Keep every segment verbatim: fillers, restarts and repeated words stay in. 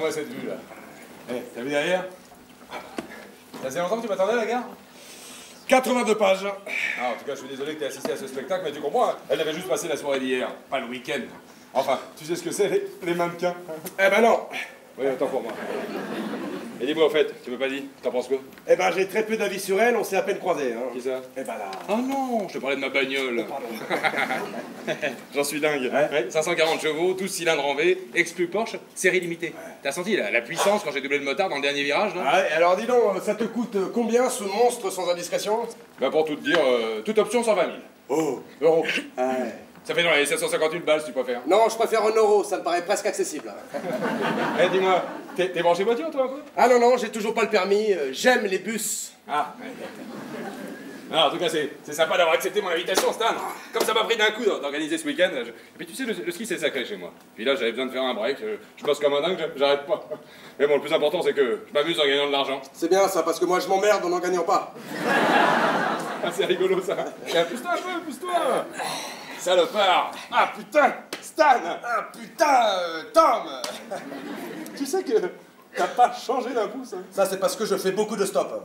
moi cette vue là. Eh, hey, t'as vu derrière? Ça faisait longtemps que tu m'attendais à la gare? quatre-vingt-deux pages. Ah, en tout cas, je suis désolé que tu aies assisté à ce spectacle, mais tu comprends, hein, elle avait juste passé la soirée d'hier, pas le week-end. Enfin, tu sais ce que c'est, les, les mannequins? Eh ben non. Oui, autant pour moi. Et dis-moi, au fait, tu m'as pas dit, t'en penses quoi? Eh ben j'ai très peu d'avis sur elle, on s'est à peine croisés. Hein. Qui ça? Eh ben là... Oh non, je te parlais de ma bagnole. Pardon. J'en suis dingue. Ouais. Ouais, cinq cent quarante chevaux, douze cylindres en V, exclu Porsche, série limitée. Ouais. T'as senti la, la puissance quand j'ai doublé le motard dans le dernier virage, non? Ah ouais, alors dis donc, ça te coûte combien ce monstre sans indiscrétion? Bah pour tout te dire, euh, toute option cent vingt mille. Oh. Euros. Ouais. Ça fait dans les sept cent cinquante mille balles si tu préfères. Non, je préfère un euro, ça me paraît presque accessible. Eh, dis-moi, t'es branché voiture toi un peu? Ah non, non, j'ai toujours pas le permis, euh, j'aime les bus. Ah, ouais. Ah, en tout cas, c'est sympa d'avoir accepté mon invitation, Stan. Comme ça m'a pris d'un coup d'organiser ce week-end. Je... Et puis tu sais, le, le ski c'est sacré chez moi. Puis là, j'avais besoin de faire un break. Je, je bosse comme un dingue, j'arrête pas. Mais bon, le plus important, c'est que je m'amuse en gagnant de l'argent. C'est bien ça, parce que moi je m'emmerde en n'en gagnant pas. Ah, c'est rigolo ça. Pousse-toi un peu, pousse-toi. Salopard. Ah putain, Stan. Ah putain, euh, Tom. Tu sais que t'as pas changé d'un pouce. Hein. Ça c'est parce que je fais beaucoup de stop.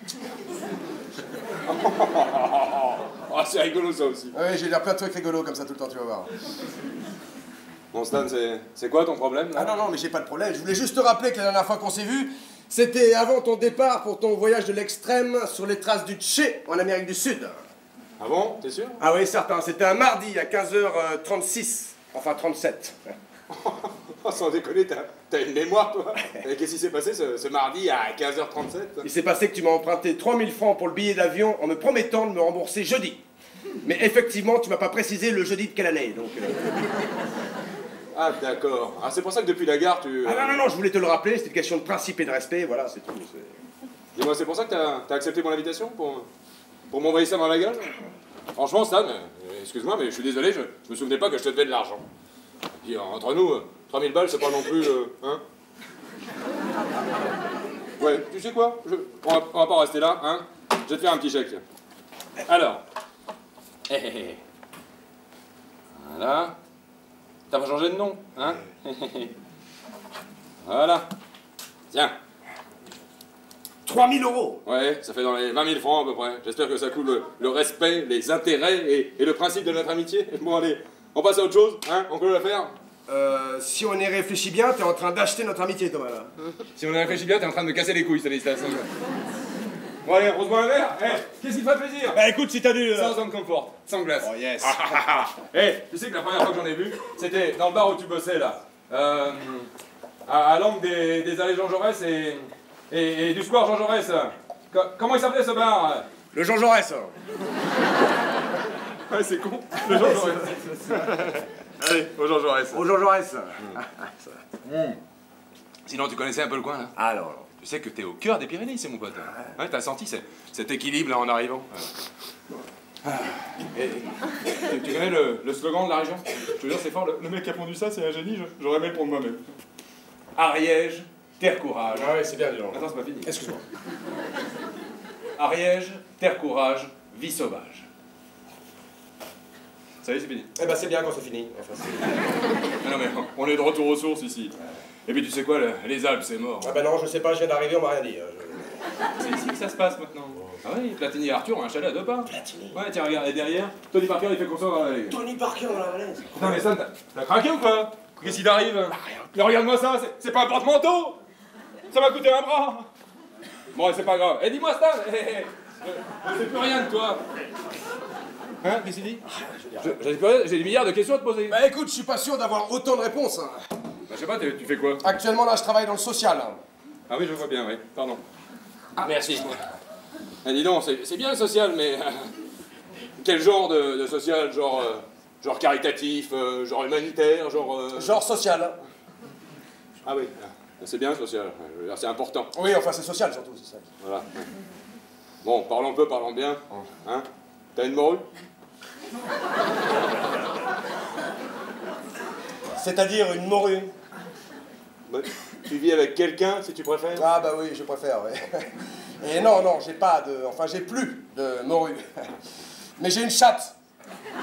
Ah, c'est rigolo ça aussi. Oui, j'ai l'air plein de trucs rigolos comme ça tout le temps, tu vas voir. Bon Stan, c'est quoi ton problème là? Ah non, non, mais j'ai pas de problème. Je voulais juste te rappeler que la dernière fois qu'on s'est vu, c'était avant ton départ pour ton voyage de l'extrême sur les traces du Tché en Amérique du Sud. Ah bon? T'es sûr? Ah oui, certain. C'était un mardi à quinze heures trente-six. Enfin, trente-sept. Oh, sans déconner, t'as une mémoire, toi. Qu'est-ce qui s'est passé ce, ce mardi à quinze heures trente-sept? Il s'est passé que tu m'as emprunté trois mille francs pour le billet d'avion en me promettant de me rembourser jeudi. Mais effectivement, tu m'as pas précisé le jeudi de quelle année, donc... Euh... Ah, d'accord. Ah, c'est pour ça que depuis la gare, tu... Ah non, non, non, je voulais te le rappeler, c'était une question de principe et de respect, voilà, c'est tout. Dis-moi, c'est pour ça que t'as as accepté mon invitation? Pour, pour m'envoyer ça dans la gueule? Franchement, Stan, euh, excuse-moi, mais je suis désolé, je, je me souvenais pas que je te devais de l'argent. Et puis, entre nous, euh, trois mille balles, c'est pas non plus... Euh, hein? Ouais, tu sais quoi? je, on, va, on va pas rester là, hein? Je vais te faire un petit chèque. Alors... Hé, hé, hé. Voilà. T'as pas changé de nom, hein? Voilà. Tiens. trois mille euros. Ouais, ça fait dans les vingt mille francs à peu près. J'espère que ça coule le, le respect, les intérêts et, et le principe de notre amitié. Bon, allez, on passe à autre chose, hein? On clôt l'affaire? Euh, si on y réfléchit bien, t'es en train d'acheter notre amitié, Thomas, là. Si on y réfléchit bien, t'es en train de me casser les couilles, Stanislas. Bon, allez, pose-moi un verre. Hey, qu'est-ce qui te fait plaisir? Bah écoute, si t'as du... Euh... Sans homme confort, sans glace. Oh yes. Hé, hey, tu sais que la première fois que j'en ai vu, c'était dans le bar où tu bossais, là. Euh, à à l'angle des, des allées Jean Jaurès et, et, et du square Jean Jaurès. Co comment il s'appelait ce bar? Le Jean Jaurès. Ouais, c'est con. Le Jean Jaurès. Allez, au Jean Jaurès. Au Jean Jaurès. Mmh. Mmh. Sinon, tu connaissais un peu le coin, là? Ah non, non. Tu sais que t'es au cœur des Pyrénées, c'est mon pote. Ouais, ouais, t'as senti cet équilibre, là, en arrivant. Ah. Et, tu, tu connais le, le slogan de la région? Je te jure, c'est fort. Le, le mec qui a pondu ça, c'est un génie. J'aurais aimé le prendre moi-même. Ariège, terre courage. Ah ouais, c'est bien, dis donc. Attends, c'est pas fini. Excuse-moi. Ariège, terre courage, vie sauvage. Ça y est, c'est fini. Eh ben c'est bien quand c'est fini. Enfin, mais non mais on est de retour aux sources ici. Et puis tu sais quoi, les Alpes c'est mort. Ah ben non, je sais pas, je viens d'arriver, on m'a rien dit. Je... C'est ici que ça se passe maintenant. Ah oui, Platini et Arthur ont un chalet à deux pas. Platini. Ouais, tiens, regarde, et derrière, Tony Parker il fait concert dans la vallée. Tony Parker dans la vallée. Putain mais ça, t'as craqué ou quoi? Qu'est-ce qui t'arrive? Bah rien. Mais regarde-moi ça, c'est pas un porte-manteau. Ça m'a coûté un bras. Bon, c'est pas grave. Eh, dis-moi Stan, hey, hey, hey. Je, je sais plus rien de toi. Hein, qu'est-ce qu'il dit? J'ai des milliards de questions à te poser. Bah écoute, je suis pas sûr d'avoir autant de réponses. Hein. Bah, je sais pas, tu fais quoi? Actuellement, là, je travaille dans le social. Hein. Ah oui, je vois bien, oui. Pardon. Ah, merci. Ah, dis donc, c'est bien le social, mais... Euh, quel genre de, de social? Genre... Euh, genre caritatif, euh, genre humanitaire, genre... Euh... Genre social. Ah oui, c'est bien le social. C'est important. Oui, enfin, c'est social, surtout, c'est ça. Voilà. Bon, parlons peu, parlons bien. Hein? T'as une morue? C'est-à-dire une morue. Bah, tu vis avec quelqu'un, si tu préfères? Ah bah oui, je préfère, oui. Et non, non, j'ai pas de... Enfin, j'ai plus de morue. Mais j'ai une chatte.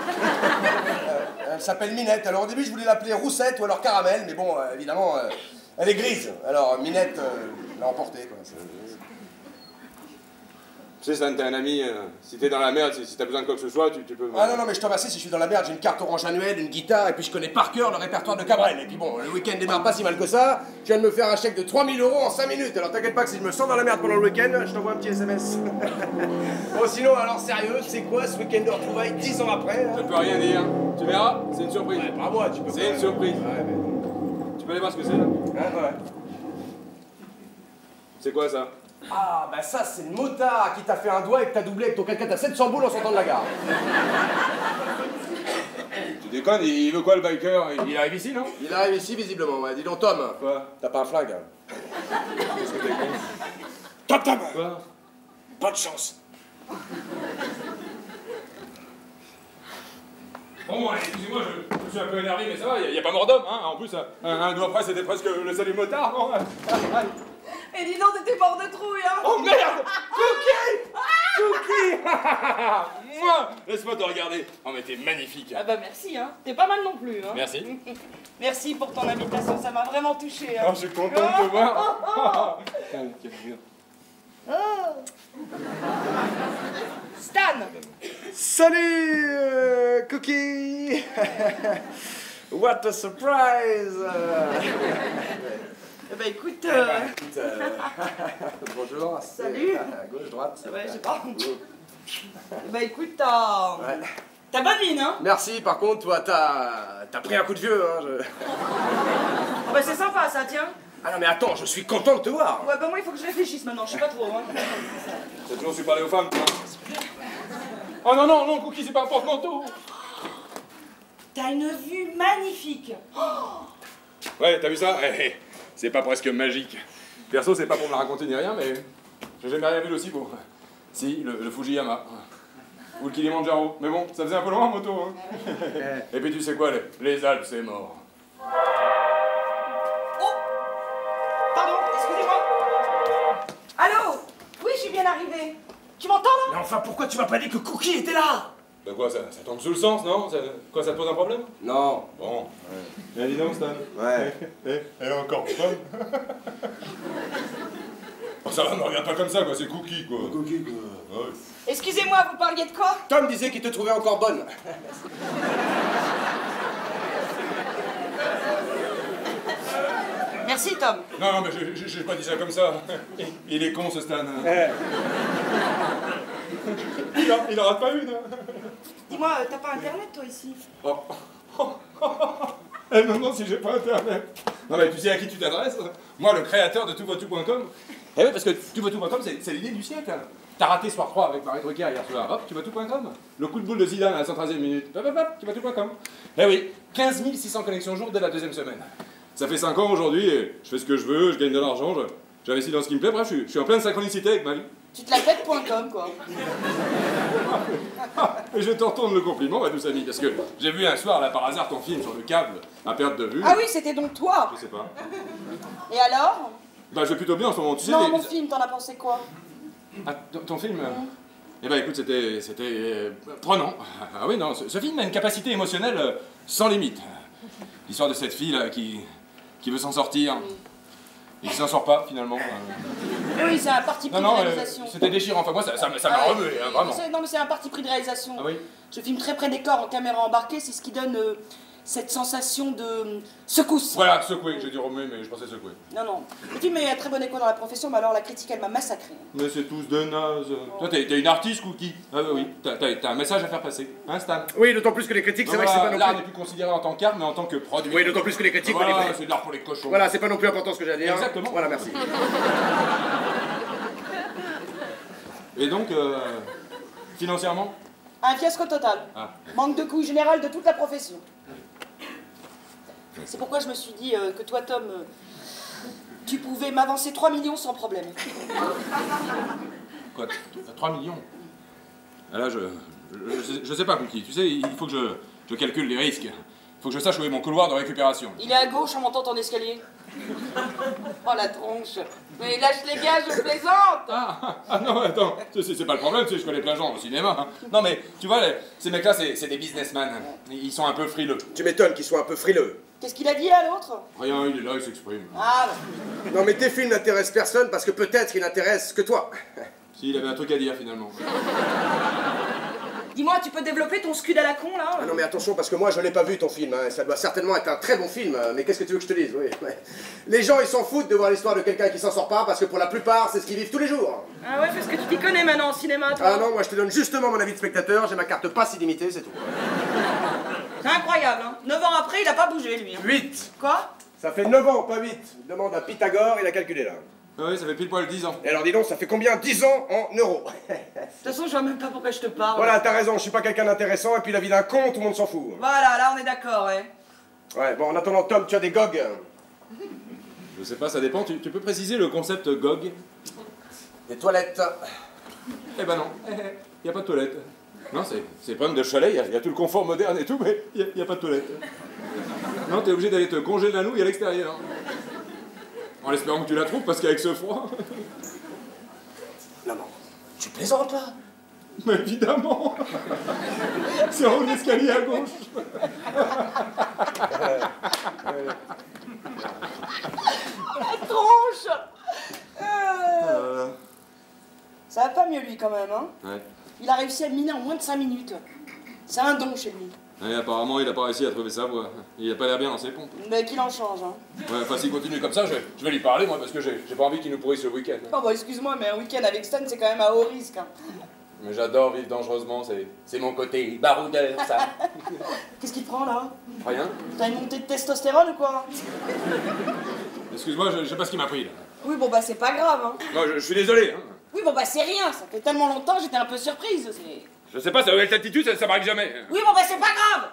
Elle s'appelle Minette. Alors au début, je voulais l'appeler Roussette ou alors Caramel, mais bon, euh, évidemment, euh, Elle est grise. Alors, Minette euh, l'a emportée, quoi. Tu sais, Stan, t'es un ami, euh, si t'es dans la merde, si, si t'as besoin de quoi que ce soit, tu, tu peux... Ah non, non, mais je te remercie, si je suis dans la merde, j'ai une carte orange annuelle, une guitare, et puis je connais par cœur le répertoire de Cabrel. Et puis bon, le week-end démarre pas si mal que ça. Je viens de me faire un chèque de trois mille euros en cinq minutes. Alors t'inquiète pas que si je me sens dans la merde pendant le week-end, je t'envoie un petit S M S. Bon, sinon, alors sérieux, c'est quoi ce week-end de retrouvailles dix ans après hein? Je peux rien dire. Tu verras, c'est une surprise. Ouais, pas moi, tu peux C'est une surprise. Ouais, mais... Tu peux aller voir ce que c'est, là? Hein, ouais. C'est quoi, ça? Ah, bah ça, c'est le motard à qui t'a fait un doigt et que t'as doublé avec ton quatre-quatre à sept cents boules en sortant de la gare. Tu déconnes, il veut quoi, le biker? Il arrive ici, non? Il arrive ici, visiblement, ouais. Dis donc, Tom. Quoi? T'as pas un flingue, hein? Qu'est-ce que t'es con? Tom, Tom! Quoi? Pas de chance. Bon, allez, excusez-moi, je, je suis un peu énervé, mais ça va, il n'y a, a pas mort d'homme, hein. En plus, un, un doigt près, c'était presque le salut motard, non? Et dis donc, t'étais mort de trouille, hein. Oh merde! Cookie! Cookie! Moi! Laisse-moi te regarder. Oh, mais t'es magnifique. Ah bah merci, hein. T'es pas mal non plus, hein. Merci. Merci pour ton invitation, ça m'a vraiment touché. Hein. Oh, je suis content de te voir. Oh. Stan! Salut, euh, Cookie. What a surprise. Eh bah écoute... Euh... Écoute, euh... bonjour. Salut. À gauche, droite. Ouais, je sais pas. Bah écoute, t'as... Ouais. T'as bonne mine, hein. Merci, par contre, toi, t'as... T'as pris un coup de vieux, hein. Je... Oh bah c'est sympa, ça, tiens. Ah non, mais attends, je suis content de te voir. Ouais, bah moi, il faut que je réfléchisse maintenant, je sais pas trop, hein. T'as toujours su parler aux femmes, toi. Oh non, non, non, Cookie, c'est pas un porte-manteau. T'as une vue magnifique. Oh. Ouais, t'as vu ça? hey, hey. C'est pas presque magique. Perso, c'est pas pour me la raconter ni rien, mais j'ai jamais rien vu d'aussi beau. Si, le, le Fujiyama. Ou le Kilimanjaro. Mais bon, ça faisait un peu loin en moto. Hein. Et puis tu sais quoi, les, les Alpes, c'est mort. Oh! Pardon, excusez-moi. Allô? Oui, je suis bien arrivée. Tu m'entends, là? Mais enfin, pourquoi tu m'as pas dit que Cookie était là? Bah quoi, ça, ça tombe sous le sens, non? ça, Quoi, ça te pose un problème? Non. Bon. Ouais. Mais dis donc, Stan. Ouais. Elle est encore bonne. Oh, ça va, me regarde pas comme ça, quoi, c'est Cookie, quoi. Cookie, quoi. Ouais. Excusez-moi, vous parliez de quoi? Tom disait qu'il te trouvait encore bonne. Merci, Tom. Non, non, mais je j'ai pas dit ça comme ça. Il est con, ce Stan. Il en, il en rate pas une. Dis-moi, euh, t'as pas internet, toi, ici? Oh. Elle me demande si j'ai pas internet. Non, mais tu sais à qui tu t'adresses? Moi, le créateur de tout point com. Eh oui, parce que tout point com, c'est l'idée du siècle. T'as raté Soir trois avec Marie Drucker hier soir. Hop, tu vas tout point com. Le coup de boule de Zidane à la cent treizième minute. Hop, hop, hop, tu vas tout point com. Eh oui, quinze mille six cents connexions jour dès la deuxième semaine. Ça fait cinq ans aujourd'hui et je fais ce que je veux, je gagne de l'argent, j'investis dans ce qui me plaît. Bref, je suis, je suis en pleine synchronicité avec ma vie. Tu te la fais point com, quoi. Et je te retourne le compliment, ma douce amie, parce que j'ai vu un soir, là, par hasard, ton film sur le câble, à perte de vue. Ah oui, c'était donc toi. Je sais pas. Et alors? Bah, je vais plutôt bien en ce moment, tu sais. Non, les... mon film, t'en as pensé quoi? Ah, ton, ton film euh... Eh ben, écoute, c'était... c'était... Euh, prenant. Ah oui, non, ce, ce film a une capacité émotionnelle euh, sans limite. L'histoire de cette fille, là, qui... qui veut s'en sortir. Et qui s'en sort pas, finalement. Euh... Oui, c'est un parti pris non, de non, réalisation. Euh, c'était déchirant. Enfin, moi, ça m'a ça, ça ah, remué, hein, vraiment. Non, mais c'est un parti pris de réalisation. Ah oui? Je filme très près des corps en caméra embarquée, c'est ce qui donne euh, cette sensation de euh, secousse. Voilà, secoué. J'ai dit remuer, mais je pensais secoué. Non, non. Le film est un très bon écho dans la profession, mais alors la critique, elle m'a massacré. Mais c'est tous de naze. Oh. Toi, t'es une artiste, Cookie. Ah bah oui, t'as un message à faire passer. Hein, Stan? Oui, d'autant plus que les critiques, c'est vrai que c'est pas non plus... L'art n'est plus considéré en tant qu'art, mais en tant que produit. Oui, d'autant plus que les critiques... Voilà, c'est de l'art pour les cochons. Voilà, c'est pas non plus important ce que j'ai à dire. Exactement. Voilà, merci. Et donc, euh, financièrement? Un fiasco total. Ah. Manque de couilles générales de toute la profession. C'est pourquoi je me suis dit euh, que toi, Tom, euh, tu pouvais m'avancer trois millions sans problème. Quoi? trois millions? Ah là, je, je, je sais pas, Cookie. Tu sais, il faut que je, je calcule les risques. Il faut que je sache où est mon couloir de récupération. Il est à gauche en montant ton escalier. Oh la tronche. Mais lâche les gars, je plaisante. Ah, ah non, attends, c'est pas le problème, tu sais, je connais plein de gens au cinéma. Hein. Non mais, tu vois, les, ces mecs-là, c'est des businessmen. Ils sont un peu frileux. Tu m'étonnes qu'ils soient un peu frileux. Qu'est-ce qu'il a dit là, l'autre? Rien, il est là, il s'exprime. Ah, bah. Non mais tes films n'intéressent personne parce que peut-être ils n'intéressent que toi. Si, il avait un truc à dire finalement. Dis-moi, tu peux développer ton scud à la con, là? Ah non mais attention parce que moi je l'ai pas vu ton film, hein. Ça doit certainement être un très bon film, hein. Mais qu'est-ce que tu veux que je te dise? Oui, ouais. Les gens ils s'en foutent de voir l'histoire de quelqu'un qui s'en sort pas parce que pour la plupart c'est ce qu'ils vivent tous les jours. Ah ouais, parce que tu t'y connais maintenant en cinéma, toi. Ah non, moi je te donne justement mon avis de spectateur, j'ai ma carte passe illimitée, c'est tout. C'est incroyable, hein. neuf ans après, il a pas bougé, lui. Hein. huit. Quoi? Ça fait neuf ans, pas huit. Demande à Pythagore, il a calculé là. Ah oui, ça fait pile poil dix ans. Et alors dis donc, ça fait combien dix ans en euros? De toute façon, je vois même pas pourquoi je te parle. Voilà, t'as raison, je suis pas quelqu'un d'intéressant, et puis la vie d'un con, tout le monde s'en fout. Voilà, là, on est d'accord, ouais. Ouais, bon, en attendant, Tom, tu as des gogues? Je sais pas, ça dépend. Tu, tu peux préciser le concept G O G? Des toilettes. Eh ben non, il y a pas de toilette. Non, c'est c'est pas de chalet, il y, a- y a tout le confort moderne et tout, mais il y, a- y a pas de toilette. Non, t'es obligé d'aller te congeler la nouille à l'extérieur. En espérant que tu la trouves, parce qu'avec ce froid... Non, non, tu plaisantes là? Mais évidemment. C'est en haut de l'escalier à gauche. La tronche euh... Euh, Ça va pas mieux, lui, quand même, hein. Ouais. Il a réussi à le miner en moins de cinq minutes. C'est un don chez lui. Ouais, apparemment, il a pas réussi à trouver sa voie. Il a pas l'air bien dans ses pompes. Mais qu'il en change, hein. Ouais, enfin, s'il continue comme ça, je, je vais lui parler, moi, parce que j'ai j'ai pas envie qu'il nous pourrisse le week-end. Oh bah excuse-moi, mais un week-end avec Stan, c'est quand même à haut risque, hein. Mais j'adore vivre dangereusement, c'est c'est mon côté baroudeur, ça. Qu'est-ce qu'il te prend, là? Rien. T'as une montée de testostérone ou quoi? Excuse-moi, je, je sais pas ce qui m'a pris, là. Oui, bon bah c'est pas grave, hein. Non, je, je suis désolé, hein. Oui, bon bah c'est rien, ça fait tellement longtemps, j'étais un peu surprise, c'est... Je sais pas, ça avec attitude, ça, ça m'arrive jamais. Oui, bon bah c'est pas grave.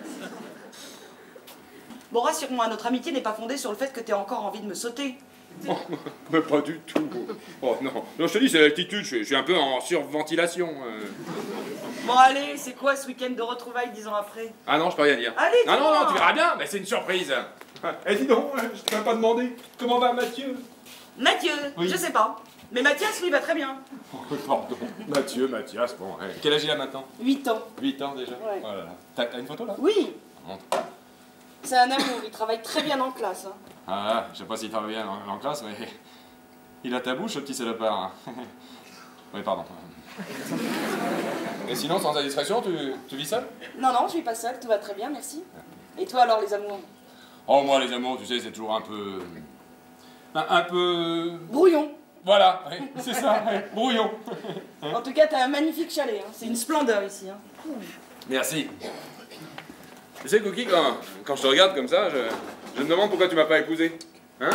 Bon, rassure-moi, notre amitié n'est pas fondée sur le fait que t'aies encore envie de me sauter. Oh, mais pas du tout. Oh non, non, je te dis, c'est l'altitude, je, suis- je suis un peu en surventilation. euh. Bon allez, c'est quoi ce week-end de retrouvailles dix ans après? Ah non, je peux rien dire. Allez, Ah non, dis-moi. non, tu verras bien, mais c'est une surprise. Eh dis donc, je t'ai même pas demandé. Comment va Mathieu? Mathieu, Oui. je sais pas. Mais Mathias, lui, va très bien. Oh, pardon. Mathieu, Mathias, bon. eh, Quel âge il a maintenant? huit ans. huit ans déjà. Ouais. Oh là là. T'as t'as une photo là? Oui, Montre. c'est un amour, il travaille très bien en classe. Hein. Ah, je sais pas s'il travaille bien en, en classe, mais il a ta bouche, ce petit salopard. Oui, pardon. Et sinon, sans indiscrétion, tu, tu vis seul? Non, non, je suis pas seule, tout va très bien, merci. Et toi alors, les amours? Oh, moi, les amours, tu sais, c'est toujours un peu... Un, un peu... Brouillon. Voilà, oui, c'est ça, ouais, brouillon. En tout cas, t'as un magnifique chalet, hein. C'est une splendeur ici. Hein. Merci. Tu sais, Cookie, quand, quand je te regarde comme ça, je, je me demande pourquoi tu m'as pas épousé. Hein?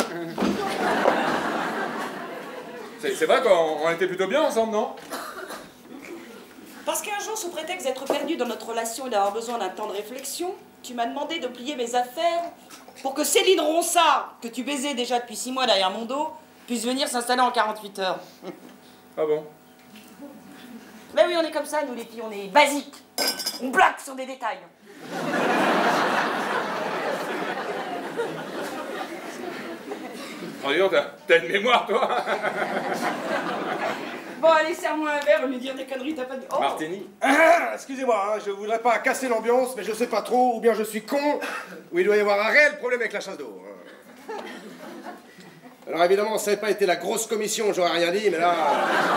C'est c'est vrai qu'on on était plutôt bien ensemble, non? Parce qu'un jour, sous prétexte d'être perdu dans notre relation et d'avoir besoin d'un temps de réflexion, tu m'as demandé de plier mes affaires pour que Céline Ronsard, que tu baisais déjà depuis six mois derrière mon dos, puisse venir s'installer en quarante-huit heures. Ah bon? Mais oui, on est comme ça, nous les filles, on est basiques. On blague sur des détails. Oh, dis donc, t'as t'as une mémoire, toi? Bon, allez, serre-moi un verre, au lieu de dire des conneries, t'as pas dit... Oh. Martini? Ah, excusez-moi, hein, je voudrais pas casser l'ambiance, mais je sais pas trop, ou bien je suis con, ou il doit y avoir un réel problème avec la chasse d'eau. hein. Alors évidemment, ça n'a pas été la grosse commission, j'aurais rien dit, mais là...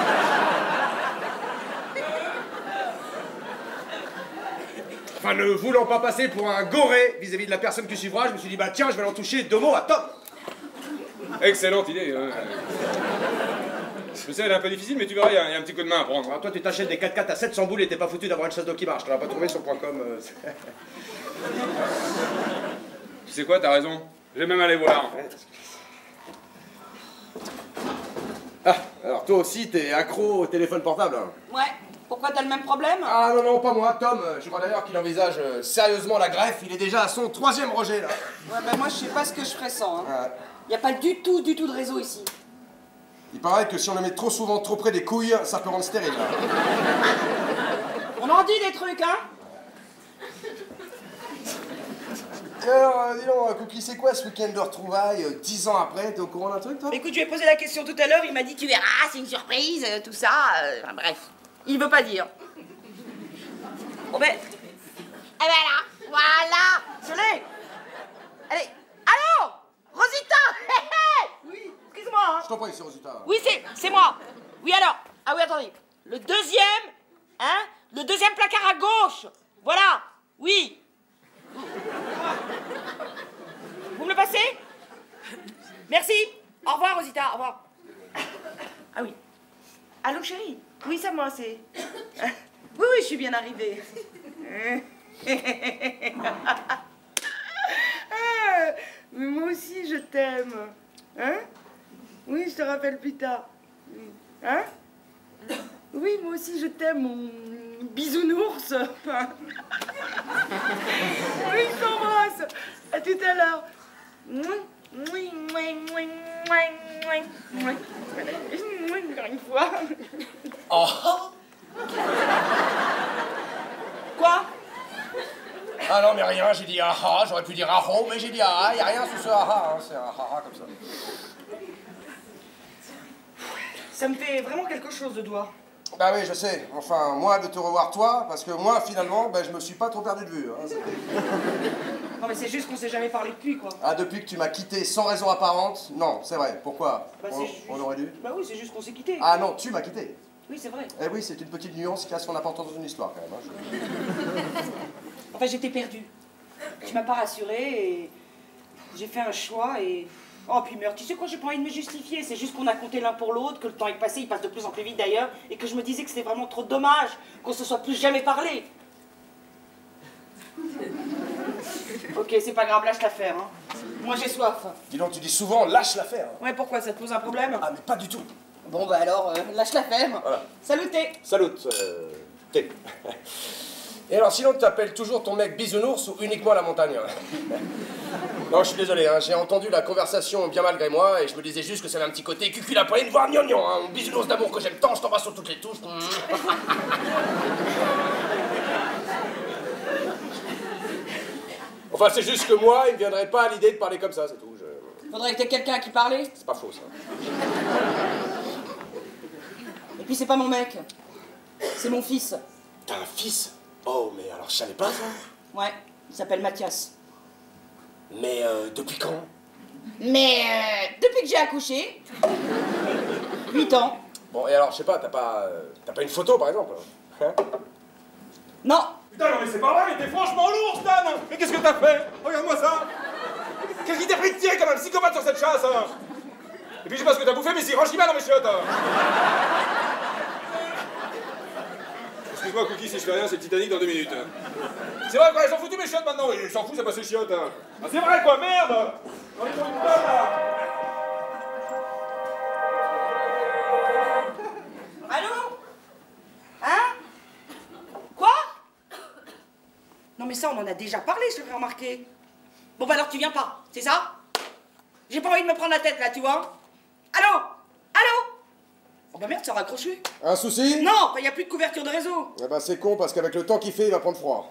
Enfin, ne voulant pas passer pour un goré vis-à-vis de la personne qui suivra, je me suis dit, bah tiens, je vais l'en toucher deux mots à Tom. Excellente idée. hein. Je sais, elle est un peu difficile, mais tu verras, il y, a il y a un petit coup de main à prendre. Alors, toi, tu t'achètes des quatre quatre à sept cents boules et t'es pas foutu d'avoir une chasse d'eau qui marche, tu l'as pas trouvé sur point .com. euh, c'est- Tu sais quoi, t'as raison. Je vais même aller voir. Ah, alors toi aussi, t'es accro au téléphone portable. hein. Ouais, pourquoi t'as le même problème? Ah non, non, pas moi, Tom. Je crois d'ailleurs qu'il envisage euh, sérieusement la greffe. Il est déjà à son troisième rejet, là. Ouais, ben moi, je sais pas ce que je ferais sans. Hein. Ah, Y a pas du tout, du tout de réseau ici. il paraît que si on le met trop souvent, trop près des couilles, ça peut rendre stérile. là. On en dit des trucs, hein? Et alors, euh, dis donc, Cookie, c'est quoi ce week-end de retrouvailles, euh, dix ans après? T'es au courant d'un truc, toi? Écoute, je lui ai posé la question tout à l'heure, il m'a dit tu verras, c'est une surprise, euh, tout ça. euh, enfin, bref, il veut pas dire. Bon ben. Eh ben là, voilà, je l'ai. Allez, allô Rosita. Oui, excuse-moi. Hein. Je t'en prie, c'est Rosita. Oui, c'est, c'est moi. Oui, alors. Ah oui, attendez. Le deuxième, hein le deuxième placard à gauche. Voilà. Oui. Vous me le passez? Merci. Au revoir, Rosita. Au revoir. Ah oui. Allô, chérie? Oui, c'est moi, c'est... Oui, oui, je suis bien arrivée. Ah, mais moi aussi, je t'aime. Hein? Oui, je te rappelle plus tard. Hein? Oui, moi aussi, je t'aime, mon bisounours. Oui, je t'embrasse. À tout à l'heure. Encore une fois. Oh. Quoi? Ah non, mais rien, j'ai dit ah ah, j'aurais pu dire ah oh, mais j'ai dit ah ah, y a rien sous ce ah ah, hein, c'est un ah ah comme ça. Ça me fait vraiment quelque chose de doigt. Bah oui, je sais. Enfin, moi, de te revoir toi, parce que moi, finalement, ben, je me suis pas trop perdu de vue. Hein, non, mais c'est juste qu'on s'est jamais parlé depuis, quoi. Ah, depuis que tu m'as quitté sans raison apparente? Non, c'est vrai. Pourquoi? Bah, on, juste... on aurait dû? Bah oui, c'est juste qu'on s'est quitté. Ah non, tu m'as quitté. Oui, c'est vrai. Eh oui, c'est une petite nuance qui a son importance dans une histoire, quand même. Hein, je... Enfin, j'étais perdue. Tu m'as pas rassurée et j'ai fait un choix et... Oh, puis merde, tu sais quoi, j'ai pas envie de me justifier. C'est juste qu'on a compté l'un pour l'autre, que le temps est passé, il passe de plus en plus vite d'ailleurs, et que je me disais que c'était vraiment trop dommage qu'on se soit plus jamais parlé. Ok, c'est pas grave, lâche l'affaire, hein. Moi, j'ai soif. Dis donc, tu dis souvent, lâche l'affaire. Ouais, pourquoi? Ça te pose un problème? Ah, mais pas du tout. Bon, bah alors, euh, lâche l'affaire. Voilà. Salut, thé. Salut, euh, thé. Et alors, sinon, tu t'appelles toujours ton mec bisounours ou uniquement à la montagne? Non, je suis désolé, hein, j'ai entendu la conversation bien malgré moi et je me disais juste que ça avait un petit côté cuculapoline, voire gnognon, hein, mon bisounours d'amour que j'aime tant, je t'embrasse sur toutes les touches. Enfin, c'est juste que moi, il me viendrait pas à l'idée de parler comme ça, c'est tout. Je... Faudrait que t'aies quelqu'un à qui parler. C'est pas faux, ça. Et puis, c'est pas mon mec. C'est mon fils. T'as un fils? Oh, mais alors je savais pas, ça. Ouais, il s'appelle Mathias. Mais euh, depuis quand? Mais euh, depuis que j'ai accouché. huit ans. Bon, et alors, je sais pas, t'as pas... Euh, t'as pas une photo, par exemple? Hein? Non. Putain, non mais c'est pas vrai, mais t'es franchement lourd, Stan. Mais qu'est-ce que t'as fait? Regarde-moi ça. Qu'est-ce qui t'a pris de tirer comme un psychopathe sur cette chasse, hein? Et puis je sais pas ce que t'as bouffé, mais c'est Hiroshima dans mes chiottes, hein. Excuse-moi, Cookie, si je fais rien, c'est le Titanic dans deux minutes. C'est vrai, quoi, ils ont foutu mes chiottes maintenant, ils s'en foutent, ça passe les chiottes, hein. Ah, c'est vrai, quoi, merde. On est sur une table, là. Allô? Hein? Quoi? Non mais ça, on en a déjà parlé, je l'avais remarqué. Bon bah alors tu viens pas, c'est ça? J'ai pas envie de me prendre la tête, là, tu vois? Allô? Allô? Oh bah merde, ça a raccroché. Un souci? Non, il n'y a plus de couverture de réseau. Eh ben c'est con, parce qu'avec le temps qu'il fait, il va prendre froid.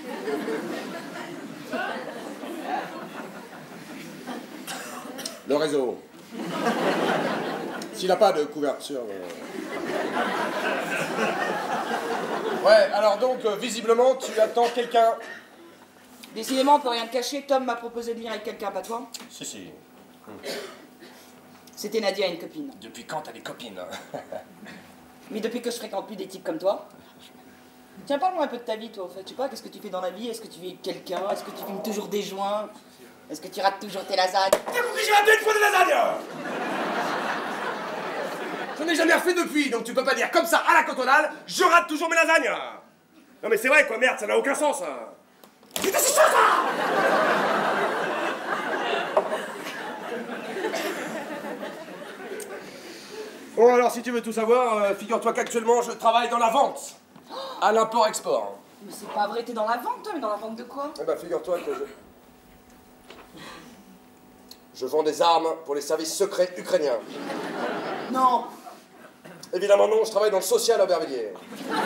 Le réseau. S'il n'a pas de couverture... Euh... Ouais, alors donc, euh, visiblement, tu attends quelqu'un. Décidément, on peut rien te cacher, Tom m'a proposé de venir avec quelqu'un, pas toi? Si, si. C'était Nadia, une copine. Depuis quand t'as des copines? Mais depuis que je fréquente plus des types comme toi. Tiens, parle-moi un peu de ta vie, toi, en fait. Je sais pas, qu'est-ce que tu fais dans la vie? Est-ce que tu vis avec quelqu'un? Est-ce que tu fumes toujours des joints? Est-ce que tu rates toujours tes lasagnes? T'as compris, j'ai raté une fois des lasagnes! J'en ai jamais refait depuis, donc tu peux pas dire comme ça, à la cantonale, je rate toujours mes lasagnes! Non mais c'est vrai, quoi, merde, ça n'a aucun sens, hein. Putain, c'est chaud, ça! Bon, alors, si tu veux tout savoir, euh, figure-toi qu'actuellement, je travaille dans la vente. À l'import-export. Mais c'est pas vrai, t'es dans la vente, toi, mais dans la vente de quoi? Eh ben, figure-toi que je... Je vends des armes pour les services secrets ukrainiens. Non. Évidemment non, je travaille dans le social à Aubervilliers.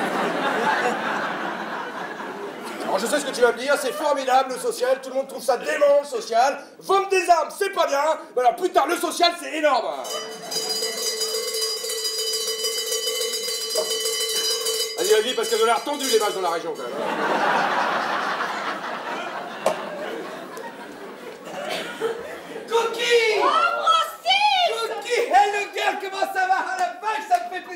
Alors je sais ce que tu vas me dire, c'est formidable le social, tout le monde trouve ça dément le social. Vendre des armes, c'est pas bien, mais alors plus tard le social, c'est énorme. Allez, vas-y, parce qu'elles ont l'air tendues les vaches dans la région quand même.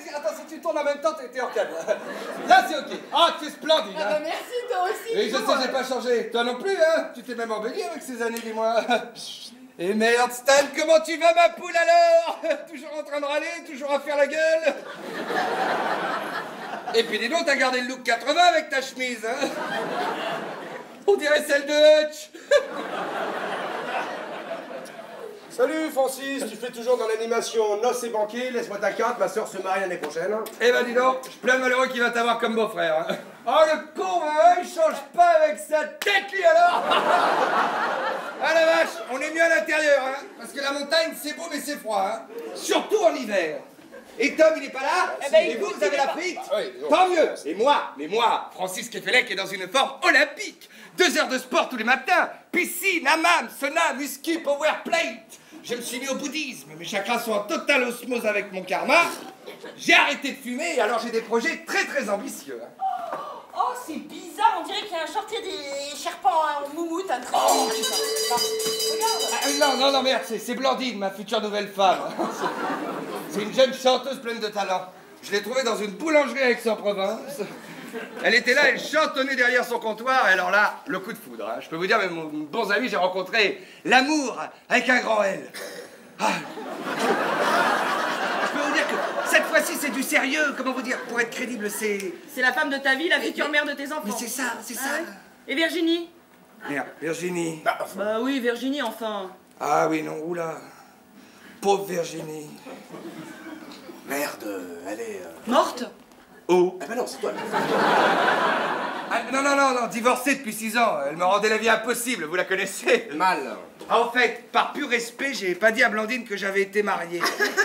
plaisir. Attends, si tu tournes en même temps, t'es t'es hors cadre. Là, c'est ok. Ah, tu es splendide, Ah hein. bah merci, toi aussi. Et je sais, j'ai pas changé. Toi non plus, hein. Tu t'es même embelli avec ces années, dis-moi. Et merde, Stan, comment tu vas, ma poule, alors? Toujours en train de râler, toujours à faire la gueule. Et puis dis donc, t'as gardé le look quatre-vingts avec ta chemise, hein. On dirait celle de Hutch. Salut Francis, tu fais toujours dans l'animation noces et banquiers, laisse-moi ta carte, ma soeur se marie l'année prochaine. Eh ben dis donc, je plein de malheureux qui va t'avoir comme beau-frère. Hein. Oh le con, hein, il change pas avec sa tête lui alors. Ah la vache, on est mieux à l'intérieur, hein. Parce que la montagne c'est beau mais c'est froid, hein. Surtout en hiver. Et Tom il est pas là? Eh ben, et vous, vous avez la frite? Oui, non. Tant mieux. Et moi, mais moi, Francis Kefelec est dans une forme olympique. Deux heures de sport tous les matins, piscine, hammam, sauna, muscu, power plate. Je me suis mis au bouddhisme, mes chakras sont en totale osmose avec mon karma. J'ai arrêté de fumer, alors j'ai des projets très très ambitieux. Hein. Oh, c'est bizarre, on dirait qu'il y a un shortier des Sherpas en moumoute, un très oh, regarde. Ah, non, non, non, merde, c'est Blandine, ma future nouvelle femme. C'est une jeune chanteuse pleine de talent. Je l'ai trouvée dans une boulangerie à Aix-en-Provence. Elle était là, elle chantonnait derrière son comptoir, et alors là, le coup de foudre. Hein. Je peux vous dire, mes bons amis, j'ai rencontré l'amour avec un grand L. Ah. Je peux vous dire que cette fois-ci, c'est du sérieux. Comment vous dire? Pour être crédible, c'est... C'est la femme de ta vie, la future mère de tes enfants. Mais c'est ça, c'est ça. Ah ouais. Et Virginie? Merde, Virginie. Bah, Bah oui, Virginie, enfin. Ah oui, non, oula. Pauvre Virginie. merde, elle est... euh, Morte? Oh. Ah bah non, c'est toi. Ah, non, non, non, non, divorcée depuis six ans. Elle me rendait la vie impossible, vous la connaissez. Mal. Ah, en fait, par pur respect, j'ai pas dit à Blandine que j'avais été marié.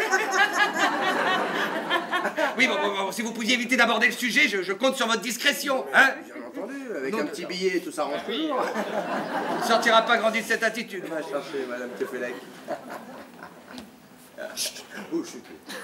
Oui, bon, bon, bon, si vous pouviez éviter d'aborder le sujet, je, je compte sur votre discrétion, hein. Bien entendu, avec Non, un non, petit non. billet, tout s'arrange toujours. On ne sortira pas grandi de cette attitude. Va chercher Madame Kefelec. Oh, chut.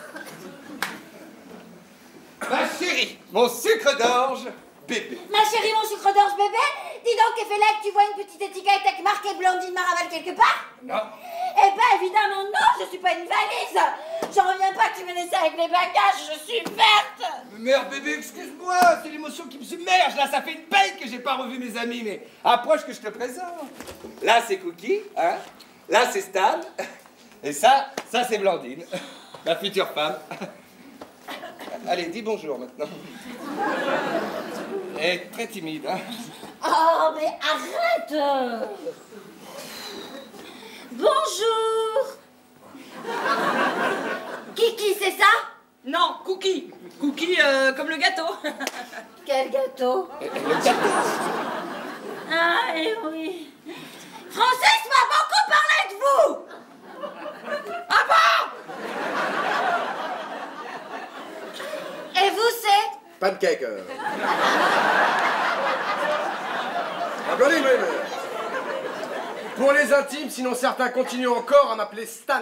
Ma chérie, mon sucre d'orge, bébé. Ma chérie, mon sucre d'orge bébé, dis donc, Kefelec, tu vois une petite étiquette avec marqué Blandine Maraval quelque part? Non. Eh ben évidemment non, je suis pas une valise. J'en reviens pas que tu me laisses avec les bagages, je suis verte. Merde, bébé, excuse-moi, c'est l'émotion qui me submerge. Là, ça fait une paille que j'ai pas revu mes amis, mais approche que je te présente. Là, c'est Cookie, hein. Là, c'est Stan. Et ça, ça, c'est Blandine, ma future femme. Allez, dis bonjour maintenant. Elle est très timide, hein. Oh mais arrête. Bonjour. Kiki, c'est ça? Non, cookie. Cookie euh, comme le gâteau. Quel gâteau? Le gâteau. Ah et oui. Francis m'a beaucoup parlé de vous. Ah bon? Et vous c'est? Pancake. Euh... Applaudis, oui, oui. Pour les intimes, sinon certains continuent encore à m'appeler Stan.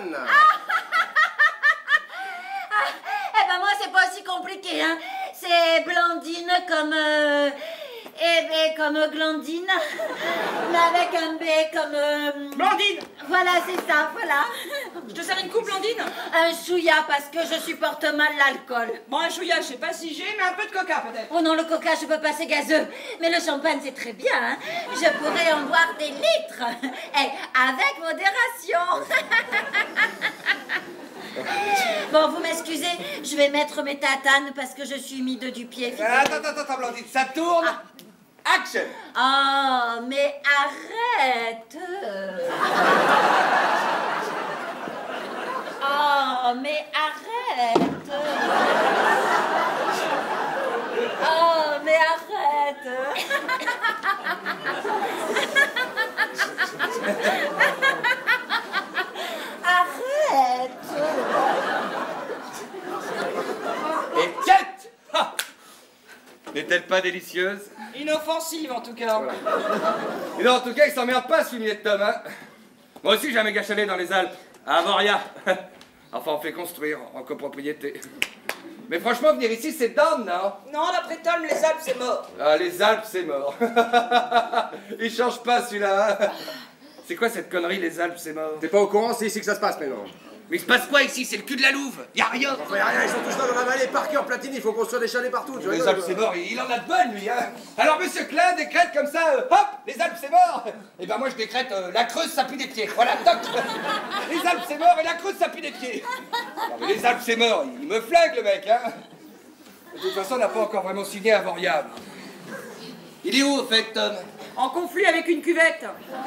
Eh ben moi c'est pas aussi compliqué, hein. C'est Blandine comme... Euh, et B comme Glandine. Mais avec un B comme... Euh, Blandine. voilà, c'est ça, voilà. Je te sers une coupe, Blandine? Un chouïa parce que je supporte mal l'alcool. Bon, un chouïa, je sais pas si j'ai, mais un peu de coca peut-être. Oh non, le coca, je peux pas, c'est gazeux. Mais le champagne, c'est très bien, hein. Je pourrais en boire des litres. Et avec modération. Bon, vous m'excusez, je vais mettre mes tatanes parce que je suis mis de du pied. Attends, attends, attends, Blandine, ça tourne. Action. Oh, mais arrête. Oh, mais arrête. Oh, mais arrête. Arrête. Et quête. Ha. N'est-elle pas délicieuse? Inoffensive en tout cas. Et non, en tout cas, il s'emmerde pas, ce fumier de Tom, hein. Moi aussi, j'ai un méga chalet dans les Alpes, à Avoria. Enfin, on fait construire en copropriété. Mais franchement, venir ici, c'est down, non? Non, d'après Tom, les Alpes, c'est mort. Ah, les Alpes, c'est mort. Il change pas, celui-là. Hein. C'est quoi cette connerie, les Alpes, c'est mort? T'es pas au courant, c'est ici que ça se passe maintenant. Mais il se passe quoi ici? C'est le cul de la Louve. Y a rien. Enfin, y a rien, ils sont tous là dans la vallée, Parker, Platini, il faut construire des chalets partout. Tu Les rigoles, Alpes, quoi. c'est mort, il en a de bonnes, lui, hein. Alors, monsieur Klein décrète comme ça, euh, hop, les Alpes, c'est mort. Et ben, moi, je décrète euh, la Creuse, ça pue des pieds. Voilà, toc. Les Alpes, c'est mort et la Creuse, ça pue des pieds. Non, mais les Alpes, c'est mort, il me flingue, le mec, hein. De toute façon, on n'a pas encore vraiment signé un variable. Il est où, au fait, Tom? En conflit avec une cuvette.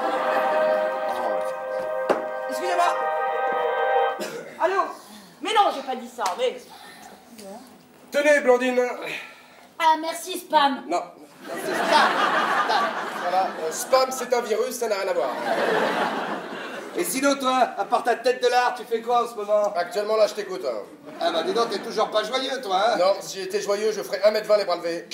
Excusez-moi. Allô? Mais non, j'ai pas dit ça, mais... Tenez, Blandine. Ah, merci, Spam. Non. C'est spam. Voilà, euh, spam, c'est un virus, ça n'a rien à voir. Et sinon, toi, à part ta tête de l'art, tu fais quoi en ce moment? Actuellement, là, je t'écoute. Hein. Ah bah, dis donc, t'es toujours pas joyeux, toi, hein? Non, si j'étais joyeux, je ferais un mètre vingt les bras levés.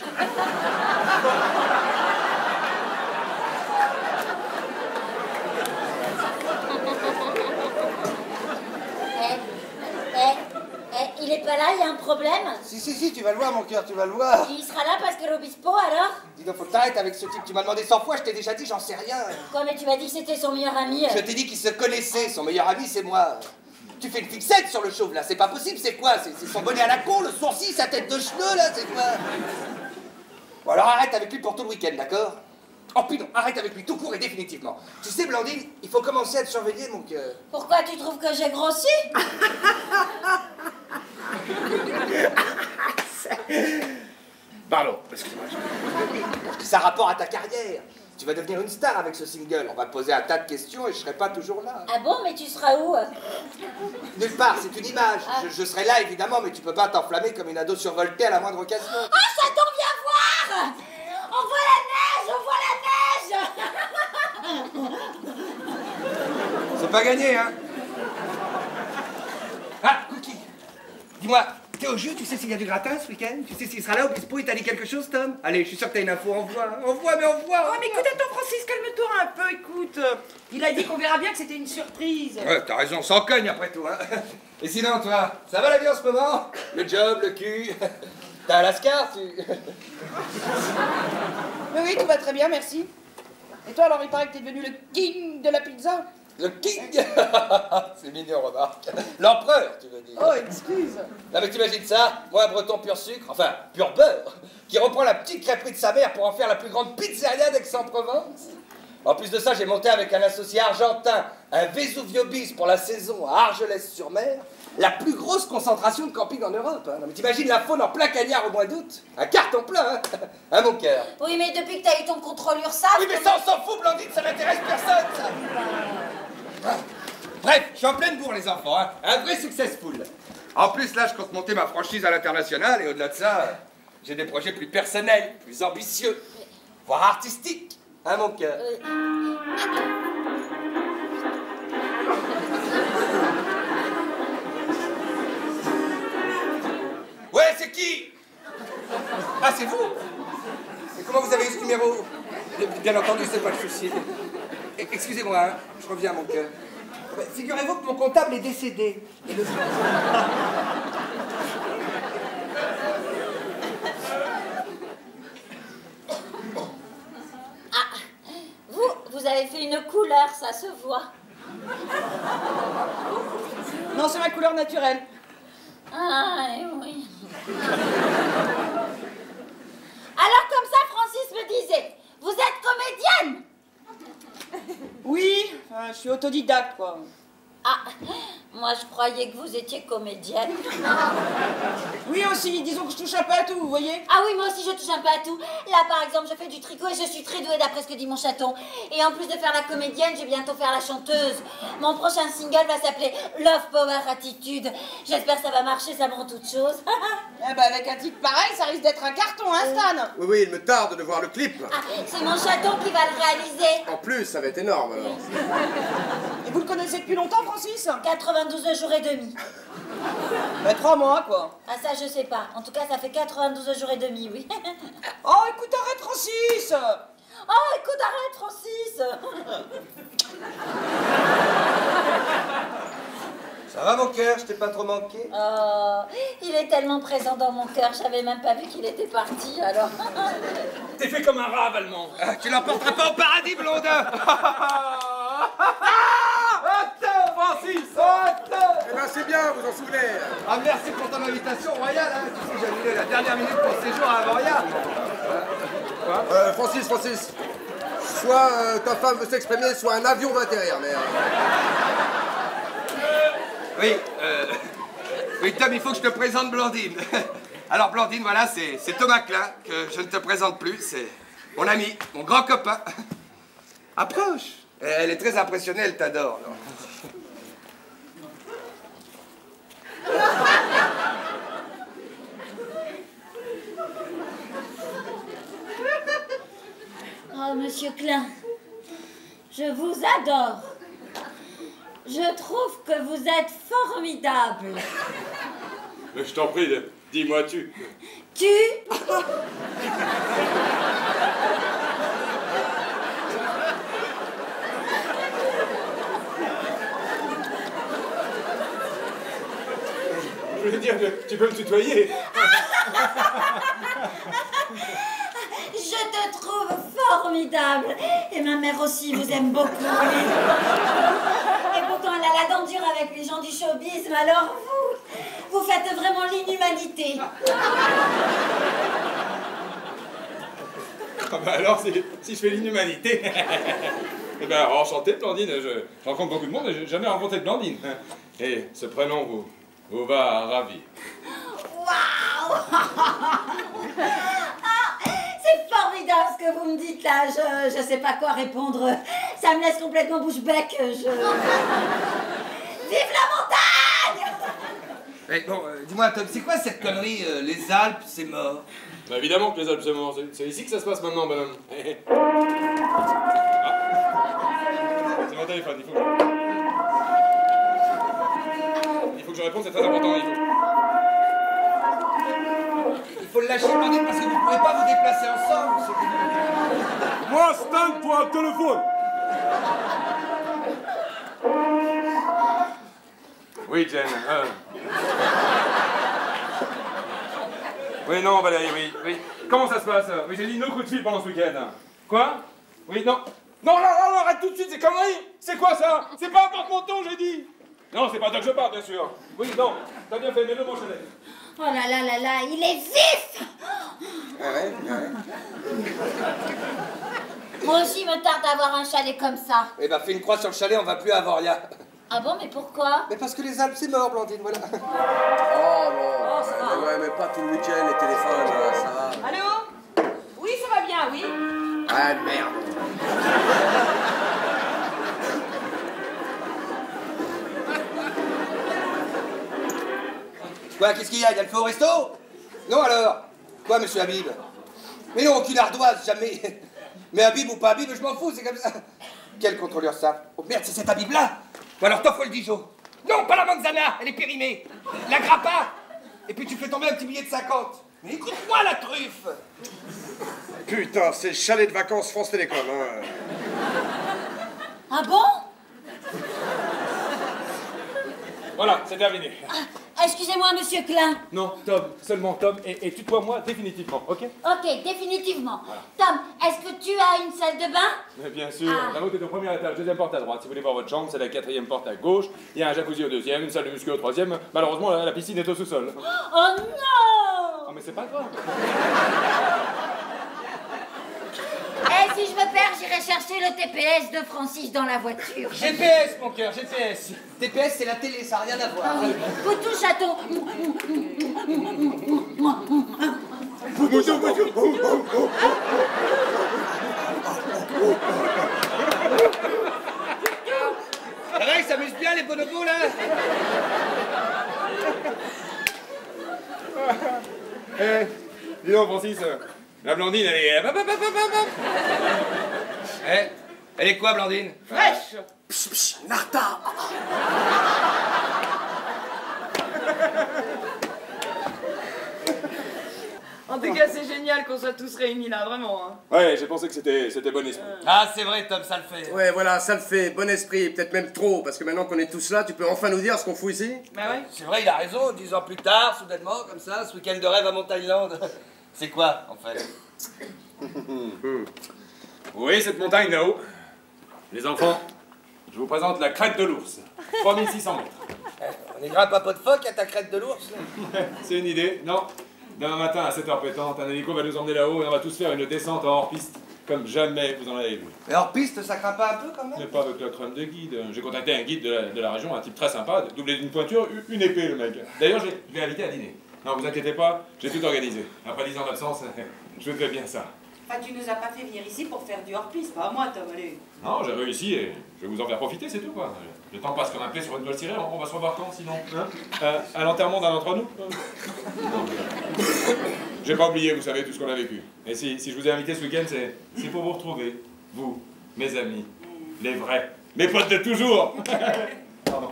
Il est pas là, il y a un problème. Si, si, si, tu vas le voir, mon cœur, tu vas le voir. Il sera là parce que l'Obispo, alors? Dis donc, faut que t'arrêtes avec ce type. Tu m'as demandé cent fois, je t'ai déjà dit, j'en sais rien. Quoi, mais tu m'as dit que c'était son meilleur ami. Je t'ai dit qu'il se connaissait, son meilleur ami, c'est moi. Tu fais une fixette sur le chauve, là, c'est pas possible, c'est quoi? C'est son bonnet à la con, le sourcil, sa tête de cheveux, là, c'est quoi? Bon, alors arrête avec lui pour tout le week-end, d'accord? Oh, puis non, arrête avec lui tout court et définitivement. Tu sais, Blandine, il faut commencer à te surveiller, mon cœur. Pourquoi, tu trouves que j'ai grossi? Pardon, excuse-moi. Ça a rapport à ta carrière. Tu vas devenir une star avec ce single. On va te poser un tas de questions et je serai pas toujours là. Ah bon, mais tu seras où? Nulle part, c'est une image. Ah. Je, je serai là, évidemment, mais tu peux pas t'enflammer comme une ado survoltée à la moindre occasion. Ah, Chaton, viens voir! On voit la neige! On voit la neige! C'est pas gagné, hein? Ah, Cookie, dis-moi, t'es au jeu, tu sais s'il y a du gratin ce week-end? Tu sais s'il sera là au Bispo, il t'a dit quelque chose, Tom? Allez, je suis sûr que t'as une info, envoie, envoie, mais envoie! Oh, mais écoute, attends, Francis, calme-toi un peu, écoute. Il a dit qu'on verra bien que c'était une surprise. Ouais, t'as raison, sans cogne après tout, hein? Et sinon, toi, ça va la vie en ce moment? Le job, le cul? T'as Alaska, tu... Oui, oui, tout va très bien, merci. Et toi, alors, il paraît que t'es devenu le king de la pizza? Le king. C'est mignon, remarque. L'empereur, tu veux dire. Oh, excuse. Non mais t'imagines ça? Moi, un breton pur sucre, enfin, pur beurre, qui reprend la petite crêperie de sa mère pour en faire la plus grande pizzeria d'Aix-en-Provence. En plus de ça, j'ai monté avec un associé argentin un Vesuvio bis pour la saison à Argelès-sur-Mer, la plus grosse concentration de camping en Europe. Hein. Non mais t'imagines la faune en plein cagnard au mois d'août? Un carton plein, hein, hein mon cœur? Oui, mais depuis que t'as eu ton contrôle URSAF... Oui, mais ça, on s'en fout, Blandine, ça n'intéresse personne, ça. Bref, je suis en pleine bourre, les enfants, hein. Un vrai successful. En plus, là, je compte monter ma franchise à l'international, et au-delà de ça, j'ai des projets plus personnels, plus ambitieux, voire artistiques, hein, mon cœur? Euh, Ouais, c'est qui? Ah, c'est vous? Et comment vous avez eu ce numéro? Bien entendu, c'est pas le souci. Excusez-moi, hein, je reviens, mon cœur. Figurez-vous que mon comptable est décédé. Et le... Ah, vous, vous avez fait une couleur, ça se voit. Non, c'est ma couleur naturelle. Ah, oui. Alors comme ça, Francis me disait, vous êtes comédienne? Oui, enfin, je suis autodidacte, quoi. Ah, moi je croyais que vous étiez comédienne. Oui, aussi, disons que je touche un peu à tout, vous voyez. Ah oui, moi aussi je touche un peu à tout. Là par exemple, je fais du tricot et je suis très douée d'après ce que dit mon chaton. Et en plus de faire la comédienne, je vais bientôt faire la chanteuse. Mon prochain single va s'appeler Love Power Attitude. J'espère que ça va marcher, ça me rend toute chose. Eh ben, avec un titre pareil, ça risque d'être un carton, hein, Stan? Oui, oui, il me tarde de voir le clip. Ah, c'est mon chaton qui va le réaliser. En plus, ça va être énorme, alors. Et vous le connaissez depuis longtemps, Francis? quatre-vingt-douze jours et demi. Ben, trois mois, quoi. Ah ça je sais pas. En tout cas, ça fait quatre-vingt-douze jours et demi, oui. Oh, écoute, arrête, Francis! Oh, écoute, arrête, Francis. Ça va, mon cœur? Je t'ai pas trop manqué? Oh, il est tellement présent dans mon cœur, j'avais même pas vu qu'il était parti, alors... T'es fait comme un rave allemand. Ah, tu l'emporteras pas au paradis, blondin. Attends, Francis! Attends! Eh ben, c'est bien, vous en souvenez. Ah, merci pour ton invitation royale, hein. Tu sais, j'ai annulé la dernière minute pour ce séjour à Avoria. Quoi euh, Francis, Francis. Soit euh, ta femme veut s'exprimer, soit un avion va atterrir, mais... Euh... Oui, euh... Oui, Tom, il faut que je te présente Blandine. Alors, Blandine, voilà, c'est Thomas Klein, que je ne te présente plus. C'est mon ami, mon grand copain. Approche. Elle est très impressionnée, elle t'adore. Oh, monsieur Klein, je vous adore. Je trouve que vous êtes formidable. Mais je t'en prie, dis-moi tu. Tu Je veux dire, tu peux me tutoyer. Je te trouve formidable. Et ma mère aussi vous aime beaucoup. Et pourtant, elle a la dent dure avec les gens du showbiz. Mais alors, vous, vous faites vraiment l'inhumanité. Ah bah alors, si, si je fais l'inhumanité... Eh ben, enchanté, Blandine. Je, je rencontre beaucoup de monde et j'ai jamais rencontré de Blandine. Et ce prénom vous, vous va ravir. Waouh! C'est formidable ce que vous me dites là. Je, je sais pas quoi répondre. Ça me laisse complètement bouche-bec. Je... Vive la montagne! Mais bon, euh, dis-moi, Tom, c'est quoi cette connerie, euh, les Alpes, c'est mort? Bah évidemment que les Alpes, c'est mort. C'est ici que ça se passe maintenant, bonhomme. Ah. C'est mon téléphone, il faut que je... Il faut que je réponde, c'est très important, il faut... Il faut le lâcher, Blandine, parce que vous pouvez pas vous déplacer ensemble. Moi, Stan, pour un téléphone. Oui, Jen. Euh... Oui, non, Valérie, oui, oui. Comment ça se passe? Oui, j'ai dit no coup de fil pendant ce week-end. Quoi? Oui, non. Non, non, non, non, arrête tout de suite, c'est connerie. C'est quoi ça? C'est pas un porte-manteau, j'ai dit. Non, c'est pas toi que je parle, bien sûr. Oui, non, t'as bien fait, mets-le mon chalet. Oh là là là là, il est vif! Ah ouais, ah ouais. Moi aussi, il me tarde d'avoir un chalet comme ça. Eh ben, fais une croix sur le chalet, on va plus à Avoria. Ah bon, mais pourquoi? Mais parce que les Alpes, c'est mort, Blandine, voilà. Oh bon. ça va. Mais ouais, mais pas tout le week-end, les téléphones, là, ça va. Allô? Oui, ça va bien, oui. Ah merde. Quoi, qu'est-ce qu'il y a? Il y a le feu au resto? Non alors? Quoi, monsieur Habib? Mais non, aucune ardoise, jamais. Mais Habib ou pas Habib, je m'en fous, c'est comme ça. Quel contrôleur ça? Oh merde, c'est cet Habib-là? Ou alors t'offres le Dijon? Non, pas la manzana, elle est périmée. La grappa. Et puis tu fais tomber un petit billet de cinquante. Mais écoute-moi la truffe. Putain, c'est le chalet de vacances France Télécom, hein. Ah bon? Voilà, c'est terminé. Ah, excusez-moi, monsieur Klein. Non, Tom, seulement Tom, et, et tutoie-moi définitivement, ok? Ok, définitivement. Tom, est-ce que tu as une salle de bain? Mais bien sûr, Ah. la route est au premier étage, deuxième porte à droite. Si vous voulez voir votre chambre, c'est la quatrième porte à gauche. Il y a un jacuzzi au deuxième, une salle de muscu au troisième. Malheureusement, la, la piscine est au sous-sol. Oh non! Oh, mais c'est pas grave. Eh, si je me perds, j'irai chercher le T P S de Francis dans la voiture. G P S, mon cœur, G P S. T P S, c'est la télé, ça n'a rien à voir. Ah oui. Poutou chaton. C'est vrai, ils s'amusent bien, les bonobos, là. Eh, dis donc, Francis, euh, la Blandine, elle est... Eh, elle est quoi, Blandine? Fraîche. Psh, psh, Narta. En tout cas, c'est génial qu'on soit tous réunis là, vraiment. Hein. Ouais, j'ai pensé que c'était c'était bon esprit. Ah, c'est vrai, Tom, ça le fait. Ouais, voilà, ça le fait. Bon esprit, peut-être même trop, parce que maintenant qu'on est tous là, tu peux enfin nous dire ce qu'on fout ici? Bah ouais. C'est vrai, il a raison. Dix ans plus tard, soudainement, comme ça, ce week-end de rêve à Montagne-Land. C'est quoi, en fait? Oui, cette montagne là-haut. Les enfants, je vous présente la crête de l'ours. trois mille six cents mètres. On ira pas pot de phoque à ta crête de l'ours. C'est une idée. Non. Demain matin à sept heures pétantes, un hélico va nous emmener là-haut et on va tous faire une descente en hors-piste. Comme jamais vous en avez vu. Et hors piste, ça craint pas un peu quand même? Mais pas avec la crème de guide. J'ai contacté un guide de la, de la région, un type très sympa, doublé d'une pointure, une épée le mec. D'ailleurs, je l'ai invité à dîner. Non, vous inquiétez pas, j'ai tout organisé. Après dix ans d'absence, je fais bien ça. Enfin, tu nous as pas fait venir ici pour faire du hors-piste, pas à moi, Tom, allez. Non, j'ai réussi et je vais vous en faire profiter, c'est tout quoi. Le temps passe comme un plé sur une toile cirée, on va se revoir quand sinon hein euh, À l'enterrement d'un d'entre nous Non. J'ai pas oublié, vous savez, tout ce qu'on a vécu. Et si, si je vous ai invité ce week-end, c'est pour vous retrouver. Vous, mes amis, les vrais, mes potes de toujours. Pardon.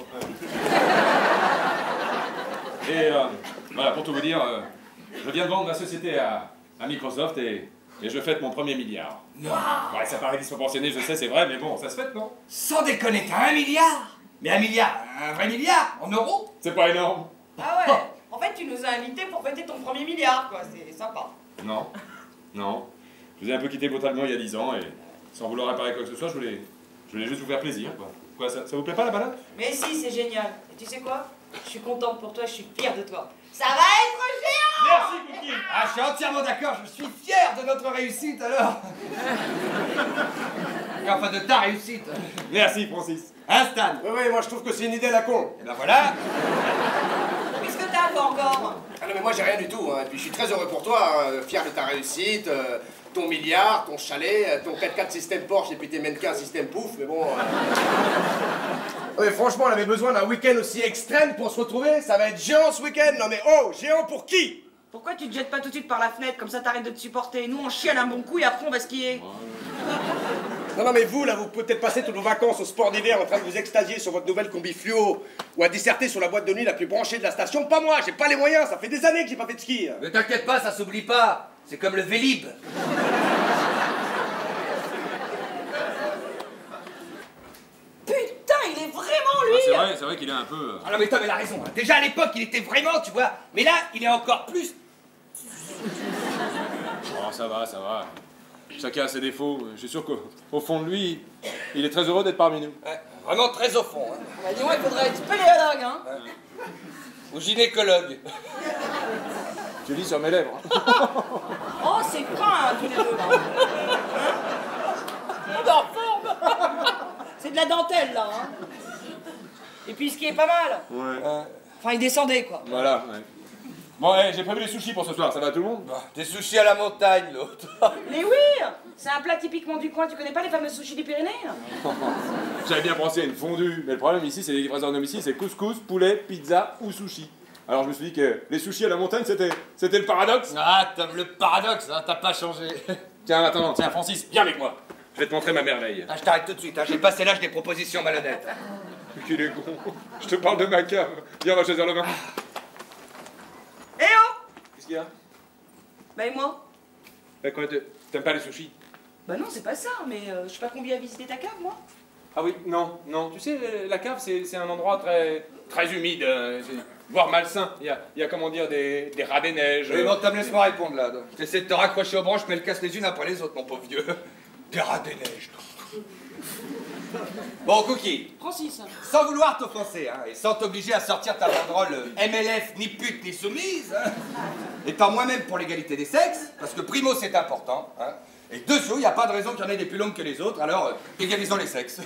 Et euh, voilà, pour tout vous dire, euh, je viens de vendre ma société à, à Microsoft et, et je fête mon premier milliard. Non. Ouais, ça paraît disproportionné, je sais, c'est vrai, mais bon, ça se fête, non? Sans déconner, t'as un milliard? Mais un milliard, un vrai milliard, en euros? C'est pas énorme. Ah ouais. En fait, tu nous as invités pour fêter ton premier milliard, quoi. C'est sympa. Non, non. Je vous ai un peu quitté brutalement il y a dix ans et sans vouloir réparer quoi que ce soit, je voulais, je voulais juste vous faire plaisir, quoi. Quoi, ça, ça vous plaît pas la balade? Mais si, c'est génial. Et tu sais quoi? Je suis contente pour toi, je suis fière de toi. Ça va être géant! Merci, Cookie! Ah, je suis entièrement d'accord, je suis fier de notre réussite alors. Et enfin de ta réussite. Merci, Francis. Hein, Stan? Oui, oui, moi je trouve que c'est une idée à la con. Et ben voilà. Qu'est-ce que t'as, toi, encore? Ah non, mais moi j'ai rien du tout, hein. Et puis je suis très heureux pour toi, hein. Fier de ta réussite, euh, ton milliard, ton chalet, euh, ton quatre quatre système Porsche et puis tes mannequins système pouf, mais bon. Euh... Oui, franchement, on avait besoin d'un week-end aussi extrême pour se retrouver. Ça va être géant ce week-end. Non mais oh, géant pour qui? Pourquoi tu te jettes pas tout de suite par la fenêtre, comme ça t'arrêtes de te supporter? Nous, on chiale un bon coup et après on va skier. Non, non, mais vous, là, vous pouvez peut-être passer toutes vos vacances au sport d'hiver en train de vous extasier sur votre nouvelle combi fluo ou à disserter sur la boîte de nuit la plus branchée de la station. Pas moi, j'ai pas les moyens, ça fait des années que j'ai pas fait de ski. Ne t'inquiète pas, ça s'oublie pas. C'est comme le Vélib. Putain, il est vraiment lui! Ah, c'est vrai, c'est vrai qu'il est un peu... Ah non mais Tom, il a raison. hein. Déjà à l'époque, il était vraiment, tu vois. Mais là, il est encore plus. Oh, ça va, ça va. Chacun a ses défauts. Je suis sûr qu'au au fond de lui, il est très heureux d'être parmi nous. Ouais, vraiment très au fond. Hein. Bah, dis-moi, il faudrait être spéléologue, hein? Ou gynécologue. Tu lis sur mes lèvres. Oh, c'est fin, tous les deux, là. On est en forme! C'est de la dentelle, là, hein? Et puis, ce qui est pas mal, Ouais. enfin, il descendait, quoi. Voilà, ouais. Bon, hey, j'ai prévu les sushis pour ce soir, ça va tout le monde? Bah, des sushis à la montagne, l'autre. Mais oui! C'est un plat typiquement du coin, tu connais pas les fameux sushis des Pyrénées? J'avais bien pensé à une fondue, mais le problème ici, c'est les livraisons à domicile, c'est couscous, poulet, pizza ou sushi. Alors je me suis dit que les sushis à la montagne, c'était c'était le paradoxe. Ah, Tom, le paradoxe, hein, t'as pas changé. Tiens, attends, tiens, Francis, viens avec moi. Je vais te montrer ma merveille. Ah, je t'arrête tout de suite, hein. J'ai passé l'âge des propositions malhonnêtes. Qu'il est con. Je te parle de ma cave. Viens, on va choisir le vin. Eh oh! Qu'est-ce qu'il y a? Bah, et moi? Bah quoi, t'aimes pas les sushis? Bah non, c'est pas ça, mais euh, je sais pas combien à visiter ta cave, moi. Ah oui, non, non. Tu sais, la cave, c'est un endroit très, très humide, euh, voire malsain. Il y a, il y a, comment dire, des, des rats des neiges. Mais bon, Tom, laisse-moi répondre, là. J'essaie de te raccrocher aux branches, mais elles cassent les unes après les autres, mon pauvre vieux. Des rats des neiges. Bon, Cookie, Francis. sans vouloir t'offenser, hein, et sans t'obliger à sortir ta banderole M L F, ni pute, ni soumise, hein, étant moi-même pour l'égalité des sexes, parce que primo, c'est important, hein, et dessous, il n'y a pas de raison qu'il y en ait des plus longues que les autres, alors, euh, égalisons les sexes.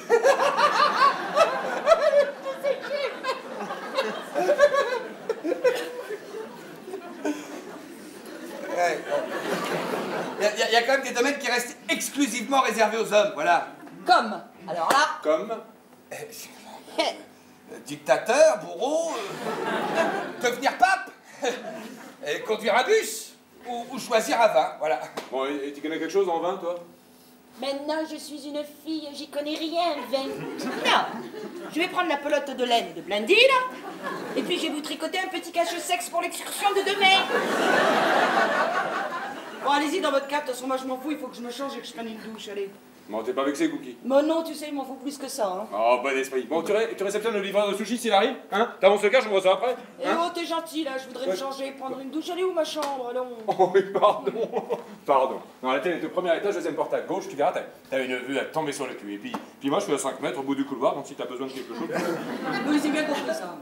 Ouais, bon. Il y, y a quand même des domaines qui restent exclusivement réservés aux hommes, voilà. Comme. Alors là. Comme? Euh, dictateur, bourreau, euh, devenir pape, euh, conduire un bus, ou, ou choisir un vin, voilà. Bon, et tu connais quelque chose en vin, toi? Maintenant, je suis une fille, j'y connais rien, vin. Non. Je vais prendre la pelote de laine de Blindy, là. Et puis je vais vous tricoter un petit cache-sexe pour l'excursion de demain. Bon, allez-y dans votre cave, de toute façon, moi je m'en fous, il faut que je me change et que je prenne une douche, allez. Bon, t'es pas vexé, Cookie? Mais non, tu sais, il m'en faut plus que ça, hein. Oh, bon esprit. Bon, tu, ré tu réceptionnes le livreur de sushi s'il arrive? Hein? T'avances le cas, je me ça après? Eh Hein? oh, t'es gentil, là, je voudrais Ouais. me changer, prendre une douche. Elle est où, ma chambre, allons? Oh, oui, pardon. Pardon. Non, la télé est au premier étage, deuxième porte à gauche, tu verras, t'as t'as une vue à tomber sur le cul. Et puis, puis moi, je suis à cinq mètres au bout du couloir, donc si t'as besoin de quelque chose... Oui, j'ai bien compris ça.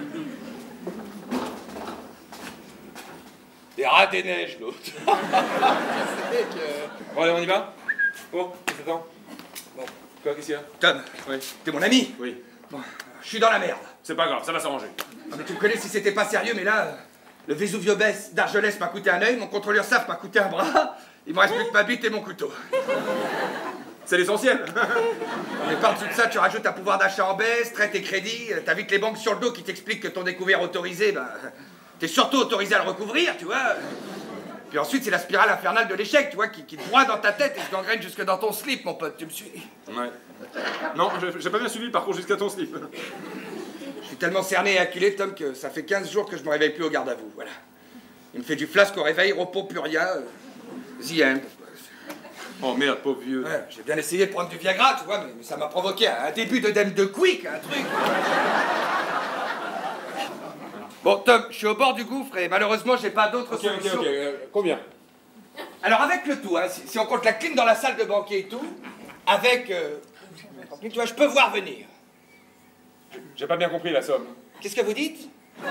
Des rats des neiges, l'autre. Bon, allez, on y va? Bon, qu'est-ce que t'attends? Bon, quoi, qu'est-ce qu'il y a? Tom, Oui. t'es mon ami. Oui. Bon, je suis dans la merde. C'est pas grave, ça va s'arranger. Ah, mais tu me connais si c'était pas sérieux, mais là, euh, le Vesuvio Bess d'Argelès m'a coûté un œil, mon contrôleur S A F m'a coûté un bras, il me reste plus que ma bite et mon couteau. C'est l'essentiel. Mais par-dessus de ça, tu rajoutes un pouvoir d'achat en baisse, traite et crédit, euh, t'as vite les banques sur le dos qui t'expliquent que ton découvert autorisé, ben, t'es surtout autorisé à le recouvrir, tu vois. Puis ensuite, c'est la spirale infernale de l'échec, tu vois, qui, qui te broie dans ta tête et se gangrène jusque dans ton slip, mon pote, tu me suis? Ouais. Non, j'ai j'ai pas bien suivi le parcours jusqu'à ton slip. Je suis tellement cerné et acculé, Tom, que ça fait quinze jours que je me réveille plus au garde à vous, voilà. Il me fait du flasque au réveil, repos plus rien, euh, the end. Oh merde, pauvre vieux. Ouais, j'ai bien essayé de prendre du Viagra, tu vois, mais, mais ça m'a provoqué un, un début d'œdème de quick, un truc. Bon, Tom, je suis au bord du gouffre et malheureusement, j'ai pas d'autre Ok, ok, solution. ok. euh, combien? Alors, avec le tout, hein, si, si on compte la clim dans la salle de banquier et tout, avec... Euh, tu vois, je peux voir venir. J'ai pas bien compris la somme. Qu'est-ce que vous dites?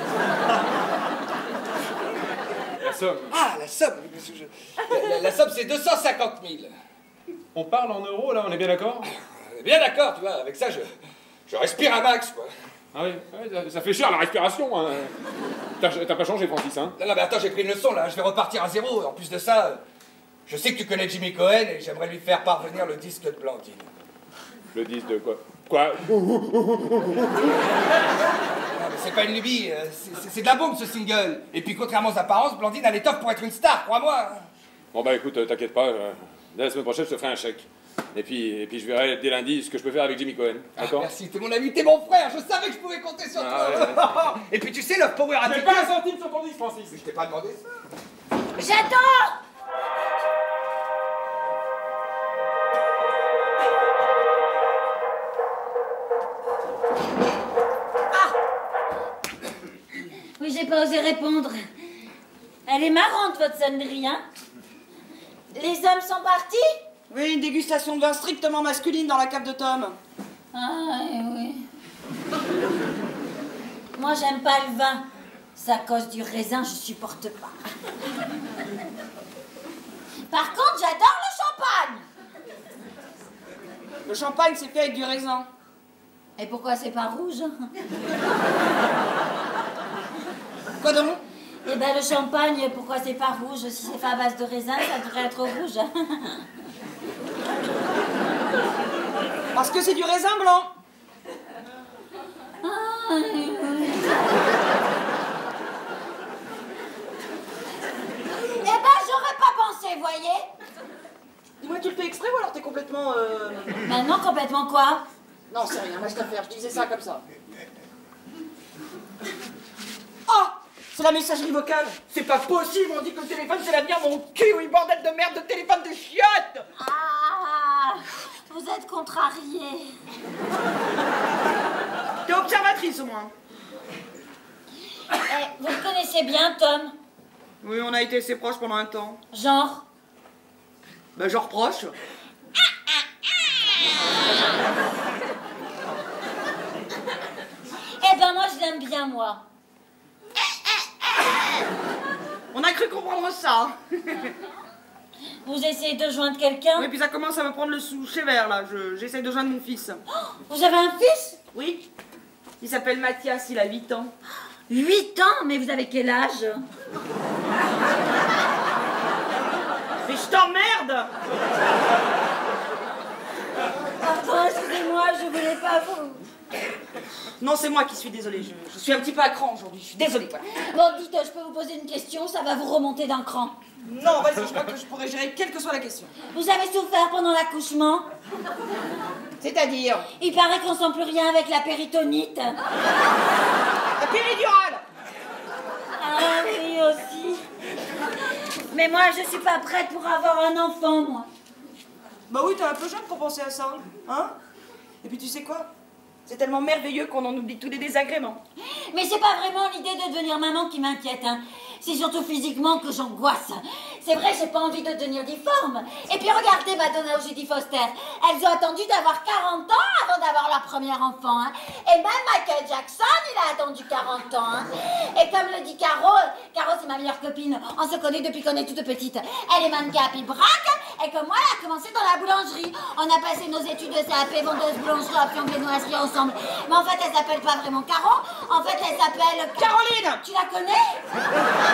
La somme. Ah, la somme parce que je- La, la- la somme, c'est deux cent cinquante mille. On parle en euros là, on est bien d'accord? On est bien d'accord, tu vois, avec ça, je, je respire un max, quoi. Ah oui, ouais, ça, ça fait cher la respiration. Hein. T'as t'as pas changé, Francis, hein? Non, non, mais attends, j'ai pris une leçon, là, je vais repartir à zéro. En plus de ça, euh, je sais que tu connais Jimmy Cohen et j'aimerais lui faire parvenir le disque de Blandine. Le disque de quoi? Quoi? Non, mais c'est pas une lubie, euh, c'est- c'est c'est de la bombe, ce single. Et puis, contrairement aux apparences, Blandine a l'étoffe pour être une star, crois-moi. Bon bah écoute, euh, t'inquiète pas, euh, dès la semaine prochaine je te ferai un chèque. Et puis, et puis je verrai dès lundi ce que je peux faire avec Jimmy Cohen. Ah, D'accord? merci, t'es mon ami, t'es mon frère, je savais que je pouvais compter sur Ah, toi. Et puis, tu sais, le power J'ai attitude... pas un centime sur ton disque, Francis! Je t'ai pas demandé ça. J'attends. Ah. Oui, j'ai pas osé répondre. Elle est marrante, votre sonnerie, hein? Les hommes sont partis? Oui, une dégustation de vin strictement masculine dans la cave de Tom. Ah, oui. Moi, j'aime pas le vin. C'est à cause du raisin, je supporte pas. Par contre, j'adore le champagne. Le champagne, c'est fait avec du raisin. Et pourquoi c'est pas rouge? Quoi donc? Eh ben, le champagne, pourquoi c'est pas rouge? Si c'est fait à base de raisin, ça devrait être rouge. Parce que c'est du raisin blanc. Ah, oui, oui. Eh ben, j'aurais pas pensé, voyez? Dis-moi, tu le fais exprès ou alors t'es complètement... Euh... Maintenant, complètement quoi? Non, c'est rien, lâche l'affaire, je disais ça comme ça. Oh! C'est la messagerie vocale. C'est pas possible, on dit que le téléphone c'est l'avenir, mon cul, oui, bordel de merde, de téléphone de chiottes! Ah, vous êtes contrarié. T'es observatrice au moins. Eh, vous le connaissez bien, Tom? Oui, on a été assez proches pendant un temps. Genre? Ben, genre proche. Eh ben, moi, je l'aime bien, moi. On a cru comprendre ça. Vous essayez de joindre quelqu'un? Et puis ça commence à me prendre le sou sévère là. Je- J'essaye de joindre mon fils. Vous avez un fils? Oui. Il s'appelle Mathias, il a huit ans. Huit ans? Mais vous avez quel âge? Mais je t'emmerde! Pardon, excusez-moi, je voulais pas vous... Non, c'est moi qui suis désolée. Je, je suis un petit peu à cran aujourd'hui. Je suis désolée. Voilà. Bon, dites, je peux vous poser une question, ça va vous remonter d'un cran. Non, vas-y, je crois que je pourrais gérer quelle que soit la question. Vous avez souffert pendant l'accouchement? C'est-à-dire? Il paraît qu'on sent plus rien avec la péritonite. La péridurale! Ah oui, aussi. Mais moi, je suis pas prête pour avoir un enfant, moi. Bah oui, t'es un peu jeune pour penser à ça, hein? Et puis tu sais quoi? C'est tellement merveilleux qu'on en oublie tous les désagréments. Mais c'est pas vraiment l'idée de devenir maman qui m'inquiète, hein. C'est surtout physiquement que j'angoisse. C'est vrai, j'ai pas envie de devenir difforme. Et puis regardez Madonna ou Judy Foster. Elles ont attendu d'avoir quarante ans avant d'avoir leur premier enfant, hein. Et même Michael Jackson, il a attendu quarante ans, hein. Et comme le dit Caro, Caro c'est ma meilleure copine. On se connaît depuis qu'on est toute petite. Elle est mannequin à Pibrac, et comme moi, elle a commencé dans la boulangerie. On a passé nos études de C A P, vendeuse boulangerie, à viennoiserie ensemble. Mais en fait, elle s'appelle pas vraiment Caro. En fait, elle s'appelle... Caroline! Tu la connais?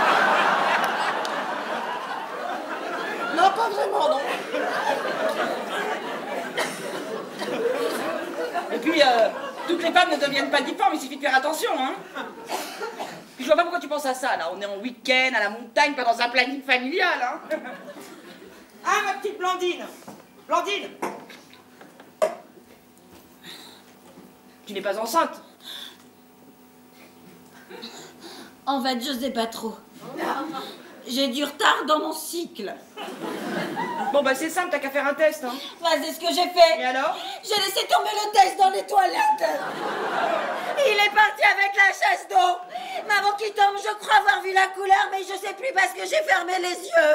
Non, pas vraiment, non. Et puis, euh, toutes les femmes ne deviennent pas difformes, il suffit de faire attention, hein. Puis je vois pas pourquoi tu penses à ça, là. On est en week-end, à la montagne, pas dans un planning familial, hein. Ah, ma petite Blandine! Blandine! Tu n'es pas enceinte? En fait, je sais pas trop. J'ai du retard dans mon cycle. Bon, bah c'est simple, t'as qu'à faire un test, hein. Bah, c'est ce que j'ai fait. Et alors? J'ai laissé tomber le test dans les toilettes. Il est parti avec la chasse d'eau. Maman qui tombe, je crois avoir vu la couleur, mais je sais plus parce que j'ai fermé les yeux.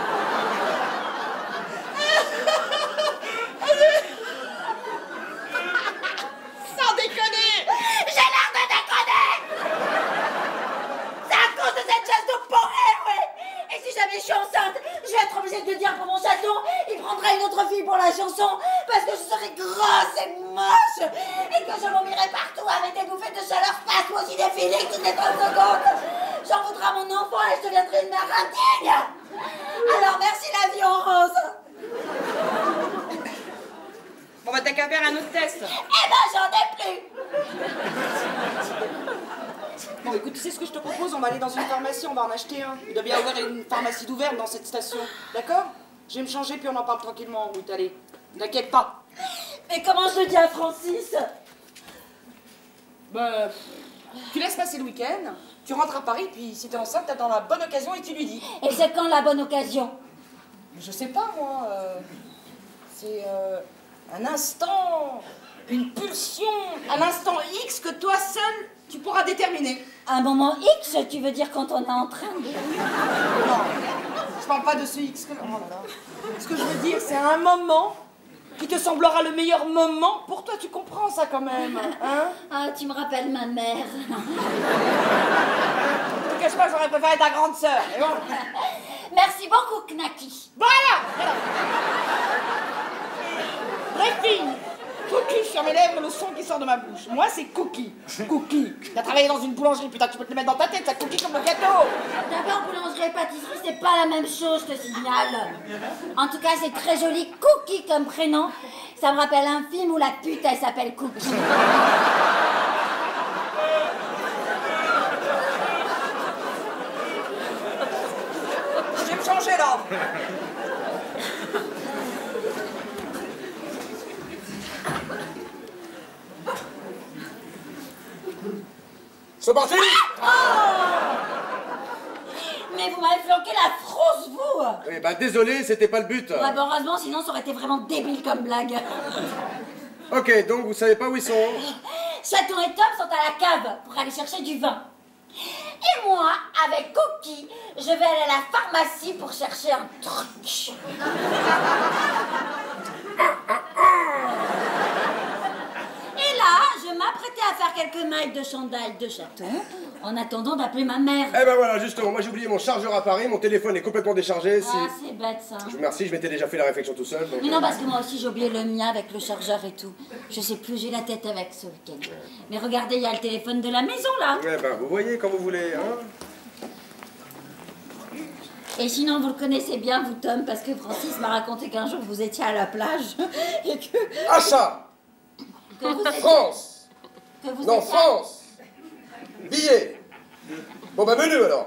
Sans déconner! J'ai l'air de déconner. C'est à cause de cette chasse d'eau pourrie, ouais. Et si jamais je suis enceinte, je vais être obligée de dire pour mon chaton, il prendra une autre fille pour la chanson, parce que je serai grosse et moche, et que je vomirai partout avec des bouffées de chaleur spasmodiphiles toutes les trente secondes. J'en voudrai à mon enfant et je deviendrai une mère indigne. Alors merci la vie en rose. Bon, bah t'as qu'à faire un autre test. Eh ben j'en ai plus. Bon, écoute, tu sais ce que je te propose? On va aller dans une pharmacie, on va en acheter un. Il doit bien y avoir une pharmacie d'ouverte dans cette station. D'accord? Je vais me changer, puis on en parle tranquillement en route. Allez, t'inquiète pas. Mais comment je le dis à Francis? Bah, tu laisses passer le week-end, tu rentres à Paris, puis si t'es enceinte, t'attends la bonne occasion et tu lui dis. Et c'est quand la bonne occasion? Je sais pas, moi. euh, c'est euh, un instant, une pulsion, un instant X que toi seul, tu pourras déterminer. Un moment X, tu veux dire quand on est en train de... Non, je parle pas de ce X que... Oh là là. Ce que je veux dire, c'est un moment qui te semblera le meilleur moment. Pour toi, tu comprends ça quand même, hein? Ah, tu me rappelles ma mère. Ne te cache pas, j'aurais préféré ta grande sœur. Mais bon. Merci beaucoup, Knacky. Voilà, voilà. Bref, fille. Cookie sur mes lèvres, le son qui sort de ma bouche. Moi, c'est Cookie. Cookie. T'as travaillé dans une boulangerie, putain, tu peux te le mettre dans ta tête, ça Cookie comme le gâteau. D'abord, boulangerie et pâtisserie, c'est pas la même chose, je te signale. En tout cas, c'est très joli, Cookie comme prénom. Ça me rappelle un film où la pute, elle s'appelle Cookie. Je vais me changer, là. C'est parti. Oh, mais vous m'avez flanqué la frousse, vous. Eh ben désolé, c'était pas le but. Ouais, bah heureusement, sinon ça aurait été vraiment débile comme blague. Ok, donc vous savez pas où ils sont? Chaton et Tom sont à la cave pour aller chercher du vin. Et moi, avec Cookie, je vais aller à la pharmacie pour chercher un truc. Et là, je m'apprêtais à faire quelques mailles de chandail de chaton en attendant d'appeler ma mère. Eh ben voilà, justement, moi j'ai oublié mon chargeur à Paris, mon téléphone est complètement déchargé. Si... Ah, c'est bête ça. Je vous remercie, je m'étais déjà fait la réflexion tout seul. Donc... Mais non, parce que moi aussi j'ai oublié le mien avec le chargeur et tout. Je sais plus, j'ai la tête avec ce week-end. Mais regardez, il y a le téléphone de la maison là. Eh ben vous voyez quand vous voulez, hein. Et sinon, vous le connaissez bien, vous, Tom, parce que Francis m'a raconté qu'un jour vous étiez à la plage et que. Achat. Que vous étiez... France. Que vous Non, étiez... France. Billet. Bon bah menu alors.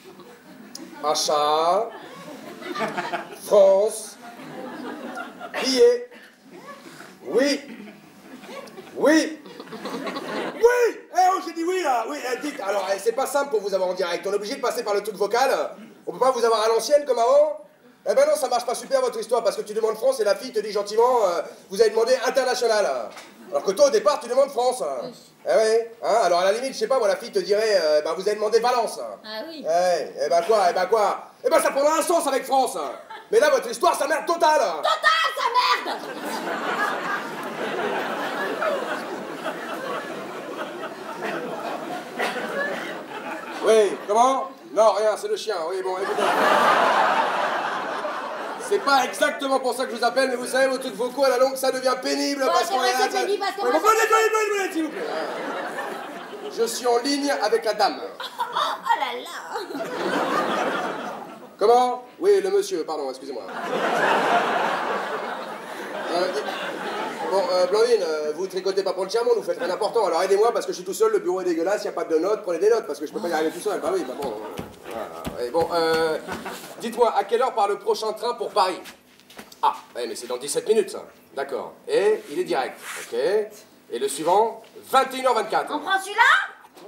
Achat. France. Billet. Oui. Oui. Oui. Eh oh, j'ai dit oui là. Oui, eh, dites. Alors, eh, c'est pas simple pour vous avoir en direct. On est obligé de passer par le truc vocal. On peut pas vous avoir à l'ancienne comme avant. Eh, Eh ben non, ça marche pas super votre histoire, parce que tu demandes France et la fille te dit gentiment, euh, vous avez demandé international. Alors que toi, au départ, tu demandes France. Oui. Eh ouais, hein, alors à la limite, je sais pas, moi, la fille te dirait, euh, bah vous avez demandé Valence. Ah oui. Eh, eh ben quoi, eh ben quoi Eh ben ça prendra un sens avec France. Mais là, votre histoire, ça merde totale. Total, ça merde. Oui, comment? Non, rien, c'est le chien. Oui, bon, écoutez. C'est pas exactement pour ça que je vous appelle, mais vous savez, vos trucs vocaux à la longue, ça devient pénible. Bon, parce c'est qu'on vrai, est c'est là, ça- pénible, parce que Oui, moi, bon, c'est- bonne école, bonne école, s'il vous plaît. Je suis en ligne avec la dame. Oh là là. Comment? Oui, le monsieur, pardon, excusez-moi. Euh, dites- Bon, euh, Blandine, euh, vous tricotez pas pour le tiers-monde, vous faites rien d'important. Alors aidez-moi parce que je suis tout seul, le bureau est dégueulasse, y a pas de notes, prenez des notes parce que je peux pas y arriver tout seul. Bah oui, bah bon. euh, voilà. Et bon, euh, dites-moi, à quelle heure part le prochain train pour Paris? Ah, ouais, mais c'est dans dix-sept minutes ça. D'accord. Et il est direct, ok. Et le suivant, vingt et une heures vingt-quatre. On prend celui-là?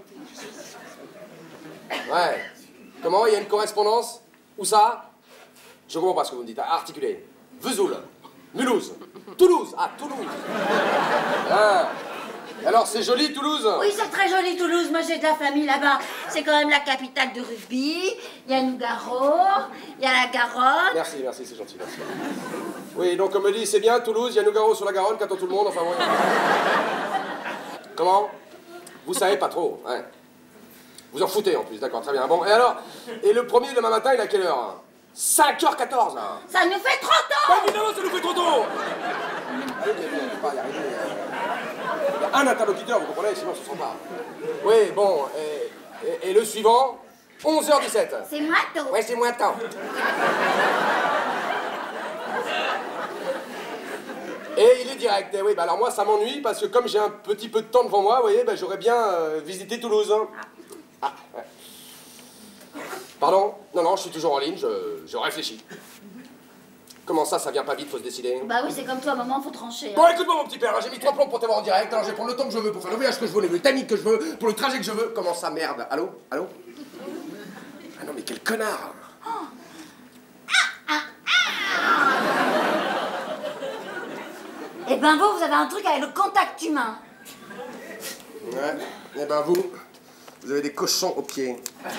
Ouais. Comment? Il y a une correspondance? Où ça? Je comprends pas ce que vous me dites. Articulé. Vesoul. Mulhouse. Toulouse. Ah, Toulouse. Ah. Alors, c'est joli, Toulouse? Oui, c'est très joli, Toulouse. Moi, j'ai de la famille là-bas. C'est quand même la capitale du rugby. Il y a Nougaro, il y a la Garonne. Merci, merci, c'est gentil, merci. Oui, donc, comme me dit, c'est bien, Toulouse, il y a Nougaro sur la Garonne, qu'attend tout le monde, enfin, bon. Comment? Vous savez pas trop, ouais. Vous en foutez, en plus, d'accord, très bien. Bon, et alors? Et le premier, demain matin, il est à quelle heure? cinq heures quatorze, là. Ça nous fait trop tôt. Pas évidemment, ça nous fait trop tôt. Ah oui, mais bon, on peut pas y arriver. euh. Il y a un interlocuteur, vous comprenez, sinon on se sent pas. Oui, bon, et, et- et le suivant, onze heures dix-sept. C'est moi tôt. Ouais, c'est moins de temps. Et il est direct. Et oui, bah alors moi, ça m'ennuie parce que comme j'ai un petit peu de temps devant moi, vous voyez, bah, j'aurais bien euh, visité Toulouse. Hein. Ah, ouais. Pardon? Non, non, je suis toujours en ligne, je, je réfléchis. Comment ça, ça vient pas vite, faut se décider? Bah oui, c'est comme toi, maman, faut trancher. hein. Bon, écoute-moi, mon petit père, hein, j'ai mis trois plombs pour t'avoir en direct, alors je vais prendre le temps que je veux pour faire le voyage que je veux, le timing que je veux, pour le trajet que je veux. Comment ça, merde? Allô? Allô? Ah non, mais quel connard! Eh ben vous, vous avez un truc avec le contact humain. Ouais, et ben vous, vous avez des cochons aux pieds.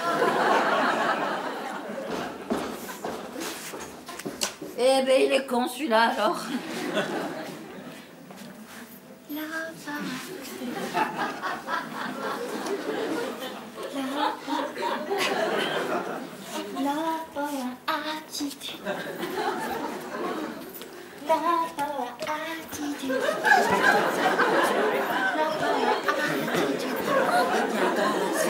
Eh ben il est con celui-là alors. La power attitude. La power attitude. La power attitude. Viens danser.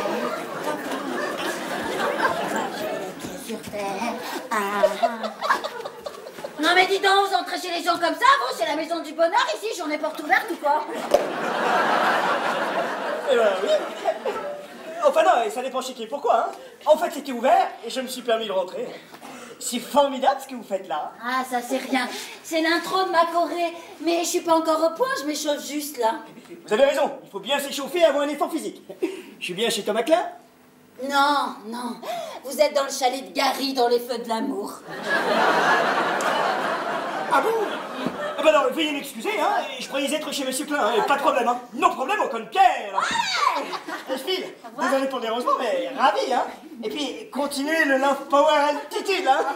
Sur terre. Ah, ah. Non mais dis donc, vous entrez chez les gens comme ça, vous, c'est la maison du bonheur ici, journée porte ouverte ou quoi? Eh ben oui. Enfin non, ça dépend chez qui. Pourquoi, hein? En fait, c'était ouvert et je me suis permis de rentrer. C'est formidable ce que vous faites là. Ah, ça c'est rien. C'est l'intro de ma Corée. Mais je suis pas encore au point, je m'échauffe juste là. Vous avez raison, il faut bien s'échauffer avant un effort physique. Je suis bien chez Thomas Klein? Non, non. Vous êtes dans le chalet de Gary dans les feux de l'amour. Ah bon? Ah ben non, veuillez m'excuser, hein, je croyais être chez Monsieur Klein, hein, pas de problème, hein. Non problème, on connaît Pierre. Je file, désolé pour le dérangement, mais ravi, hein. Et puis, continuez le Love Power Attitude, hein.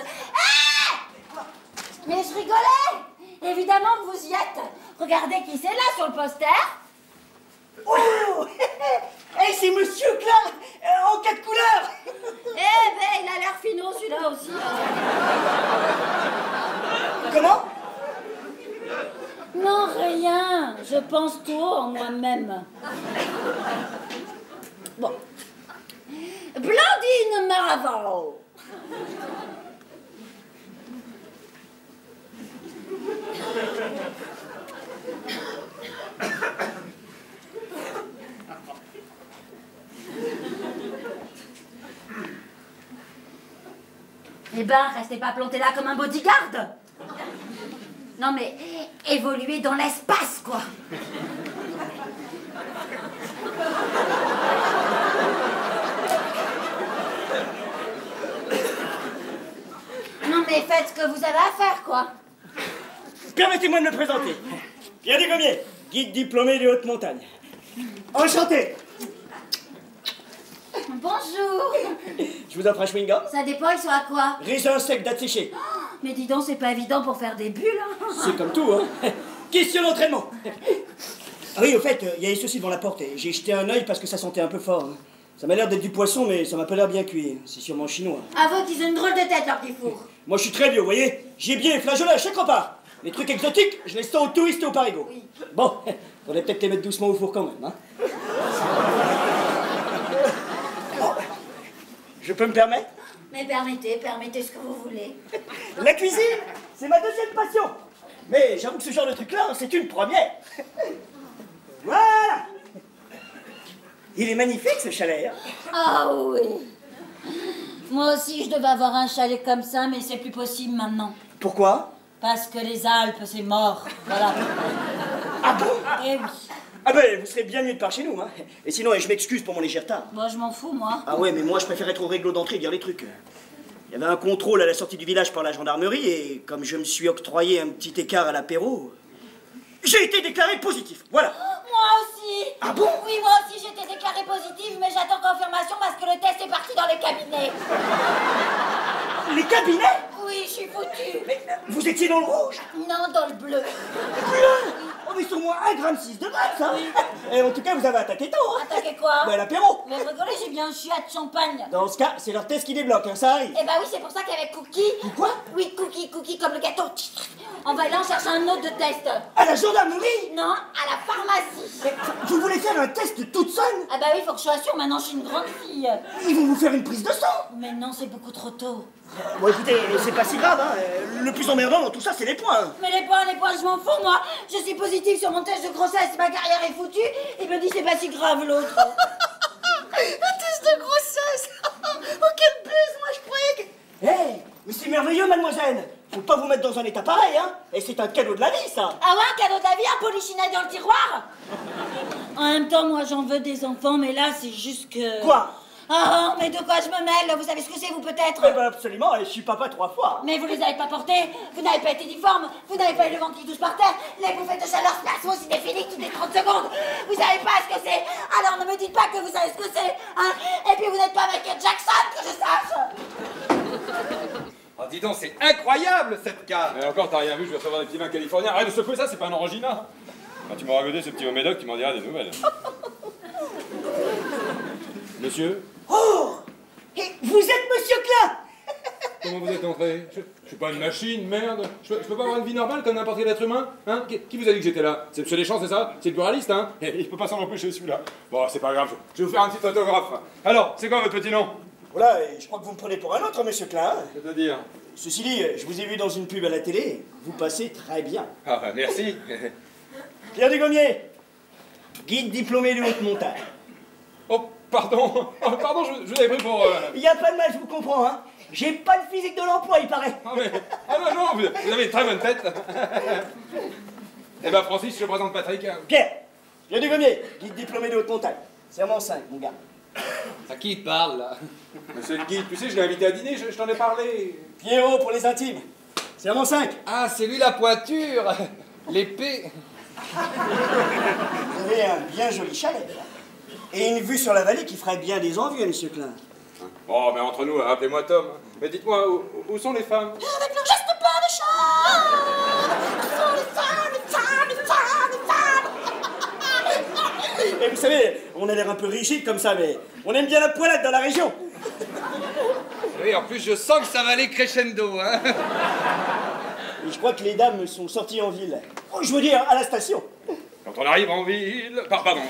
Mais je rigolais. Évidemment que vous y êtes. Regardez qui c'est là sur le poster. Oh. Hey, c'est Monsieur Klein, euh, en quatre couleurs. Eh ben, il a l'air finot celui-là aussi. Comment? Non, rien. Je pense tout en moi-même. Bon. Blandine Maraval. Eh ben, restez pas planté là comme un bodyguard. Non mais, évoluer dans l'espace, quoi. Non mais faites ce que vous avez à faire, quoi. Permettez-moi de me présenter. Pierre Desgommiers, guide diplômé de haute montagne. Enchanté. Bonjour. Je vous offre un chewing-gum. Ça dépend, ils sont à quoi? Raisin sec, date séchée. Mais dis donc, c'est pas évident pour faire des bulles, hein. C'est comme tout, hein. Question d'entraînement. Ah oui, au fait, il y avait ceci devant la porte et j'ai jeté un œil parce que ça sentait un peu fort. Hein. Ça m'a l'air d'être du poisson, mais ça m'a pas l'air bien cuit. C'est sûrement chinois. Avoue qu'ils ont une drôle de tête, leur petit four. Moi, je suis très vieux, vous voyez. J'ai bien les flageolets à chaque repas. Les trucs exotiques, je les sors aux touristes et aux parigots. Oui. Bon, faudrait peut-être les mettre doucement au four quand même, hein. Bon, je peux me permettre? Mais permettez, permettez ce que vous voulez. La cuisine, c'est ma deuxième passion. Mais j'avoue que ce genre de truc-là, c'est une première. Voilà. Il est magnifique, ce chalet, hein. Ah oui. Moi aussi, je devais avoir un chalet comme ça, mais c'est plus possible maintenant. Pourquoi? Parce que les Alpes, c'est mort. Voilà. Ah bon? Eh oui. Ah ben, vous serez bien mieux de par chez nous, hein. Et sinon, je m'excuse pour mon léger retard. Moi, je m'en fous, moi. Ah ouais, mais moi, je préfère être au réglo d'entrée et dire les trucs. Il y avait un contrôle à la sortie du village par la gendarmerie, et comme je me suis octroyé un petit écart à l'apéro, j'ai été déclaré positif, voilà. Moi aussi. Ah bon? Oui, moi aussi, j'ai été déclarée positive, mais j'attends confirmation parce que le test est parti dans les cabinets. Les cabinets? Oui, je suis foutue. Mais vous étiez dans le rouge? Non, dans le bleu. Bleu? Oh, mais sur moi, un gramme six de mal, ça. Et en tout cas, vous avez attaqué tôt, hein. Attaquez quoi? Ben, l'apéro. Mais rigolez, j'ai bien un chiat de champagne. Dans ce cas, c'est leur test qui débloque, hein, ça arrive. Eh bah oui, c'est pour ça qu'avec Cookie... Quoi? Oui, Cookie, Cookie, comme le gâteau. On va aller en chercher un autre de test. À la gendarmerie? Non, à la pharmacie. Mais vous voulez faire un test toute seule? Ah bah oui, faut que je sois sûre, maintenant je suis une grande fille. Ils vont vous faire une prise de sang. Mais non, c'est beaucoup trop tôt. Bon, écoutez, c'est pas si grave, hein. Le plus emmerdant dans tout ça, c'est les points. Mais les points, les points, je m'en fous, moi. Je suis positive sur mon test de grossesse, ma carrière est foutue. Il me dit c'est pas si grave, l'autre. Un test de grossesse. Oh, quelle buse, moi, je croyais que... Hé, hey, mais c'est merveilleux, mademoiselle. Faut pas vous mettre dans un état pareil, hein. Et c'est un cadeau de la vie, ça. Ah ouais, un cadeau de la vie, un polichinelle dans le tiroir. En même temps, moi, j'en veux des enfants, mais là, c'est juste que... Quoi? Ah, mais de quoi je me mêle? Vous savez ce que c'est, vous, peut-être? Eh ben, absolument, et je suis papa trois fois. Mais vous les avez pas portés, vous n'avez pas été difforme, vous n'avez pas eu le ventre qui touche par terre, les bouffées de chaleur se placent aussi définies toutes les trente secondes. Vous savez pas ce que c'est, alors ne me dites pas que vous savez ce que c'est, hein. Et puis vous n'êtes pas Michael Jackson, que je sache. Oh, dis donc, c'est incroyable cette carte. Et encore, t'as rien vu, je vais recevoir des petits vins californiens. Arrête de secouer ça, c'est pas un orangina. Quand tu m'auras goûté ce petit homédoc, tu m'en diras des nouvelles. Monsieur? Oh! Et vous êtes Monsieur Klein? Comment vous êtes entré? je, je suis pas une machine, merde. Je, je peux pas avoir une vie normale comme n'importe quel être humain, hein? Qui, qui vous a dit que j'étais là? C'est Monsieur Deschamps, c'est ça? C'est le pluraliste, hein? Et il peut pas s'en empêcher celui-là. Bon, c'est pas grave, je, je vais vous faire un petit autographe. Alors, c'est quoi votre petit nom? Voilà, et je crois que vous me prenez pour un autre, Monsieur Klein. C'est-à-dire? Ceci dit, je vous ai vu dans une pub à la télé, vous passez très bien. Ah, bah, merci. Pierre Desgommiers, guide diplômé de haute montagne. Oh, pardon. Oh, pardon, je, je vous avais pris pour... Euh... Il y a pas de mal, je vous comprends, hein. J'ai pas le physique de l'emploi, il paraît. Ah, mais... ah non, non, vous, vous avez une très bonne tête. Eh ben, Francis, je te présente Patrick. Pierre, Pierre Desgommiers, guide diplômé de haute montagne. C'est mon cinq, mon gars. À qui il parle, là? Monsieur le guide, tu sais, je l'ai invité à dîner, je, je t'en ai parlé. Pierrot pour les intimes. C'est mon cinq. Ah, c'est lui la pointure. L'épée. Vous avez un bien joli chalet, là. Et une vue sur la vallée qui ferait bien des envies, Monsieur Klein. Oh, mais entre nous, appelez-moi Tom. Mais dites-moi, où, où sont les femmes? Avec leur geste plein de charme, où sont les femmes, les femmes, les femmes, les femmes. Et vous savez, on a l'air un peu rigide comme ça, mais on aime bien la poilade dans la région. Oui, en plus, je sens que ça va aller crescendo, hein. Et je crois que les dames sont sorties en ville. Oh, je veux dire, à la station. Quand on arrive en ville... Par- Pardon.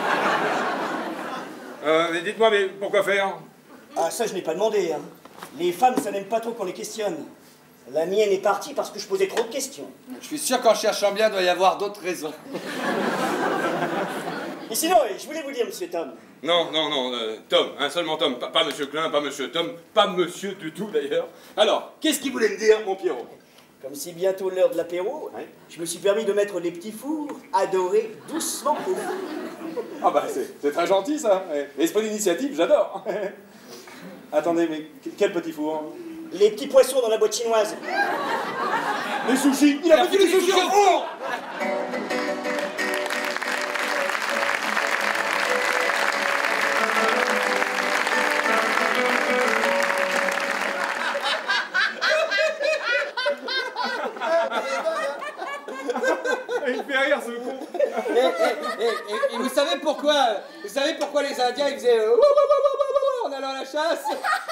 euh, mais dites-moi, mais pourquoi faire? Ah, ça, je n'ai pas demandé, hein. Les femmes, ça n'aime pas trop qu'on les questionne. La mienne est partie parce que je posais trop de questions. Je suis sûr qu'en cherchant bien, il doit y avoir d'autres raisons. Et sinon, je voulais vous dire, Monsieur Tom. Non, non, non, euh, Tom, hein, seulement Tom, pas, pas Monsieur Klein, pas Monsieur Tom, pas Monsieur du tout d'ailleurs. Alors, qu'est-ce qu'il voulait me dire, mon Pierrot? Comme c'est bientôt l'heure de l'apéro, Ouais. je me suis permis de mettre les petits fours adorés doucement pour vous. Ah bah, c'est c'est très gentil, ça. Esprit d'initiative, j'adore. Attendez, mais quel petit four? Les petits poissons dans la boîte chinoise. Les sushis. Il a foutu les sushis au four. Il me fait rire ce con. Et, et, et, et, et vous savez pourquoi Vous savez pourquoi les Indiens ils faisaient euh, ouah, ouah, ouah, ouah, ouah, en allant à la chasse?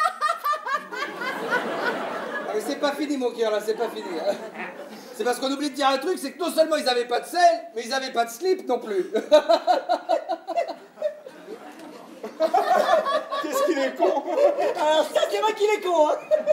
Ah, mais c'est pas fini mon cœur là, c'est pas fini. C'est parce qu'on oublie de dire un truc, c'est que non seulement ils avaient pas de sel, mais ils avaient pas de slip non plus. Qu'est-ce qu'il est con. Alors ça, c'est vrai qu'il est con, hein.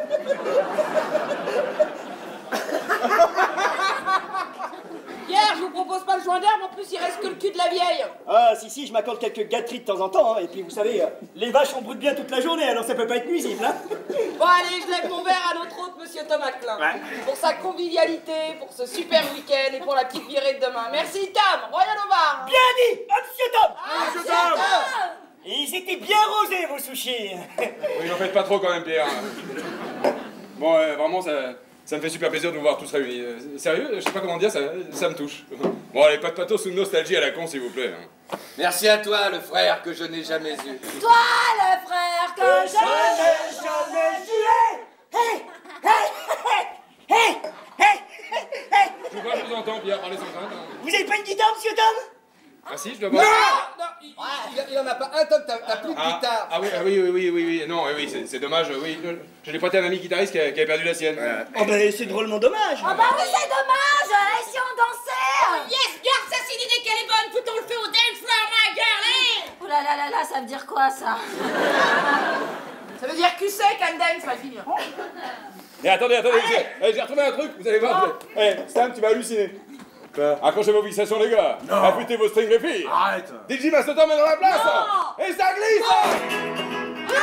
Pierre, je vous propose pas le joint d'herbe, en plus il reste que le cul de la vieille. Ah, si, si, je m'accorde quelques gâteries de temps en temps, hein. Et puis, vous savez, euh, les vaches on broute bien toute la journée, alors ça peut pas être nuisible, hein. Bon allez, je lève mon verre à notre hôte, monsieur Thomas Klein. Ouais. Pour sa convivialité, pour ce super week-end et pour la petite virée de demain. Merci Tam, Royal au bar. Bien dit, ah, monsieur Tom. Ah, Monsieur Tom. Tom. Et ils étaient bien rosés, vos sushis. Oui, n'en faites pas trop quand même, Pierre. Bon, euh, vraiment, ça, ça me fait super plaisir de vous voir tous réunis. Euh, Sérieux, je sais pas comment dire, ça, ça me touche. Bon, allez, pas de pathos ou de nostalgie à la con, s'il vous plaît. Merci à toi, le frère que je n'ai jamais eu. Toi, le frère que je Jamais, jamais tué. Hey, hey, hey, hey, hey, hey. Je vois, je vous entends, Pierre, parlez sans crainte. Vous avez pas une guitare, monsieur Tom? Ah si, je dois Non, voir. non, il, il, il en a pas un, Tom, t'as t'as plus de Ah, guitare. ah oui, ah oui, oui, oui, oui, oui, non, oui, oui, c'est- c'est dommage, oui. Je, je l'ai prêté à un ami guitariste qui, a- qui avait perdu la sienne. Oh ben, c'est drôlement dommage. Ah bah oui, c'est dommage. Et si on dansait? Yes, garde ça, c'est une idée qu'elle est bonne. Foutons le feu au dance floor, my girl, hein. Oh là là là là, ça veut dire quoi, ça? Ça veut dire cul sec, and dance, ma fille. Et attendez, attendez, j'ai eh, j'ai retrouvé un truc, vous allez voir. vous allez- Eh, Stan, tu vas halluciner. Accrochez vos fixations, les gars. Affûtez vos strings, les filles. Arrête. D J Mastodon est dans la place. Non. Et ça glisse.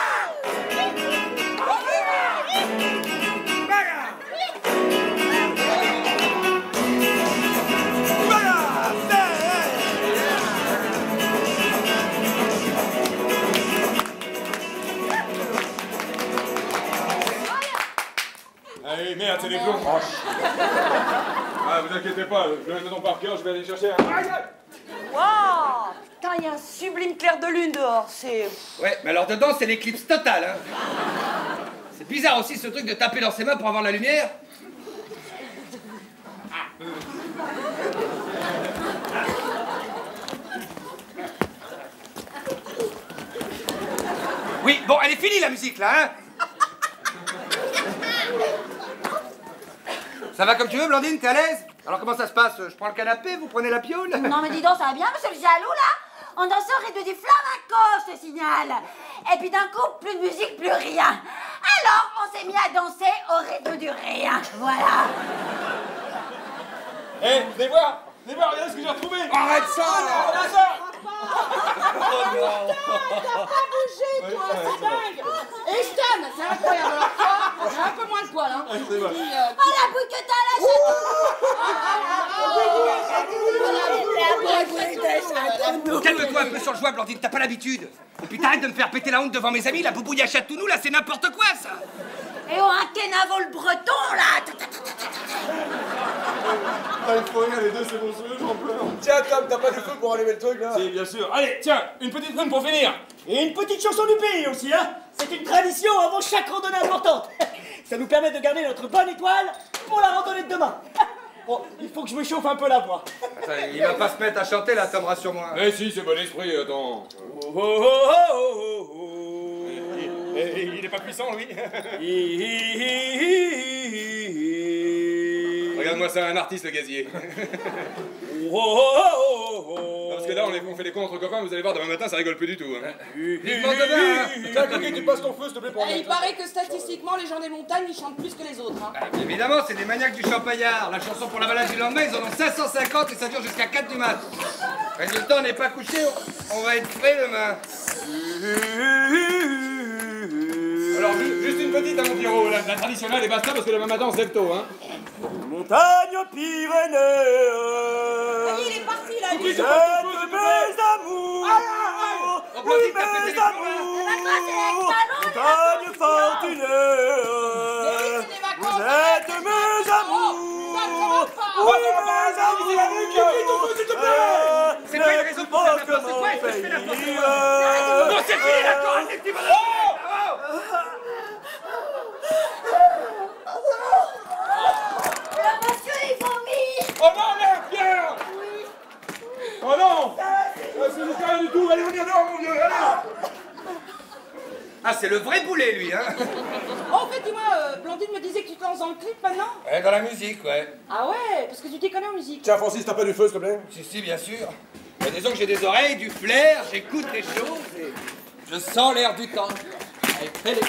Allez, merde, c'est des plombs. Ah, vous inquiétez pas, je le mets dans par cœur, je vais aller chercher un... Waouh. Putain, il y a un sublime clair de lune dehors, c'est... Ouais, mais alors dedans, c'est l'éclipse totale, hein. C'est bizarre aussi ce truc de taper dans ses mains pour avoir la lumière. Oui, bon, elle est finie la musique là, hein. Ça va comme tu veux, Blandine, t'es à l'aise? Alors comment ça se passe? Je prends le canapé, vous prenez la piole? Non mais dis donc, ça va bien, monsieur le jaloux, là? On dansait au rythme du flamenco, je te signale. Et puis d'un coup, plus de musique, plus rien. Alors, on s'est mis à danser au rythme du rien. Voilà. Eh, venez voir, venez voir, regardez ce que j'ai retrouvé. Arrête ça là. Regardez ça. T'as pas bougé, toi, c'est dingue. Et Stan, c'est incroyable. Alors toi, j'ai un peu moins de poils, hein. C'est vrai. Puis, euh, Oh, la bouille que t'as, la chatte. Calme-toi un peu sur le joie, Blandine, t'as pas l'habitude. Et puis t'arrêtes de me faire péter la honte devant mes amis, la boubouille à Chatounou, là, c'est n'importe quoi, ça. Et oh, un Kenavo breton, là. Ah, il faut rire, les deux, c'est monstrueux, j'en pleure. Tiens, Tom, t'as pas du feu pour allumer le truc, là? Si, bien sûr. Allez, tiens, une petite rime pour finir. Et une petite chanson du pays aussi, hein. C'est une tradition avant chaque randonnée importante. Ça nous permet de garder notre bonne étoile pour la randonnée de demain. Bon, il faut que je me chauffe un peu la voix. Attends, il va pas se mettre à chanter, là, Tom, rassure-moi. Eh si, c'est bon esprit, attends. Oh, oh, oh, oh, oh, oh. Et, et, il est pas puissant, lui. Regarde-moi ça, un artiste, le gazier. Oh, oh, oh, oh, oh. Parce que là, on, est- on fait les cons entre copains, vous allez voir, demain matin, ça rigole plus du tout. Hein. Vivement demain, hein. Tiens, Coquille, tu passes ton feu, s'il te plaît, pour eh, un il paraît que statistiquement, les gens des montagnes, ils chantent plus que les autres, hein. Ah, évidemment, c'est des maniaques du champagnard. La chanson pour la balade du lendemain, ils en ont cinq cent cinquante et ça dure jusqu'à quatre du mat. Résultat, on n'est pas couché, on va être frais demain. Alors, ju- juste une petite, hein, mon Pierrot, la, la traditionnelle et basta, parce que demain matin, on se lève tôt, hein. Montagne Pyrénées. Il est parti, là, Oui, lui. je passe ton feu, Jette s'il te plaît. mes amours Oh, Blandine, Oui, t'as pété mes les plombs, là. amours, montagne fortunée, vous êtes mes amours. Oui, mes amours, s'il te plaît. C'est pas une raison pour faire n'importe quoi, il faut faire n'importe quoi. Non, c'est fini, d'accord, arrête, tu vas là. Le monsieur, il vomit. Oh non, merde, Pierre. Oh non. C'est juste rien du tout. Allez, on y dehors, mon vieux, allez. Ah, c'est le vrai boulet, lui, hein. Oh, en fait, dis-moi, euh, Blandine me disait que tu te lances dans le clip maintenant. Ouais, dans la musique, ouais. Ah ouais, parce que tu t'y connais en musique. Tiens, Francis, t'as pas du feu, s'il te plaît? Si, si, bien sûr. Mais disons que j'ai des oreilles, du flair, j'écoute des choses et je sens l'air du temps. Allez, fais-les.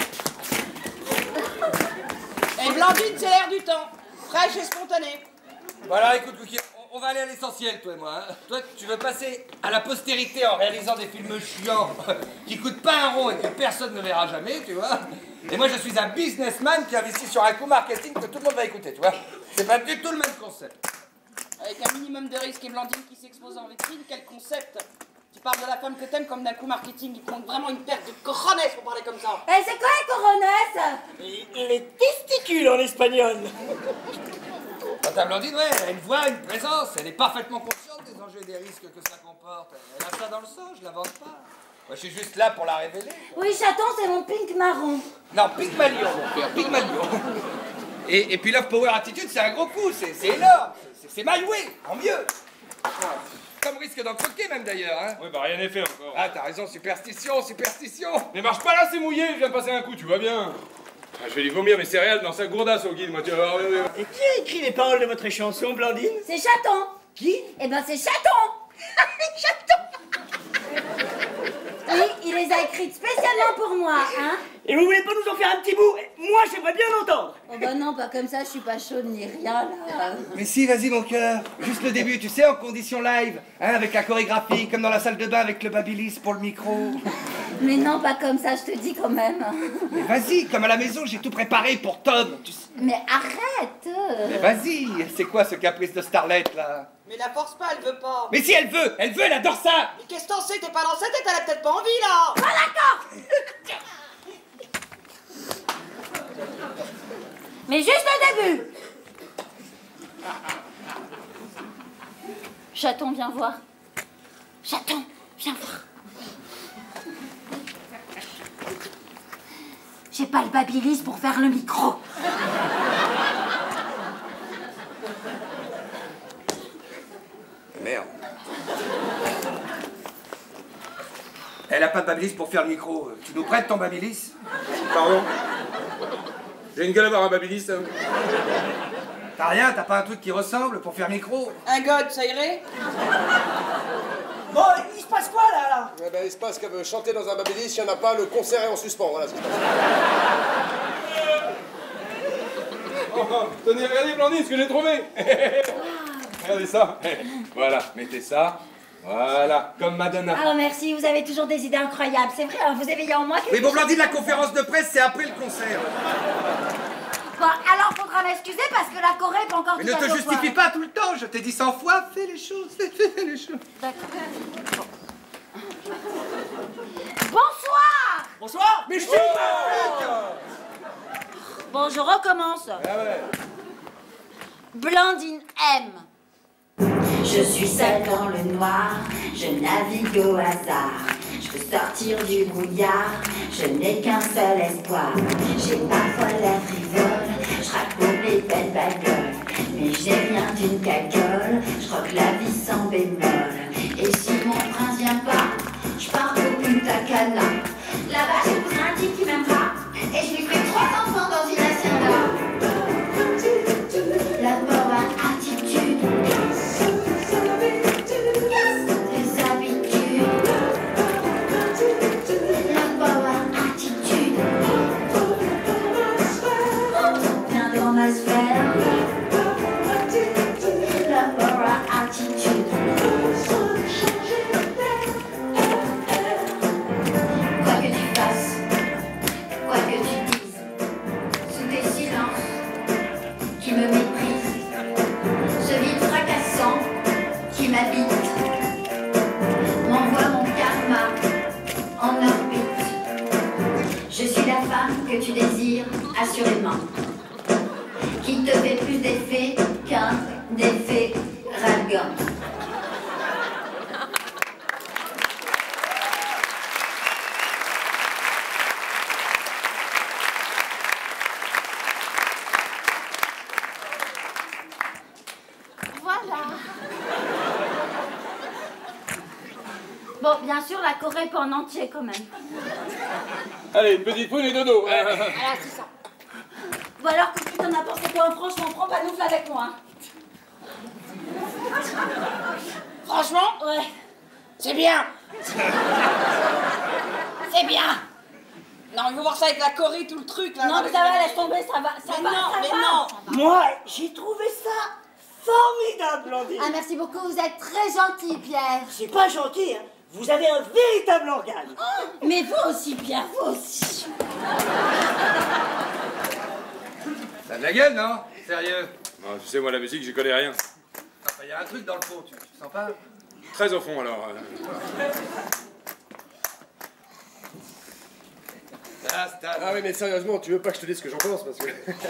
Et Blandine, c'est l'air du temps. Fraîche et spontanée. Voilà, écoute, Cookie, on, on va aller à l'essentiel, toi et moi. Hein. Toi, tu veux passer à la postérité en réalisant des films chiants qui coûtent pas un rond et que personne ne verra jamais, tu vois. Et moi, je suis un businessman qui investit sur un coup marketing que tout le monde va écouter, tu vois. C'est pas du tout le même concept. Avec un minimum de risque et Blandine qui s'expose en vitrine, quel concept? Tu parles de la femme que t'aimes comme d'un coup marketing. Il te manque vraiment une perte de cojones pour parler comme ça. Eh, c'est quoi, Coronas? les testicules en espagnol. Quant à Blandine, ouais, elle a une voix, une présence, elle est parfaitement consciente des enjeux et des risques que ça comporte. Elle a ça dans le sang, je l'invente pas. Moi, je suis juste là pour la révéler. Oui, chaton, c'est mon pink marron. Non, Pygmalion, mon père, Pygmalion. Et, et puis Love Power Attitude, c'est un gros coup, c'est c'est énorme. C'est- C'est my way, en mieux. Comme risque d'en croquer même d'ailleurs, hein. Oui, bah rien n'est fait encore. Ah, t'as raison, superstition, superstition. Mais marche pas là, c'est mouillé, je viens de passer un coup, tu vois bien. Ah, je vais lui vomir mes céréales dans sa gourdasse au guide, moi, tu vas voir. oui, oui, oui. Et qui a écrit les paroles de votre chanson, Blandine? C'est chaton. Qui? Eh ben, c'est chaton. Chaton. Oui, il les a écrites spécialement pour moi, hein. Et vous voulez pas nous en faire un petit bout? Moi, j'aimerais bien l'entendre. Oh bah non, pas comme ça, je suis pas chaude ni rien, là. Mais si, vas-y mon cœur, juste le début, tu sais, en condition live, hein, avec la chorégraphie, comme dans la salle de bain avec le babyliss pour le micro. Mais non, pas comme ça, je te dis quand même. Mais vas-y, comme à la maison, j'ai tout préparé pour Tom. Tu sais. Mais arrête. Mais vas-y, c'est quoi ce caprice de starlet là? Mais la force pas, elle veut pas. Mais si elle veut, elle veut, elle adore ça. Mais qu'est-ce que t'en sais? T'es pas dans sa tête, elle a peut-être pas envie là. Ah d'accord. Mais juste le début. Chaton, viens voir. Chaton, viens voir. J'ai pas le babyliss pour faire le micro. Merde. Elle a pas de babyliss pour faire le micro. Tu nous prêtes ton babyliss? Pardon. J'ai une gueule à voir un babyliss. hein. T'as rien, t'as pas un truc qui ressemble pour faire micro? Un god, ça irait? Bon, il se passe quoi là, là? Eh ben, il se passe qu'elle veut chanter dans un babyliss, s'il n'y en a pas, le concert est en suspens, voilà ce qui se passe. Oh, oh, tenez, regardez, Blandine, ce que j'ai trouvé. Regardez ça. Voilà, mettez ça. Voilà, comme Madonna. Ah merci, vous avez toujours des idées incroyables. C'est vrai, hein, vous éveillez en moi quelque Oui, bon, chose. Blandine, la conférence de presse, c'est après le concert. Bon, alors faudra m'excuser parce que la Corée est pas encore Mais tout ne à te fait au justifie point. pas tout le temps, je t'ai dit cent fois, fais les choses, fais, fais, fais les choses. D'accord. Bonsoir. Bonsoir. Mais je suis Bon, je recommence. Ah ouais. Blandine aime. Je suis seule dans le noir, je navigue au hasard. Je veux sortir du brouillard, je n'ai qu'un seul espoir. J'ai parfois l'air frivole, je raconte les belles bagueules. Mais j'ai rien d'une cagole, je crois que la vie sans bémol. Et si mon prince vient pas, je pars au Punta Cana. Là-bas j'épouse un type qui m'aimera, et je lui fais trois enfants dans une hacienda. La power attitude, les habitudes. La power attitude, viens dans ma sphère. La power attitude. que tu désires, assurément. Qui te fait plus d'effet qu'un défait ralgant. Voilà. Bon, bien sûr, la Corée pas en entier quand même. Allez, une petite poune et dodo. Voilà, c'est ça. Ou alors, que tu t'en as pensé quoi? Franchement, prends Panoufle avec moi. Franchement, Ouais. c'est bien. C'est bien. Non, il faut voir ça avec la Corée, tout le truc là. Non, mais ça va, laisse tomber, ça va, ça Mais va, non, ça mais va. non. Moi, j'ai trouvé ça formidable, Blandine. Ah, merci beaucoup, vous êtes très gentil, Pierre. C'est pas gentil, hein. Vous avez un véritable organe. Mais vous aussi, Pierre, vous aussi. Ça a de la gueule, non? Sérieux? Non, tu sais, moi, la musique, j'y connais rien. Enfin, y a un truc dans le fond, tu, tu sens pas? Très au fond, alors. euh. Ah, Stan. Ah oui, mais sérieusement, tu veux pas que je te dise ce que j'en pense parce que.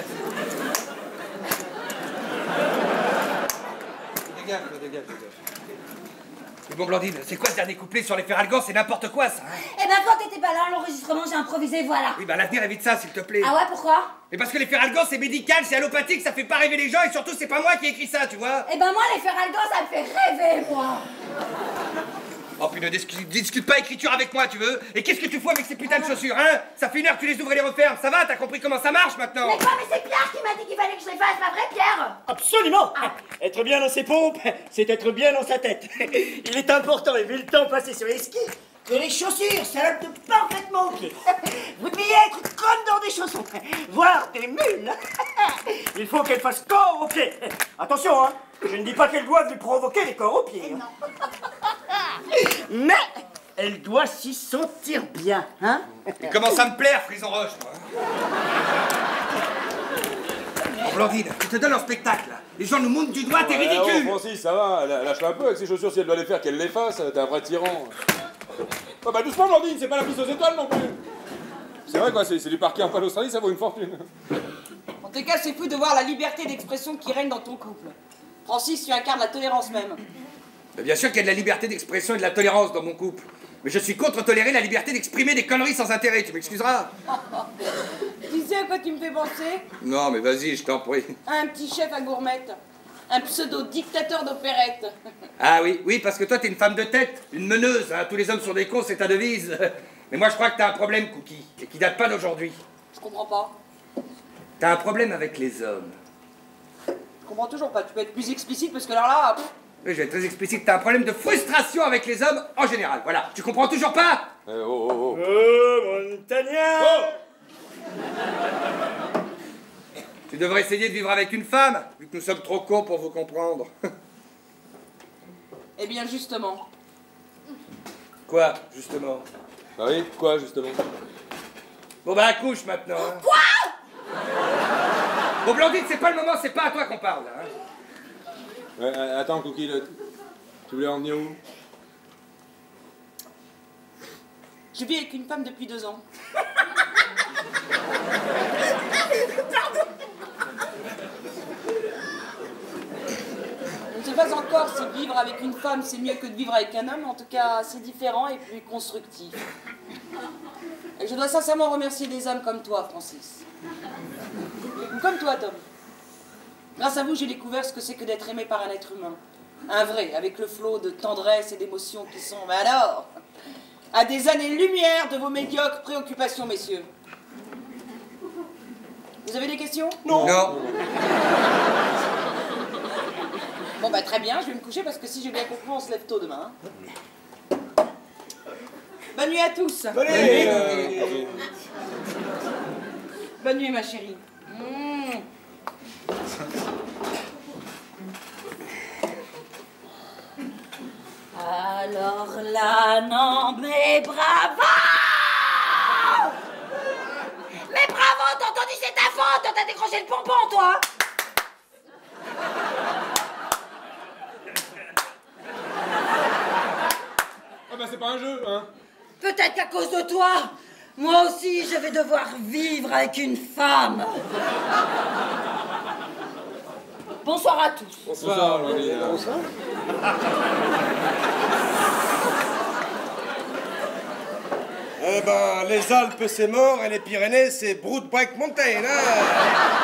Dégage, dégage, dégage. Mais bon, Blandine, c'est quoi ce dernier couplet sur les Feralgans? C'est n'importe quoi, ça, hein? Eh ben, quand t'étais pas là, l'enregistrement, j'ai improvisé, voilà. Oui, bah, à l'avenir, évite ça, s'il te plaît. Ah ouais, pourquoi? Mais parce que les Feralgans, c'est médical, c'est allopathique, ça fait pas rêver les gens, et surtout, c'est pas moi qui ai écrit ça, tu vois? Eh ben, moi, les Feralgans, ça me fait rêver, moi. Oh, puis ne discute, discute pas écriture avec moi, tu veux? Et qu'est-ce que tu fous avec ces putains de chaussures, hein? Ça fait une heure que tu les ouvres et les refermes, ça va? T'as compris comment ça marche, maintenant? Mais quoi, mais c'est Pierre qui m'a dit qu'il fallait que je les fasse, pas vrai, Pierre? Absolument. Être bien dans ses pompes, c'est être bien dans sa tête. Il est important, et vu le temps passé sur les skis, que les chaussures s'adaptent parfaitement aux pieds. Vous deviez être comme dans des chaussons, voire des mules. Il faut qu'elles fassent corps aux pieds. Attention, hein, je ne dis pas qu'elles doivent lui provoquer les corps aux pieds. Mais elle doit s'y sentir bien, hein? Il commence à me plaire, Frison Roche, moi. Oh, Blandine, tu te donnes en spectacle, là. Les gens nous montrent du doigt, t'es Ouais, ridicule. oh, Francis, ça va, la- lâche-la un peu avec ses chaussures, si elle doit les faire, qu'elle les fasse, t'es un vrai tyran. Oh, bah doucement, Blandine, c'est pas la piste aux étoiles non plus. C'est vrai, quoi, c'est c'est du parquet en Australie, ça vaut une fortune. En tout cas, c'est fou de voir la liberté d'expression qui règne dans ton couple. Francis, tu incarnes la tolérance même. Mais bien sûr qu'il y a de la liberté d'expression et de la tolérance dans mon couple. Mais je suis contre tolérer la liberté d'exprimer des conneries sans intérêt, tu m'excuseras? Tu sais à quoi tu me fais penser? Non, mais vas-y, je t'en prie. Un petit chef à gourmette. Un pseudo-dictateur d'opérette. Ah oui, oui, parce que toi, t'es une femme de tête, une meneuse, hein. Tous les hommes sont des cons, c'est ta devise. Mais moi, je crois que t'as un problème, Cookie, et qui date pas d'aujourd'hui. Je comprends pas. T'as un problème avec les hommes. Je comprends toujours pas. Tu peux être plus explicite parce que alors là... pff, Oui, je vais être très explicite, t'as un problème de frustration avec les hommes en général, voilà. Tu comprends toujours pas? Eh, oh, oh, oh. Oh, Montagnard! Tu devrais essayer de vivre avec une femme, vu que nous sommes trop cons pour vous comprendre. Eh bien, justement. Quoi, justement? Bah oui, quoi, justement? Bon bah accouche maintenant. Hein. Quoi? Bon Blandine, c'est pas le moment, c'est pas à toi qu'on parle, là, hein. Ouais, euh, attends, Cookie, le- tu voulais en venir où? Je vis avec une femme depuis deux ans. Je ne sais pas encore si vivre avec une femme c'est mieux que de vivre avec un homme, en tout cas c'est différent et plus constructif. Et je dois sincèrement remercier des hommes comme toi, Francis. Ou comme toi, Tom. Grâce à vous, j'ai découvert ce que c'est que d'être aimé par un être humain. Un vrai, avec le flot de tendresse et d'émotions qui sont, mais alors, à des années-lumière de vos médiocres préoccupations, messieurs. Vous avez des questions? Non. Non. Bon, bah très bien, je vais me coucher parce que si j'ai bien compris, on se lève tôt demain. hein. Bonne nuit à tous. Bonne nuit, euh, Bonne nuit, ma chérie. Mmh. Alors là, non, mais bravo! Mais bravo, t'as entendu, c'est ta faute, t'as décroché le pompon, toi! Ah bah c'est pas un jeu, hein? Peut-être qu'à cause de toi, Moi aussi, je vais devoir vivre avec une femme. Bonsoir à tous. Bonsoir, Blandine. Bonsoir. Eh ben, les Alpes, c'est mort, et les Pyrénées, c'est Broodbreak Mountain, hein.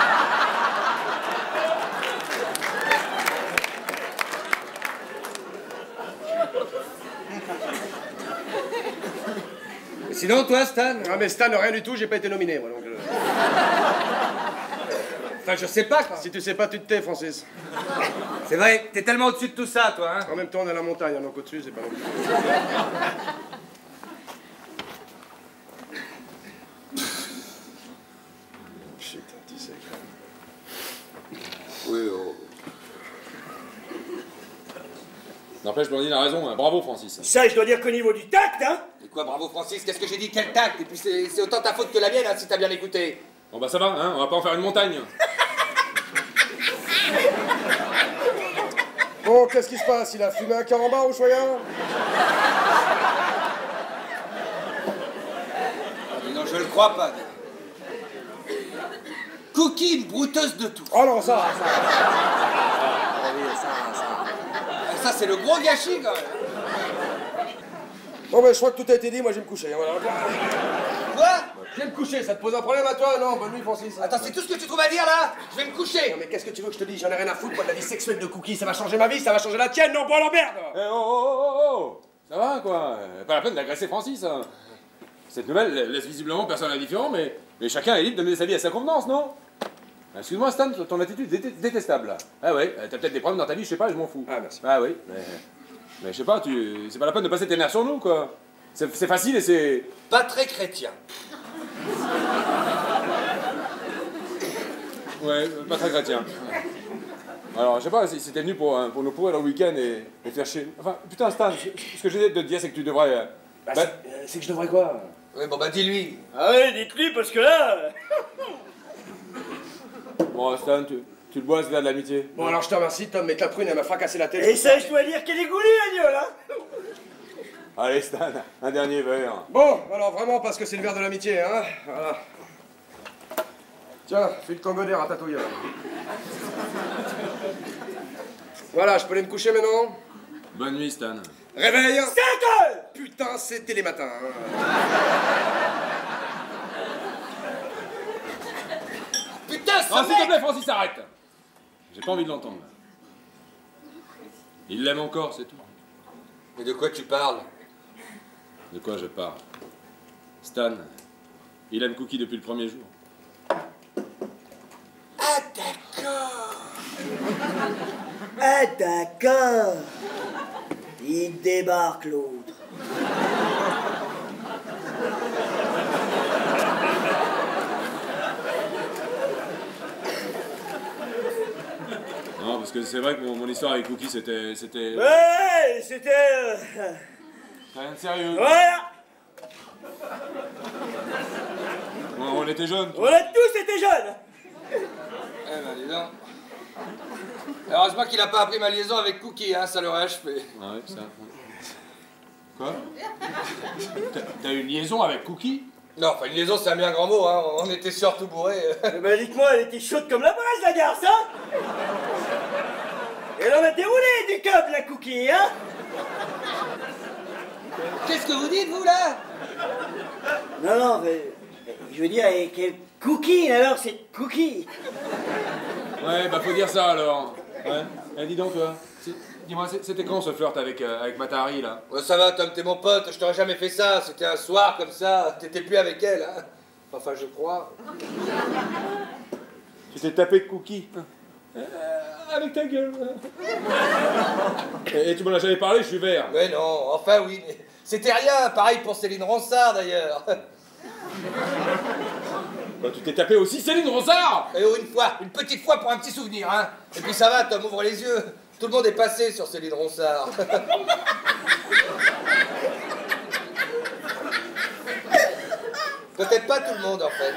Sinon, toi, Stan? Ah, mais Stan, rien du tout, j'ai pas été nominé, moi, donc... euh. Enfin, je sais pas, quoi. Si tu sais pas, tu te tais, Francis. C'est vrai, t'es tellement au-dessus de tout ça, toi, hein. En même temps, on est à la montagne, donc au-dessus, c'est pas non plus... Putain, tu sais, quand même. Oui, oh. N'empêche, Blandine a raison, hein. Bravo, Francis. Ça, je dois dire qu'au niveau du tact, hein. Et quoi, bravo, Francis? Qu'est-ce que j'ai dit? Quel tact? Et puis, c'est c'est autant ta faute que la mienne, hein, si t'as bien écouté. Bon bah ça va, hein, on va pas en faire une montagne. Bon, qu'est-ce qui se passe? Il a fumé un carambar au choya? Non, je le crois pas. Cookie, une brouteuse de tout. Oh non, ça, ça... Ah oui, ça, ça... Ah, ça, c'est le gros gâchis, quand même. Bon, ben, je crois que tout a été dit, moi, je vais me coucher. Voilà. Quoi? Je vais me coucher, ça te pose un problème à toi? Non, bonne nuit, Francis. Attends, c'est tout ce que tu trouves à dire, là? Je vais me coucher. Non, mais qu'est-ce que tu veux que je te dise? J'en ai rien à foutre, moi, de la vie sexuelle de Cookie. Ça va changer ma vie, ça va changer la tienne, non, bon, alors merde! Eh oh oh oh oh! Ça va, quoi? euh, Pas la peine d'agresser Francis, hein. Cette nouvelle laisse visiblement personne indifférent, mais, mais chacun est libre de mener sa vie à sa convenance, non? Excuse-moi, Stan, ton attitude est dé- détestable, là. Ah ouais, t'as peut-être des problèmes dans ta vie, je sais pas, je m'en fous. Ah, merci. Ah oui, mais... Mais je sais pas, tu... c'est pas la peine de passer tes nerfs sur nous, quoi. C'est c'est facile et c'est... Pas très chrétien. Ouais, pas très chrétien. Alors, je sais pas, si si t'es venu pour, euh, pour nous pourrir le week-end et, et faire chier... Enfin, putain, Stan, ce ce que j'essaie de te dire, c'est que tu devrais... euh, Bah, bah, c'est euh, c'est que je devrais quoi? Oui, bon, bah, dis-lui. Ah ouais, dites-lui, parce que là... Bon, Stan, tu, tu le bois, ce verre de l'amitié. Bon, alors je te remercie, Tom, mais ta prune, elle m'a fracassé la tête. Et ça, je dois dire qu'elle est goulue, la gueule, hein. Allez, Stan, un dernier verre. Bon, alors vraiment, parce que c'est le verre de l'amitié, hein? Voilà. Tiens, file ton godet, ratatouille. alors. Voilà, je peux aller me coucher maintenant? Bonne nuit, Stan. Réveil! cinq heures. Putain, c'était les matins. hein. Putain, Non, ça s'il te plaît, Francis, arrête! J'ai pas envie de l'entendre. Il l'aime encore, c'est tout. Mais de quoi tu parles? De quoi je parle? Stan, il aime Cookie depuis le premier jour. Ah, d'accord. Ah, d'accord. Il débarque, l'autre. Non, parce que c'est vrai que mon, mon histoire avec Cookie, c'était... c'était... Ouais, c'était... euh, Rien de sérieux. Voilà. On, on était jeunes. On a tous été jeunes. Eh ben, dis donc. Heureusement qu'il a pas appris ma liaison avec Cookie, hein, ça l'aurait achevé. Ah ouais, ça... Quoi? T'as- T'as eu une liaison avec Cookie? Non, enfin, une liaison, c'est un bien grand mot, hein. On était surtout bourrés. Eh ben, dites-moi, elle était chaude comme la braise, la garce, hein. Elle en a déroulé du câble, la Cookie, hein. Qu'est-ce que vous dites, vous, là? Non, non, mais... Je veux dire, et quelle Cookie, alors, c'est Cookie. Ouais, bah faut dire ça, alors. Ouais. Eh, dis donc, toi. c'est- Dis-moi, c'est- c'était quand ce flirt avec, euh, avec Matahari, là? Ouais, ça va, Tom, t'es mon pote, je t'aurais jamais fait ça. C'était un soir comme ça, t'étais plus avec elle, hein. Enfin, je crois. Tu t'es tapé de Cookie. Euh, avec ta gueule. Et, et tu m'en as jamais parlé, je suis vert. Mais non, enfin oui, mais c'était rien. Pareil pour Céline Ronsard, d'ailleurs. Bah, tu t'es tapé aussi Céline Ronsard. Et une fois, une petite fois pour un petit souvenir, hein. Et puis ça va, Tom, ouvre les yeux. Tout le monde est passé sur Céline Ronsard. Peut-être pas tout le monde, en fait.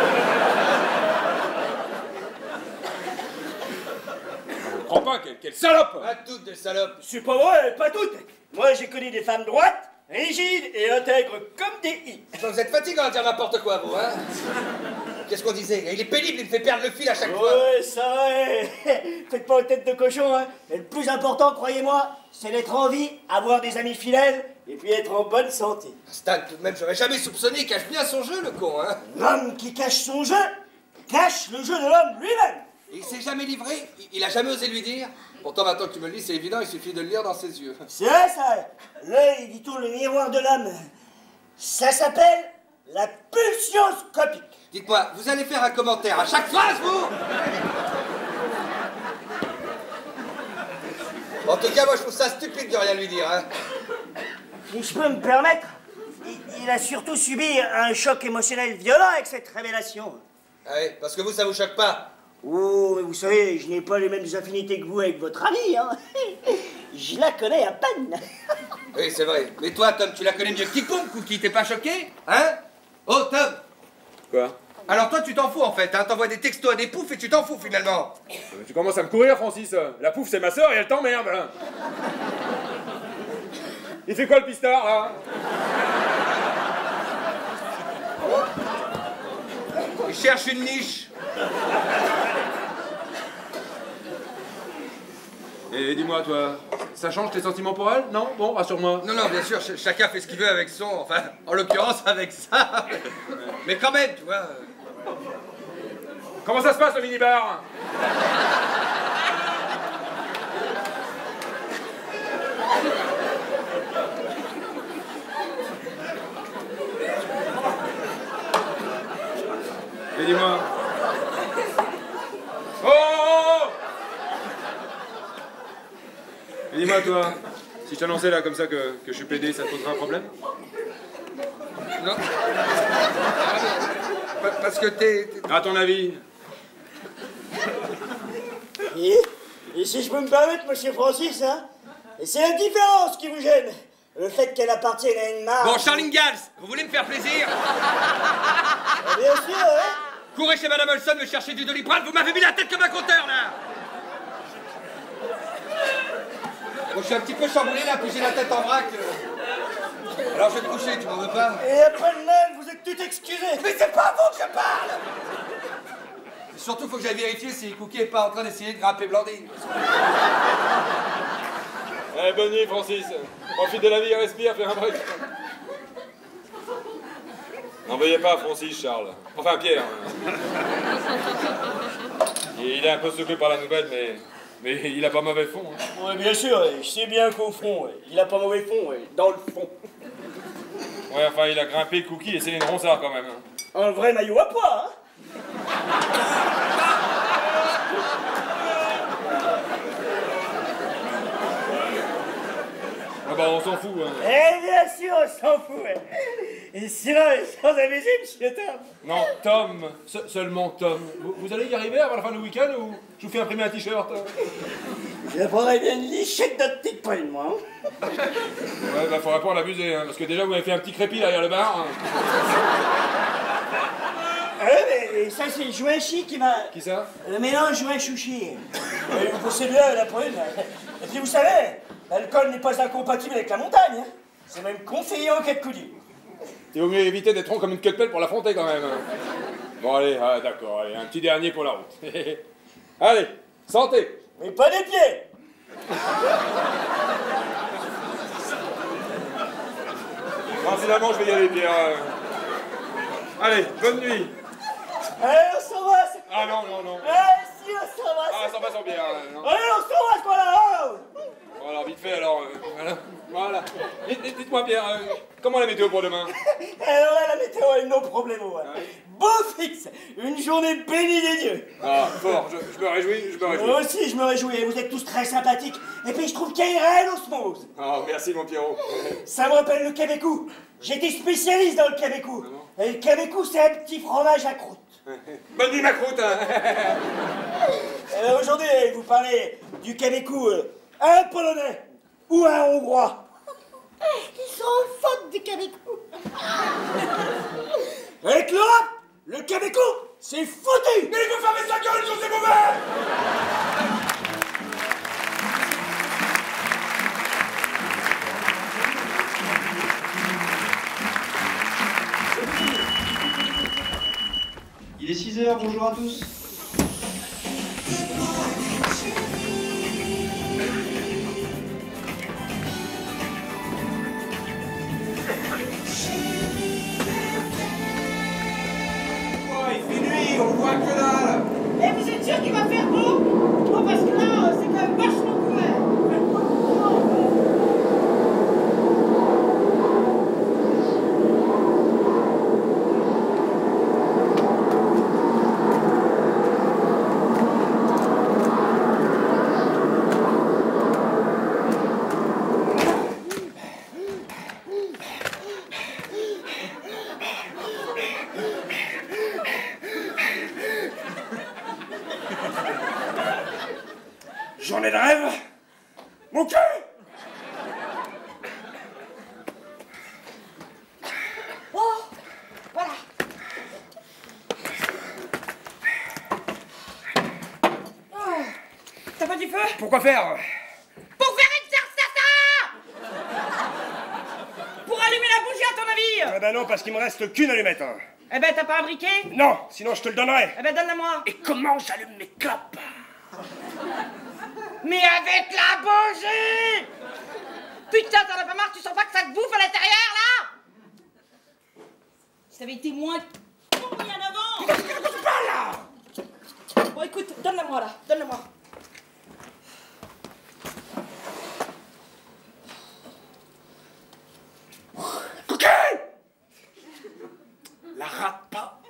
Je comprends pas, quelle, quelle salope. Pas toutes des salopes. C'est pas vrai, pas toutes. Moi, j'ai connu des femmes droites rigides et intègres comme des i. Vous êtes fatigant à dire n'importe quoi, vous, hein? Qu'est-ce qu'on disait? Il est pénible, il me fait perdre le fil à chaque fois. Ouais, ça va. Faites pas aux têtes de cochon, hein. Mais le plus important, croyez-moi, c'est d'être en vie, avoir des amis fidèles, et puis être en bonne santé. Stan, tout de même, j'aurais jamais soupçonné, il cache bien son jeu, le con, hein? L'homme qui cache son jeu, cache le jeu de l'homme lui-même. Il s'est jamais livré? Il a jamais osé lui dire? Pourtant, maintenant que tu me le dis, c'est évident, il suffit de le lire dans ses yeux. C'est vrai, ça. L'œil, dit-on, le miroir de l'homme. Ça s'appelle la pulsioscopie. Dites-moi, vous allez faire un commentaire à chaque phrase, vous? En tout cas, moi, je trouve ça stupide de rien lui dire, hein. Si je peux me permettre, il, il a surtout subi un choc émotionnel violent avec cette révélation. Ah oui, parce que vous, ça vous choque pas? Oh, mais vous savez, je n'ai pas les mêmes affinités que vous avec votre amie, hein. Je la connais à peine. Oui, c'est vrai. Mais toi, Tom, tu la connais mieux que quiconque, Cookie, t'es pas choqué? Hein? Oh, Tom! Quoi? Alors toi, tu t'en fous, en fait, hein? T'envoies des textos à des poufs et tu t'en fous, finalement. Euh, Tu commences à me courir, Francis. La pouffe, c'est ma sœur et elle t'emmerde. hein. Il fait quoi, le pistard, là? Il cherche une niche. Et dis-moi, toi, ça change tes sentiments pour elle? Non? Bon, rassure-moi. Non, non, bien sûr, ch- chacun fait ce qu'il veut avec son... Enfin, en l'occurrence, avec ça. Mais quand même, tu vois... Comment ça se passe, le minibar? Et dis-moi. Oh, oh, oh Et dis-moi, toi, si je t'annonçais là comme ça que, que je suis pédé, ça te poserait un problème? Non. Pa- Parce que t'es... t'es- À ton avis? Et, et si je peux me permettre, monsieur Francis, hein, c'est la différence qui vous gêne. Le fait qu'elle appartienne à une marque. Bon, Charles Ingalls, vous voulez me faire plaisir? Ah, bien sûr, hein. Courez chez Madame Olson me chercher du Doliprane, vous m'avez mis la tête comme un compteur, là. Bon, je suis un petit peu chamboulé, là, puis j'ai la tête en vrac. euh. Alors, je vais te coucher, tu m'en veux pas? Et après le même, vous êtes tout excusé. Mais c'est pas à vous que je parle! Surtout, faut que j'aille vérifier si Cookie est pas en train d'essayer de grimper Blandine. Eh, bonne nuit, Francis. Profite de la vie, respire, fais un break. N'en veuillez pas, Francis, Charles. Enfin, Pierre. Il est un peu secoué par la nouvelle, mais, mais il a pas mauvais fond. hein. Ouais, bien sûr, je sais bien qu'au fond, il a pas mauvais fond, dans le fond. Ouais, enfin, il a grimpé Cookie et Céline Ronsard, quand même. hein. Un vrai maillot à pois, hein. Ah bah, on s'en fout. Hein. Eh bien sûr, on s'en fout. hein. Et sinon, sans amuser, monsieur Tom. Non, Tom. Se- seulement Tom. Vous, vous allez y arriver avant la fin du week-end ou je vous fais imprimer un t-shirt? Je prendrais bien une lichette de petite poigne, moi. hein. Ouais, bah, faudrait pas en abuser, hein, parce que déjà, vous avez fait un petit crépi derrière le bar. hein. Ah ouais, mais ça, c'est le joint chi qui m'a... Qui ça? Le mélange joint chouchi. Euh, Vous poussez bien la prune. Et puis, vous savez, l'alcool n'est pas incompatible avec la montagne. hein. C'est même conseillé en cas de coup dur. Il vaut mieux éviter d'être rond comme une queue de pelle pour l'affronter, quand même. hein. Bon, allez, ah, d'accord, allez, un petit dernier pour la route. Allez, santé! Mais pas des pieds. Non, finalement, je vais y aller, Pierre. euh. Allez, bonne nuit. Allez, on s'embrasse. Ah non, non, non. Allez, si, on s'embrasse. Ah, ça va sans bière. euh, non. Allez, on s'embrasse, voilà. oh. Bon, alors, vite fait, alors. euh, voilà. Voilà. Dites- dites- Dites-moi, Pierre, euh, comment la météo pour demain? Alors là, la météo est no problemo. hein. Beau fixe. Une journée bénie des dieux. Ah, fort, je, je me réjouis, je me réjouis. Moi aussi, je me réjouis. Vous êtes tous très sympathiques. Et puis, je trouve qu'il y a une réelle osmose. Ah, merci, mon Pierrot. Ça me rappelle le Québécois. J'étais spécialiste dans le Québécois. Et le Québécois, c'est un petit fromage à croûte. Bonne nuit, ma croûte. hein. Alors aujourd'hui, vous parlez du Québécois, euh, un Polonais ou un Hongrois. Ils sont en faute du Québécois. Avec l'Europe, le Québécois, c'est foutu. Mais il faut fermer sa gueule, sur ces mauvais. bonjour à tous. Il fait nuit, on voit que dalle. Et vous êtes sûr qu'il va faire beau? Non, parce que là, c'est quand même vachement couvert. J'en ai de rêve. Mon cul. Oh, voilà. Oh, t'as pas du feu? Pourquoi faire? Pour faire une ça Pour allumer la bougie, à ton avis? Ah bah non, parce qu'il me reste qu'une allumette. Hein. Eh ben, t'as pas un briquet? Non, sinon je te le donnerai. Eh ben, donne-la-moi. Et comment j'allume mes clopes? Mais avec la bougie! Putain, t'en as pas marre, tu sens pas que ça te bouffe à l'intérieur, là? Si t'avais été moins con bien avant! Qu'est-ce que tu parles, là? Bon, écoute, donne-la-moi, là, donne-la-moi. Coquin! La rate pas.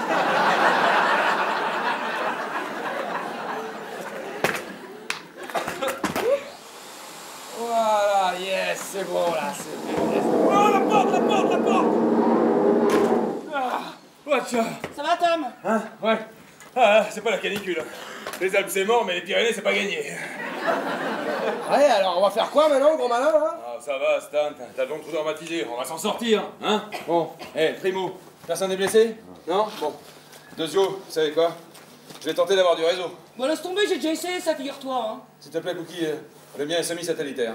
Voilà, yes, c'est bon là, c'est bon. Oh, la porte, la porte, la porte! Ah, ouais, tiens. Ça va, Tom? Hein? Ouais. Ah, c'est pas la canicule. Les Alpes c'est mort, mais les Pyrénées c'est pas gagné. Ouais, alors on va faire quoi maintenant, gros malin, là? Ah, ça va, Stan, t'as le long trou traumatisé, on va s'en sortir, hein? Bon, hé, hey, Primo, personne n'est blessé? Non? Bon. Dezio, vous savez quoi? Je vais tenter d'avoir du réseau. Bon, laisse tomber, j'ai déjà essayé ça, figure-toi, hein. S'il te plaît, Cookie, euh, le mien est semi-satellitaire.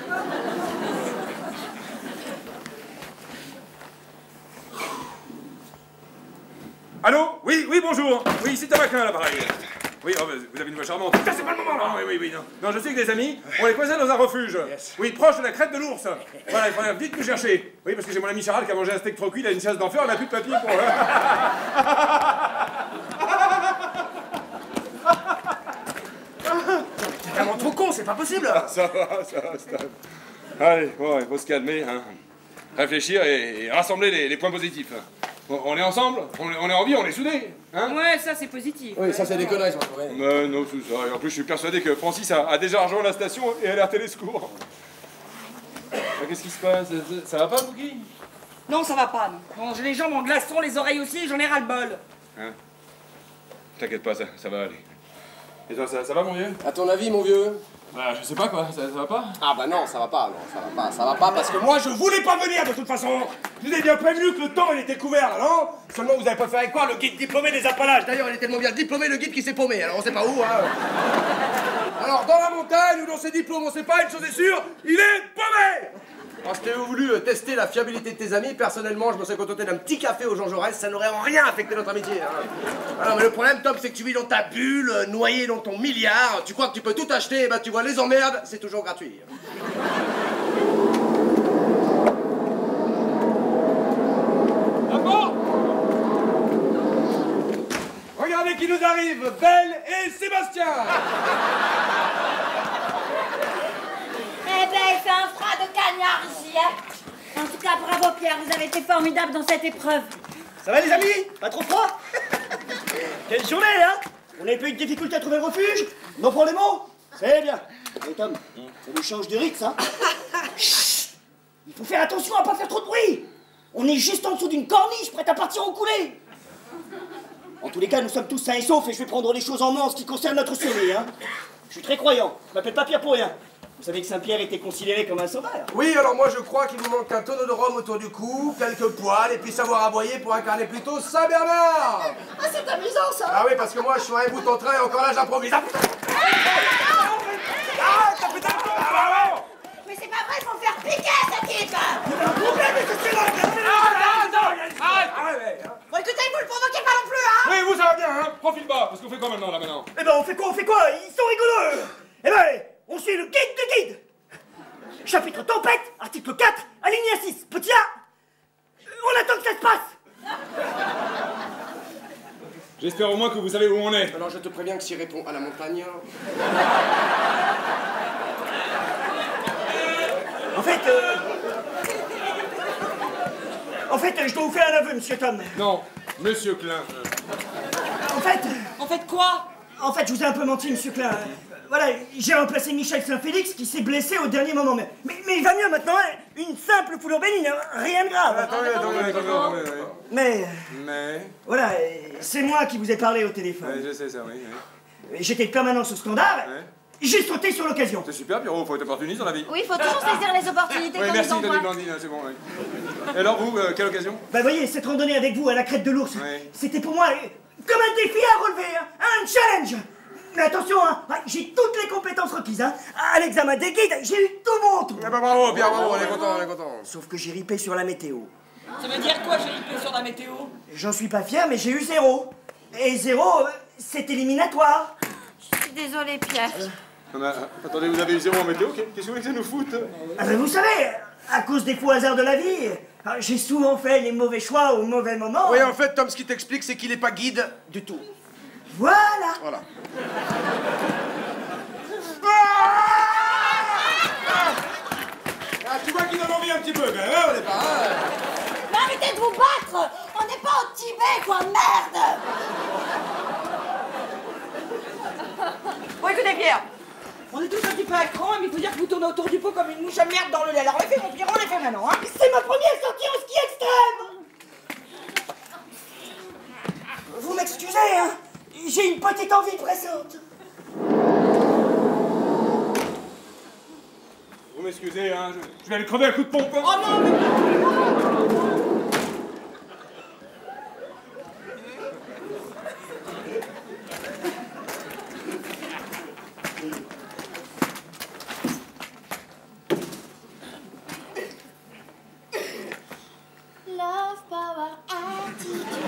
Allô? Oui, oui, bonjour. Oui, c'est Tabaquin, l'appareil. Oui, oh, vous avez une voix charmante. Ça, c'est pas le moment, là. Oui, oui, oui, non. Non, je suis avec des amis. On les croisait dans un refuge. Yes. Oui, proche de la crête de l'ours. Voilà, il faudrait vite nous chercher. Oui, parce que j'ai mon ami Charles qui a mangé un steak trop cuit, il a une chasse d'enfer, on a plus de papier pour... T'es vraiment trop con, c'est pas possible! Ça va, ça va, Stan. Allez, bon, il faut se calmer, hein. Réfléchir et, et rassembler les, les points positifs. On, on est ensemble, on est, on est en vie, on est soudés, hein. Ouais, ça, c'est positif. Oui, ça c'est des conneries, ça. Ouais. Mais non, tout ça. Et en plus, je suis persuadé que Francis a, a déjà rejoint la station et a alerté les secours. Ah, qu'est-ce qui se passe? Ça, ça va pas, Bouki? Non, ça va pas, non. Bon, j'ai les jambes en glaçons, les oreilles aussi, j'en ai ras-le-bol. Hein? T'inquiète pas, ça, ça va aller. Et toi, ça, ça va, mon vieux? À ton avis, mon vieux? Bah, je sais pas, quoi. Ça, ça va pas? Ah bah non, ça va pas, non, ça va pas, ça va pas, parce que moi je voulais pas venir de toute façon. Je vous ai bien prévenu que le temps il était couvert, là, non? Seulement vous avez préféré quoi? Le guide diplômé des Appalaches. D'ailleurs, il est tellement bien diplômé, le guide qui s'est paumé, alors on sait pas où, hein. Alors, dans la montagne ou dans ses diplômes, on sait pas, une chose est sûre, il est paumé. Alors, si t'avais voulu euh, tester la fiabilité de tes amis, personnellement, je me serais contenté d'un petit café au Jean Jaurès, ça n'aurait en rien affecté notre amitié. Hein. Alors, mais le problème, Tom, c'est que tu vis dans ta bulle, euh, noyé dans ton milliard, tu crois que tu peux tout acheter, et bah tu vois, les emmerdes, c'est toujours gratuit. Ah bon? Regardez qui nous arrive, Belle et Sébastien. Eh ben, il fait un froid de cagnard ici, hein. En tout cas, bravo Pierre, vous avez été formidable dans cette épreuve. Ça va les amis? Pas trop froid? Quelle journée, hein? On n'a pas eu de difficulté à trouver le refuge? Non pour les mots? C'est bien. Et Tom, ça nous change de rythme, ça? Chut! Il faut faire attention à pas faire trop de bruit. On est juste en dessous d'une corniche prête à partir en coulée. En tous les cas, nous sommes tous sains et saufs et je vais prendre les choses en main en ce qui concerne notre survie, hein. Je suis très croyant. Je m'appelle pas Pierre pour rien. Vous savez que Saint-Pierre était considéré comme un sauveur. Oui, alors moi je crois qu'il vous manque un tonneau de rhum autour du cou, quelques poils et puis savoir aboyer pour incarner plutôt Saint-Bernard. Ah, c'est amusant, ça. Ah oui, parce que moi je suis un bout en train et encore là j'improvise. Ah putain! Ah, t'as pété un peu! Ah bravo! Mais c'est pas vrai, il faut faire piquer ce type. Ah, non, non, arrête! Bon, écoutez, vous le provoquez pas non plus, hein? Oui, vous ça va bien, hein? J'espère au moins que vous savez où on est. Alors je te préviens que s'il répond à la montagne... En fait, euh... En fait, je dois vous faire un aveu, monsieur Tom. Non, monsieur Klein. En fait... En fait quoi? En fait, je vous ai un peu menti, monsieur Klein. Voilà, j'ai remplacé Michel Saint-Félix qui s'est blessé au dernier moment. Mais, mais, mais il va mieux maintenant, hein. Une simple foulure bénigne, hein. Rien de grave. Attendez, attendez, attendez, attendez. Mais... Mais... Voilà, c'est moi qui vous ai parlé au téléphone. Ouais, je sais ça, oui. oui. J'étais de permanence au standard. Ouais. J'ai sauté sur l'occasion. C'est super, Pierrot, faut être opportuniste dans la vie. Oui, faut toujours saisir les opportunités Oui, comme merci, ils en Tony voient. Blandine, c'est bon, oui. Et alors, vous, euh, quelle occasion? Bah voyez, cette randonnée avec vous à la crête de l'ours, Ouais. c'était pour moi euh, comme un défi à relever, hein, un challenge. Mais attention, hein, j'ai toutes les compétences requises. Hein. À l'examen des guides, j'ai eu tout bon tout. Ah bah bravo, Pierre, bravo, on est content, on est content. Sauf que j'ai ripé sur la météo. Ça veut dire quoi, j'ai ripé sur la météo? J'en suis pas fier, mais j'ai eu zéro. Et zéro, euh, c'est éliminatoire. Je suis désolée, Pierre. Non, mais, euh, attendez, vous avez eu zéro en météo? Qu'est-ce que vous voulez que ça nous foute? Ah ben vous savez, à cause des faux hasards de la vie, euh, j'ai souvent fait les mauvais choix au mauvais moment. Oui, en fait, Tom, ce qui t'explique, c'est qu'il est pas guide du tout. Voilà. Voilà. Ah, tu vois qu'il en envie un petit peu, quand même, hein, au départ, hein. Mais arrêtez de vous battre. On n'est pas au Tibet, quoi, merde. Bon, écoutez, Pierre, on est tous un petit peu à cran, mais il faut dire que vous tournez autour du pot comme une mouche à merde dans le lait. Alors, on les fait, mon Pierrot, on les fait maintenant, hein. C'est ma première sortie au ski extrême. Vous m'excusez, hein. J'ai une petite envie pressante. Vous m'excusez, hein, je, je vais aller crever un coup de pompe. Oh non, mais... Love, power, attitude.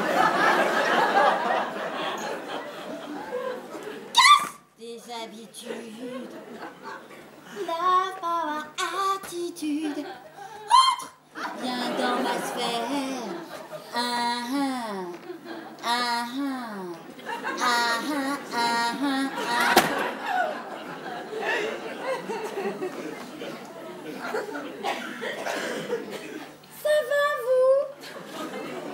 Des habitudes. Love, power, attitude. Entre. Viens dans ma sphère. Ah ah. Ah ah. Ah ah. Ah ah. Ah. Ça va, vous?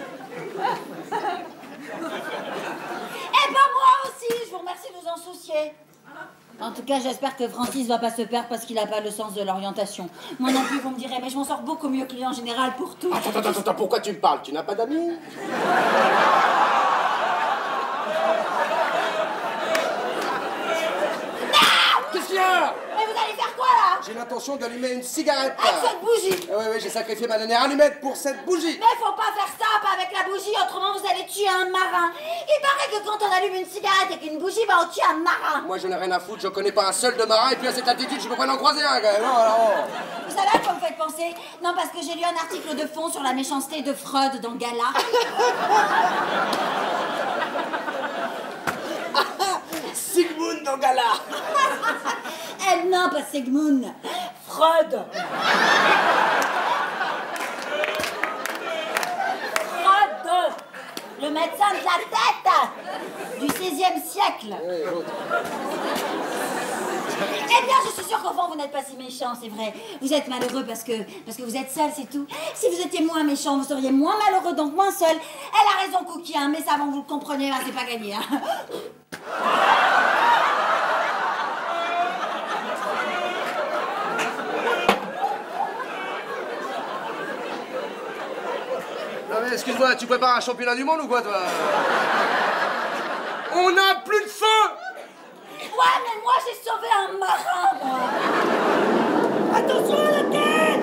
Eh ben moi aussi, je vous remercie de vous en soucier. En tout cas, j'espère que Francis va pas se perdre parce qu'il a pas le sens de l'orientation. Moi non plus, vous me direz, mais je m'en sors beaucoup mieux que lui en général pour tout. Attends, attends, attends, pourquoi tu me parles? Tu n'as pas d'amis? Qu'est-ce qu'il y a? Mais vous allez faire quoi là? J'ai l'intention d'allumer une cigarette. Avec cette bougie. Ah oui, oui, j'ai sacrifié ma dernière allumette pour cette bougie. Mais faut pas faire ça, pas avec la bougie, autrement vous allez tuer un marin. Il paraît que quand on allume une cigarette avec une bougie, bah on tue un marin. Moi, je n'ai rien à foutre, je connais pas un seul de marin, et puis à cette altitude, je peux pas en croiser un, quand même. Non, alors... Vous savez à quoi vous faites penser? Non, parce que j'ai lu un article de fond sur la méchanceté de Freud dans Gala. Sigmund dans Gala. Eh non, pas Sigmund. Freud. Freud, le médecin de la tête du seizième siècle. Eh bien, je suis sûre qu'au fond, vous n'êtes pas si méchant, c'est vrai. Vous êtes malheureux parce que, parce que vous êtes seul, c'est tout. Si vous étiez moins méchant, vous seriez moins malheureux, donc moins seul. Elle a raison, Cookie, hein, mais ça, avant que vous le compreniez, hein, c'est pas gagné. Hein. Non mais excuse-moi, tu prépares un championnat du monde ou quoi, toi? On n'a plus de feu! Ouais, mais moi, j'ai sauvé un marin, moi. Attention à la tête!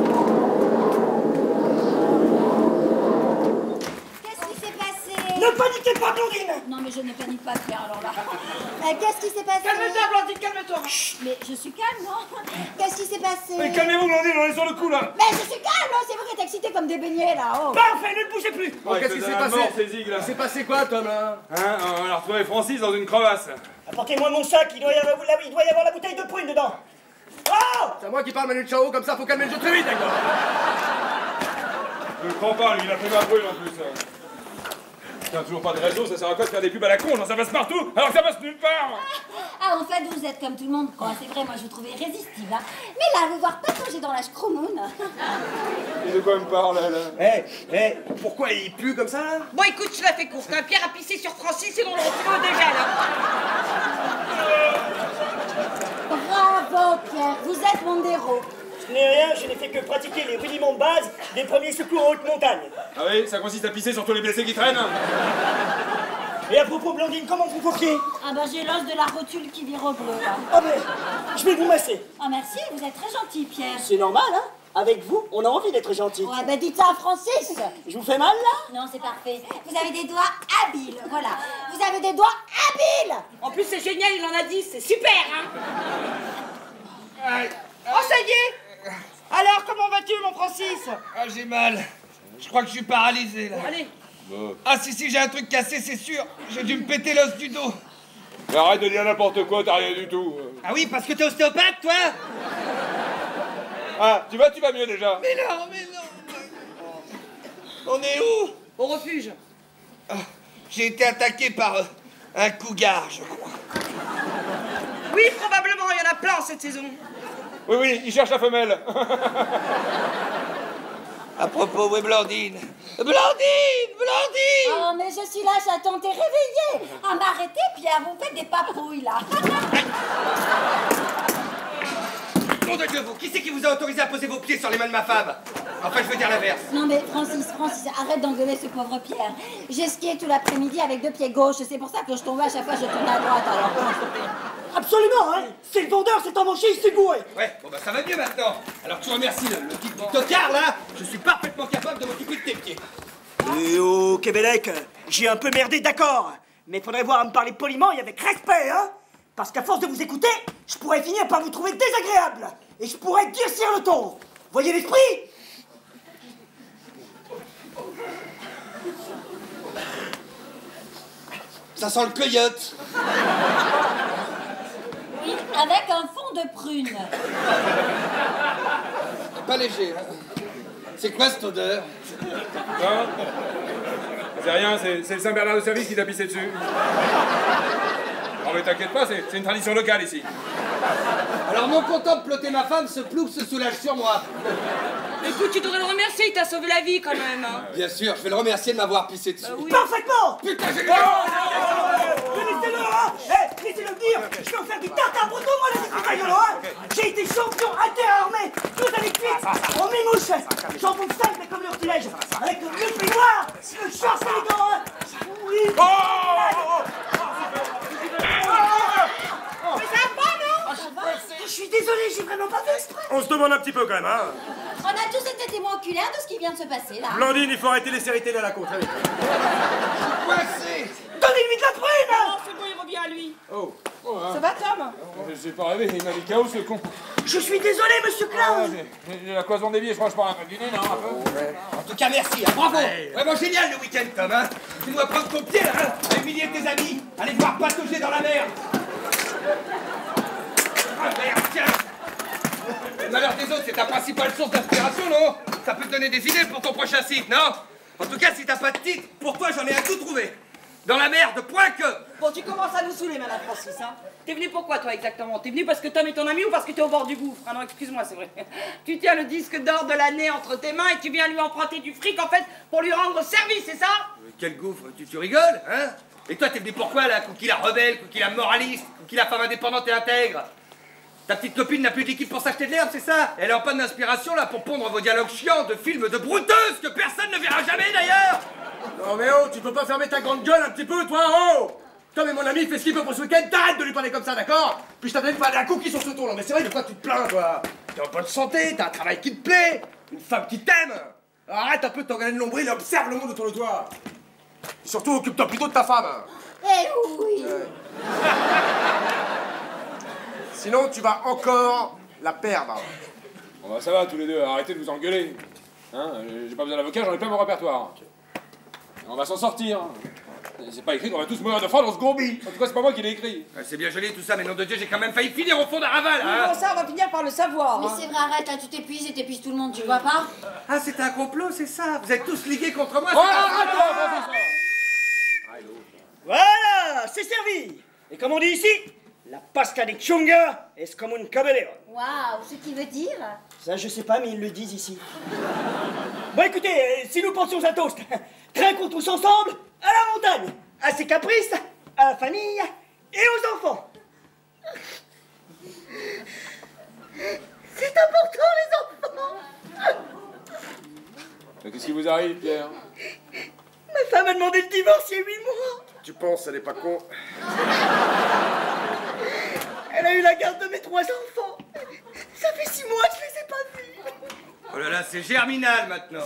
Qu'est-ce qui s'est passé? Ne paniquez pas, Blondine. Non, mais je ne panique pas, Pierre, alors là. Euh, Qu'est-ce qui s'est passé? Calme-toi, Blandine, calme-toi. Mais je suis calme, non? Qu'est-ce qui s'est passé? Mais calmez-vous, Blandine, on est sur le coup, là. Mais je suis calme, non? C'est vous qui êtes excité comme des beignets, là, oh. Parfait, ne bougez plus. Bon, qu'est-ce qui s'est passé? ces zigles, là. Il s'est passé quoi, Tom, là? Hein, on a retrouvé Francis dans une crevasse. Apportez-moi mon sac, il doit, y avoir, il doit y avoir la bouteille de prune dedans. Oh! C'est à moi qui parle, Manu Chao, comme ça, faut calmer le jeu très vite, d'accord? Je ne crois pas, lui, il a pris ma brûle en plus. Putain, toujours pas de réseau, ça sert à quoi de faire des pubs à la con? Genre, ça passe partout, alors que ça passe nulle part. Ah, en fait, vous êtes comme tout le monde, quoi. C'est vrai, moi, je vous trouvais irrésistible. Hein. Mais là, vous voir patauger dans la scroumoune. Et de quoi elle me parle, elle? Eh, eh, pourquoi il pue comme ça, là? Bon, écoute, je la fais courte. Hein. Pierre a pissé sur Francis et on le retrouve déjà, là. Bravo, Pierre. Vous êtes mon héros. Ce n'est rien, je n'ai fait que pratiquer les rudiments de base des premiers secours en haute montagne. Ah oui, ça consiste à pisser sur tous les blessés qui traînent? Et à propos, Blandine, comment vous portiez? Ah bah j'ai l'os de la rotule qui vire au bleu, là. Ah ben, je vais vous masser. Ah merci, vous êtes très gentil, Pierre. C'est normal, hein? Avec vous, on a envie d'être gentil. Ouais, bah dites ça à Francis. Je vous fais mal, là? Non, c'est parfait. Vous avez des doigts habiles, voilà. Vous avez des doigts habiles. En plus, c'est génial, il en a dix, c'est super, hein. Oh, ça y est. Alors, comment vas-tu, mon Francis? Ah, j'ai mal. Je crois que je suis paralysé, là. Allez. Ah, si, si, j'ai un truc cassé, c'est sûr. J'ai dû me péter l'os du dos. Mais arrête de dire n'importe quoi, t'as rien du tout. Ah oui, parce que t'es ostéopathe, toi? Ah, tu vas, tu vas mieux déjà. Mais non, mais non. On est où? Au refuge. Ah, j'ai été attaqué par euh, un cougar, je crois. Oui, probablement, il y en a plein cette saison. Oui, oui, il cherche la femelle. À propos, oui, Blandine. Blandine, Blandine. Oh, mais je suis là, j'attends, t'es réveillée. Ah, m'arrêtez, Pierre, vous faites des papouilles, là. Nom de Dieu, vous, qui c'est qui vous a autorisé à poser vos pieds sur les mains de ma femme? Enfin, je veux dire l'inverse. Non mais Francis, Francis, arrête d'engueuler ce pauvre Pierre. J'ai skié tout l'après-midi avec deux pieds gauches, c'est pour ça que je tombais à chaque fois, je tournais à droite, alors... Absolument, hein? C'est le vendeur, c'est emmanché, il s'est gouré. Ouais, bon bah ça va mieux maintenant. Alors tu remercies le, le type du tocard, là. Je suis parfaitement capable de m'occuper de tes pieds. Et au Québec, j'ai un peu merdé, d'accord. Mais faudrait voir à me parler poliment et avec respect, hein? Parce qu'à force de vous écouter, je pourrais finir par vous trouver désagréable. Et je pourrais durcir le ton. Voyez l'esprit? Ça sent le coyote. Oui, avec un fond de prune. Pas léger, hein. C'est quoi cette odeur? Hein? C'est rien, c'est c'est le Saint-Bernard de service qui t'a pissé dessus. Non mais t'inquiète pas, c'est c'est une tradition locale ici. Alors non content de ploter ma femme, ce plouc se soulage sur moi. Écoute, tu devrais le remercier, il t'a sauvé la vie quand même. Hein. Bien sûr, je vais le remercier de m'avoir pissé dessus. Bah oui. Parfaitement! Putain, j'ai le... Laissez-le, hein! Eh, laissez-le venir! Je vais vous faire du tartare breton, moi, la découverte, hein! J'ai été champion interarmé, deux années de suite, en mimouche! J'en bouffe cinq, mais comme le sortilège! Avec le muscle noir, le short élégant, hein! Oui! Oh, oh, Mais ça va pas, non? Je suis désolé, j'ai vraiment pas fait exprès! On se demande un petit peu quand même, hein. On a tous été témoins oculaires de ce qui vient de se passer, là. Blandine, il faut arrêter les séries télé à la con, très vite. Coincé. Donnez-lui de la prune! Non, c'est bon, il revient à lui. oh, oh, hein. Ça va, Tom? J'ai pas rêvé, il m'a dit chaos ce con. Je suis désolé, monsieur Ah, Clown! j'ai- J'ai la cloison des pieds, je crois que je prends un peu de dîner, non? Un peu. En tout cas, merci, hein, bravo. Vraiment génial le week-end, Tom, hein. Tu dois prendre ton pied, hein, à humilier tes amis, aller te voir patauger dans la merde. Ah merde, tiens. Le malheur des autres, c'est ta principale source d'inspiration, non? Ça peut te donner des idées pour ton prochain site, non? En tout cas, si t'as pas de titre, pour toi, j'en ai un tout trouvé. Dans la merde, point que... Bon, tu commences à nous saouler, madame Francis, hein. T'es venu pourquoi, toi, exactement? T'es venu parce que Tom est ton ami ou parce que t'es au bord du gouffre? Ah non, excuse-moi, c'est vrai. Tu tiens le disque d'or de l'année entre tes mains et tu viens lui emprunter du fric, en fait, pour lui rendre service, c'est ça? Euh, Quel gouffre, tu, tu rigoles, hein? Et toi, t'es venu pourquoi, là? Cookie la rebelle, Cookie la moraliste, Cookie la femme indépendante et intègre? Ta petite copine n'a plus d'équipe pour s'acheter de l'herbe, c'est ça? Elle est en panne d'inspiration, là, pour pondre vos dialogues chiants de films de brouteuses que personne ne verra jamais, d'ailleurs! Non mais oh, tu peux pas fermer ta grande gueule un petit peu, toi, oh! Tom est mon ami, il fait ce qu'il peut pour ce week-end, t'arrêtes de lui parler comme ça, d'accord? Puis je t'appelle de parler à Cookie sur ce ton, non mais c'est vrai, de quoi tu te plains, toi? T'es en bonne santé, t'as un travail qui te plaît, une femme qui t'aime! Arrête un peu de t'engager le nombril et observe le monde autour de toi! Et surtout, occupe-toi plutôt de ta femme! Eh oui. Sinon, tu vas encore la perdre. Bon bah ça va tous les deux, arrêtez de vous engueuler. Hein, j'ai pas besoin d'avocat, j'en ai plein mon répertoire. On va s'en sortir. C'est pas écrit qu'on va tous mourir de faim dans ce gourbi. En tout cas, c'est pas moi qui l'ai écrit. Ouais, c'est bien joli tout ça, mais nom de Dieu, j'ai quand même failli finir au fond d'un raval, hein? Bon, ça, on va finir par le savoir. Mais hein. c'est vrai, arrête, là, tu t'épuises et t'épuises tout le monde, tu vois pas? Ah, c'est un complot, c'est ça? Vous êtes tous ligués contre moi? Oh, c'est pas arrête, vrai. arrête, arrête, arrête. Voilà, c'est servi. Et comme on dit ici, la pasta di chunga est comme un caballero. Waouh, ce qui veut dire? Ça, je sais pas, mais ils le disent ici. Bon, écoutez, euh, si nous pensions un toast, trinquons tous ensemble à la montagne, à ses caprices, à la famille et aux enfants. C'est important, les enfants. Qu'est-ce qui vous arrive, Pierre? Ma femme a demandé le divorce il y a huit mois. Tu penses, elle est pas con? Elle a eu la garde de mes trois enfants. Ça fait six mois que je les ai pas vus. Oh là là, c'est germinal maintenant.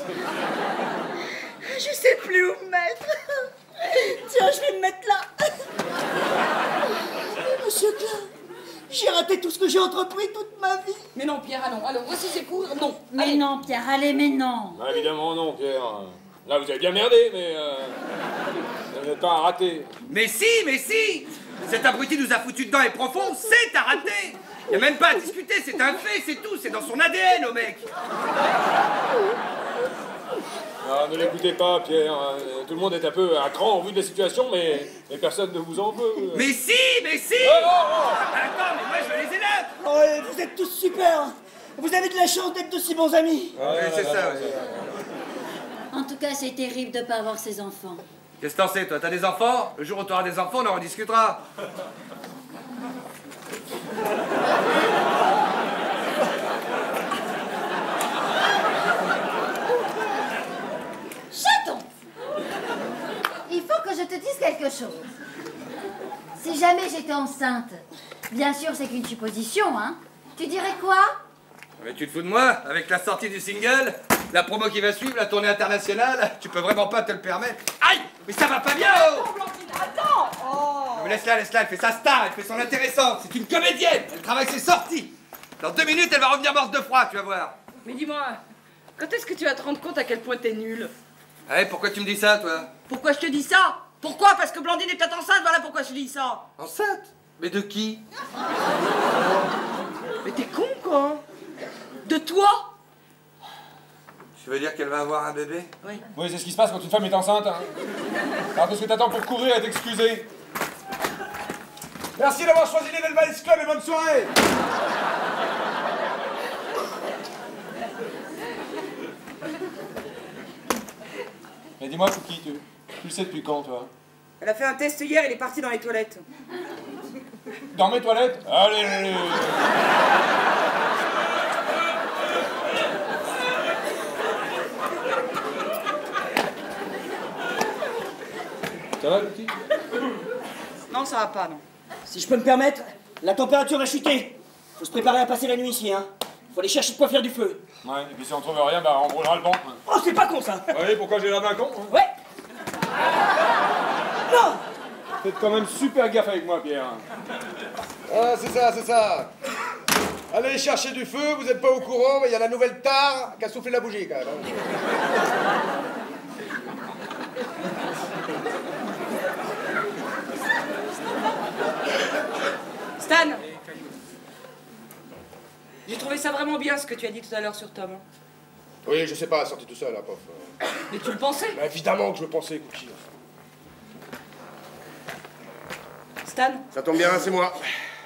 Je sais plus où me mettre. Tiens, je vais me mettre là. Monsieur Klein, j'ai raté tout ce que j'ai entrepris toute ma vie. Mais non, Pierre, allons, allons, voici ses cours, non. Mais Allez. non, Pierre, allez, mais non. Bah, évidemment non, Pierre. Là, vous avez bien merdé, mais... Euh, vous n'avez pas raté. Mais si, mais si. Cet abruti nous a foutu dedans et profond, c'est à rater. Y a même pas à discuter, c'est un fait, c'est tout, c'est dans son A D N, au mec. Ah, ne l'écoutez pas, Pierre. Tout le monde est un peu à cran en vue de la situation, mais, mais personne ne vous en veut. Mais si, mais si. Oh, oh, oh. Attends, mais moi je les élève. Oh, euh, vous êtes tous super. Vous avez de la chance d'être de si bons amis. Ouais, c'est ça, ouais. En tout cas, c'est terrible de pas avoir ses enfants. Qu'est-ce que t'en sais, toi? T'as des enfants? Le jour où t'auras des enfants, on en rediscutera. Chaton! Il faut que je te dise quelque chose. Si jamais j'étais enceinte, bien sûr, c'est qu'une supposition, hein? Tu dirais quoi? Mais tu te fous de moi? Avec la sortie du single, la promo qui va suivre, la tournée internationale, tu peux vraiment pas te le permettre. Aïe! Mais ça va pas bien, oh! Attends, Blandine, attends. Oh. Mais laisse-la, laisse-la, elle fait sa star, elle fait son intéressante. C'est une comédienne, elle travaille ses sorties. Dans deux minutes, elle va revenir morte de froid, tu vas voir. Mais dis-moi, quand est-ce que tu vas te rendre compte à quel point t'es nul? Allez, pourquoi tu me dis ça, toi? Pourquoi je te dis ça? Pourquoi? Parce que Blandine est peut-être enceinte, voilà pourquoi je te dis ça. Enceinte? Mais de qui? Mais t'es con, quoi. De toi? Tu veux dire qu'elle va avoir un bébé? Oui. Oui, c'est ce qui se passe quand une femme est enceinte. Hein. Alors qu'est-ce que t'attends pour courir et t'excuser? Merci d'avoir choisi l'Edelweiss Club et bonne soirée. Mais dis-moi, Cookie, tu, tu le sais depuis quand, toi? Elle a fait un test hier, elle est partie dans les toilettes. Dans mes toilettes? Allez, allez. Ça va, Cookie? Non, ça va pas, non. Si je peux me permettre, la température a chuté. Faut se préparer à passer la nuit ici, hein. Faut aller chercher de quoi faire du feu. Ouais, et puis si on trouve rien, bah on brûlera le banc. Oh, c'est pas con, ça. Oui, pourquoi j'ai la main con? Hein? Ouais. Non. Faites quand même super gaffe avec moi, Pierre. Ah, c'est ça, c'est ça. Allez chercher du feu, vous êtes pas au courant, mais il y a la nouvelle tare qui a soufflé la bougie, quand même. hein. Stan, j'ai trouvé ça vraiment bien ce que tu as dit tout à l'heure sur Tom. Oui, je sais pas, sorti tout seul, hein, pof. Mais tu le pensais? Bah, évidemment que je le pensais, Cookie. Stan, Ça tombe bien, c'est moi.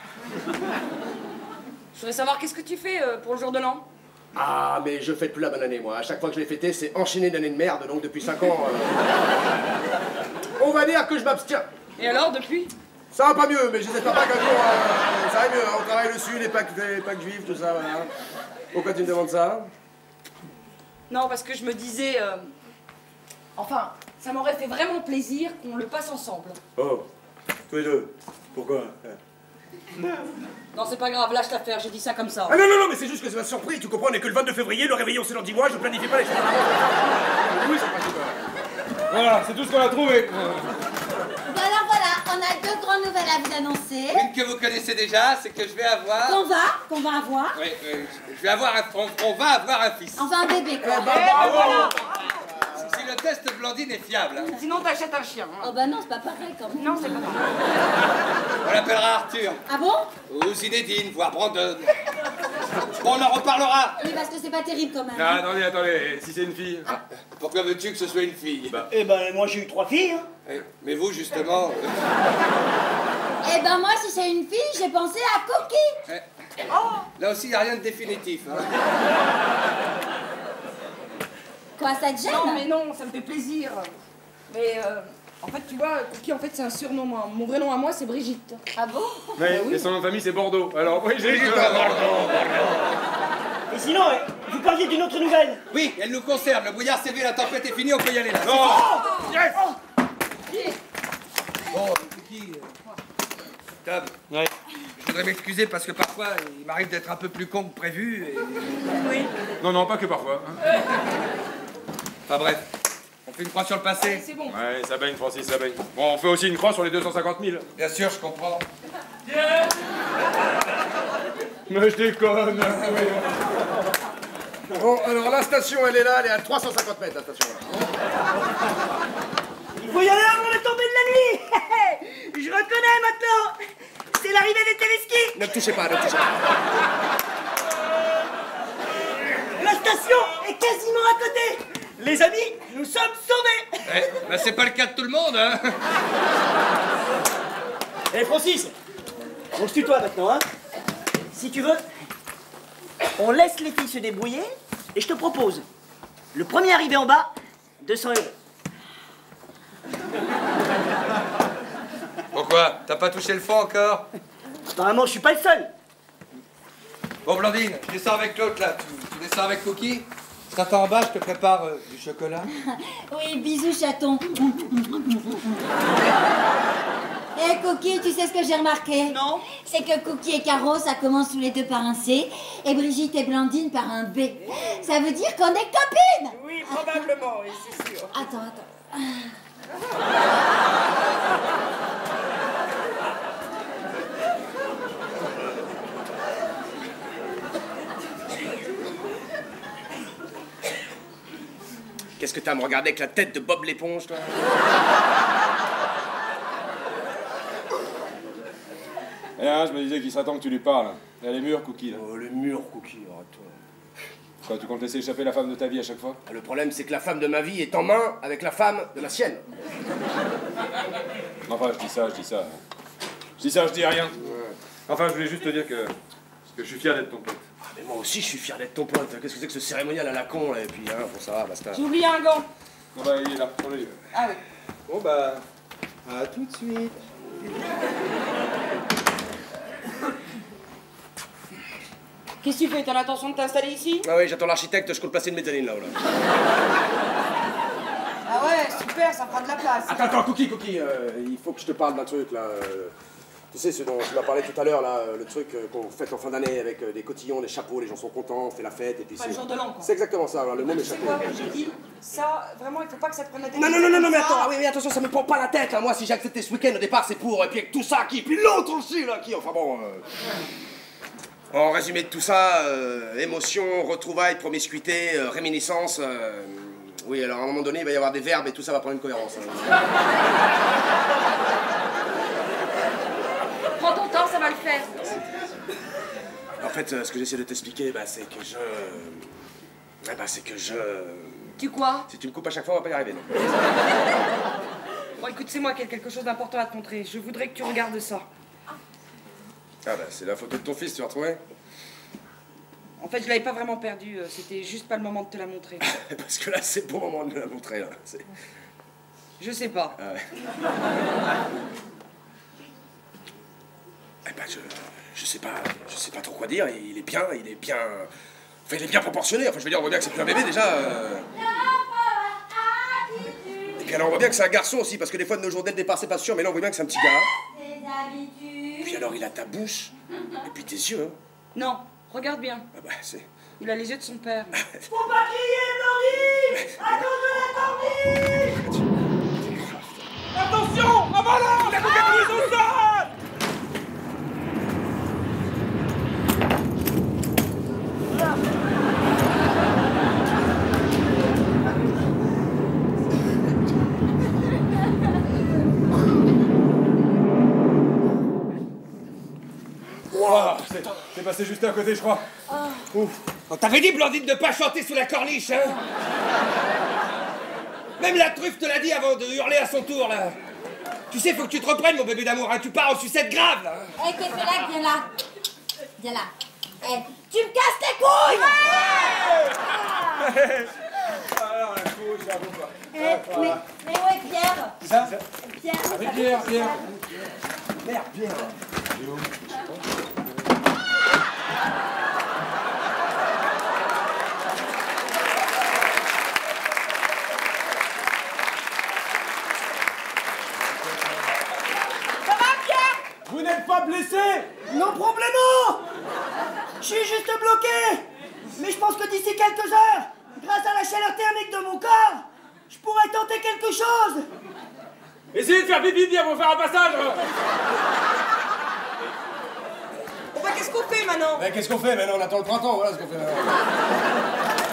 je voudrais savoir qu'est-ce que tu fais euh, pour le jour de l'an? Ah, mais je fête plus la bonne année, moi. À chaque fois que je l'ai fêté, c'est enchaîné d'années de merde, donc depuis cinq ans... euh, On va dire que je m'abstiens. Et alors, depuis? Ça va pas mieux, mais j'espère pas qu'un jour, euh, ça aille mieux. Hein. On travaille dessus, les packs, les packs juifs, tout ça, voilà. Pourquoi tu me demandes ça? Non, parce que je me disais... euh, Enfin, ça m'aurait fait vraiment plaisir qu'on le passe ensemble. Oh, tous les deux. Pourquoi? Non, c'est pas grave, lâche l'affaire, j'ai dit ça comme ça. Ah non, non, non, mais c'est juste que ça m'a surpris. Tu comprends, on est que le vingt-deux février, le réveillon c'est dans dix mois, je planifie pas les choses. Oui, c'est pratique. Voilà, c'est tout ce qu'on a trouvé. Bon alors voilà, on a deux grandes nouvelles à vous annoncer. Une que vous connaissez déjà, c'est que je vais avoir... Qu'on va, qu'on va avoir. Oui, oui, je vais avoir un... On, on va avoir un fils. Enfin un bébé quoi. Voilà. Si le test Blandine est fiable, hein. Sinon, t'achètes un chien. hein. Oh bah non, c'est pas pareil quand même. Non, c'est pas grave. On l'appellera Arthur. Ah bon? Ou Zinedine, voire Brandon. Bon, on en reparlera. Oui, parce que c'est pas terrible quand même. Ah, attendez, attendez, si c'est une fille. Ah, pourquoi veux-tu que ce soit une fille? Bah. Eh ben, moi j'ai eu trois filles. Hein. Eh, mais vous, justement... Eh ben moi, si c'est une fille, j'ai pensé à Cookie. Eh, là aussi, il n'y a rien de définitif. Hein. Quoi, ça te gêne? Non, mais non, ça me fait plaisir. Mais euh, en fait, tu vois, Cookie, en fait, c'est un surnom. Moi. Mon vrai nom à moi, c'est Brigitte. Ah bon? Mais, oui. et son nom de famille, c'est Bordeaux. Alors, Brigitte. Et sinon, euh, vous parliez d'une autre nouvelle. Oui, elle nous concerne. Le brouillard s'est vu, la tempête est finie, on peut y aller là. Non. Yes. Bon, Cookie... Tom, Ouais. je voudrais m'excuser parce que parfois, il m'arrive d'être un peu plus con que prévu et... Oui. Non, non, pas que parfois. hein. Enfin bref, on fait une croix sur le passé. C'est bon. Ouais, ça baigne, Francis, ça baigne. Bon, on fait aussi une croix sur les deux cent cinquante mille. Bien sûr, je comprends. Mais je déconne. Bon, alors la station, elle est là, elle est à trois cent cinquante mètres, la station. Là. Il faut y aller avant la tombée de la nuit. Je reconnais maintenant. C'est l'arrivée des téléskis. Ne me touchez pas, ne me touchez pas. La station est quasiment à côté. Les amis, nous sommes sauvés. Eh, bah c'est pas le cas de tout le monde, hein. Eh Francis, on se tutoie maintenant, hein. Si tu veux, on laisse les filles se débrouiller et je te propose, le premier arrivé en bas, deux cents euros. Pourquoi? T'as pas touché le fond encore? Apparemment, je suis pas le seul. Bon, Blandine, je descends avec l'autre, là. Tu, tu descends avec Cookie? Je t'attends en bas, je te prépare euh, du chocolat. Oui, bisous, chaton. Eh, Cookie, tu sais ce que j'ai remarqué? Non. C'est que Cookie et Caro, ça commence tous les deux par un C, et Brigitte et Blandine par un B. Ça veut dire qu'on est copines! Oui, probablement, oui, c'est sûr. Attends, attends. Qu'est-ce que t'as à me regarder avec la tête de Bob l'éponge, toi? Eh, hein, je me disais qu'il serait temps que tu lui parles. Elle est mûre, Cookie, là. Oh, le mur, Cookie, arrête-toi. Quoi, tu comptes laisser échapper la femme de ta vie à chaque fois? Le problème, c'est que la femme de ma vie est en main avec la femme de la sienne. Enfin, je dis ça, je dis ça. Je dis ça, je dis rien. Enfin, je voulais juste te dire que, que je suis fier d'être ton pote. Ah, mais moi aussi, je suis fier d'être ton pote. Qu'est-ce que c'est que ce cérémonial à la con, là? Et puis, hein, bon, ça va, basta. J'ai oublié un gant. Bon, bah, il est là, on le Ah oui. Bon, bah, à tout de suite. Qu'est-ce que tu fais? T'as l'intention de t'installer ici? Ah oui, j'attends l'architecte, je compte placer une mezzanine, là, là. Ah ouais, super, ça prend de la place. Attends, attends, Cookie, Cookie, euh, il faut que je te parle d'un truc, là. euh, Tu sais, ce dont tu m'as parlé tout à l'heure, là, euh, le truc euh, qu'on fête en fin d'année avec euh, des cotillons, des chapeaux, les gens sont contents, on fait la fête, et puis Pas c'est... le jour de l'an, quoi. C'est exactement ça, voilà, le mot Tu des sais chapeaux. quoi, j'ai dit ça, vraiment, il faut pas que ça te prenne la tête. Non, non, non, non, non, mais Ça. attends, ah oui, mais attention, ça me prend pas la tête, là. Moi, si j'ai accepté ce week-end, au départ, c'est pour, et puis avec tout ça, qui, puis l'autre aussi, là, qui, enfin bon... euh, En résumé de tout ça, euh, émotion, retrouvailles, promiscuité, euh, réminiscence... euh, Oui, alors à un moment donné, il va y avoir des verbes et tout ça va prendre une cohérence. hein. Prends ton temps, ça va le faire. En fait, euh, ce que j'essaie de t'expliquer, bah, c'est que je... Ah bah, c'est que je... Tu quoi? Si tu me coupes à chaque fois, on va pas y arriver, non. Bon, écoute, c'est moi qui ai quelque chose d'important à te montrer. Je voudrais que tu regardes ça. Ah bah, c'est la photo de ton fils, tu vas retrouver. En fait, je l'avais pas vraiment perdu. C'était juste pas le moment de te la montrer. Parce que là, c'est le bon moment de me la montrer, là. C'est- Je sais pas. Ah ouais. Eh ben, je... Je sais pas... Je sais pas trop quoi dire. Il est bien, il est bien... Enfin, il est bien proportionné. Enfin, je veux dire, on voit bien que c'est plus un bébé, déjà. euh. Et puis alors, on voit bien que c'est un garçon aussi, parce que des fois, de nos jours, dès le départ, c'est pas sûr, mais là, on voit bien que c'est un petit gars. Et puis alors, il a ta bouche, et puis tes yeux, hein. Non, regarde bien. Ah bah, c'est... Il a les yeux de son père. Faut pas crier, Blandine, à cause de la torpille. Attention! En balance! La coquette au sol! Wow, c'est passé c'est juste à côté, je crois. On t'avait dit, Blandine, de pas chanter sous la corniche, hein. Même la truffe te l'a dit avant de hurler à son tour, là. Tu sais, faut que tu te reprennes, mon bébé d'amour, hein. Tu pars en sucette grave, là. Eh, hey, Képélac, viens là. Viens là. Eh, hey, tu me casses les couilles. Alors, la couche, ça vaut pas. Eh, mais, mais où est Pierre? Ça Pierre, Avec Pierre, Pierre. Merde, Pierre. Ça va, Pierre? Vous n'êtes pas blessé? Non problemo. Je suis juste bloqué. Mais je pense que d'ici quelques heures, grâce à la chaleur thermique de mon corps, je pourrais tenter quelque chose. Essayez de faire pipi, bien, pour faire un passage. Bon bah qu'est-ce qu'on fait maintenant? Mais qu'est-ce qu'on fait maintenant? On attend le printemps, voilà ce qu'on fait maintenant.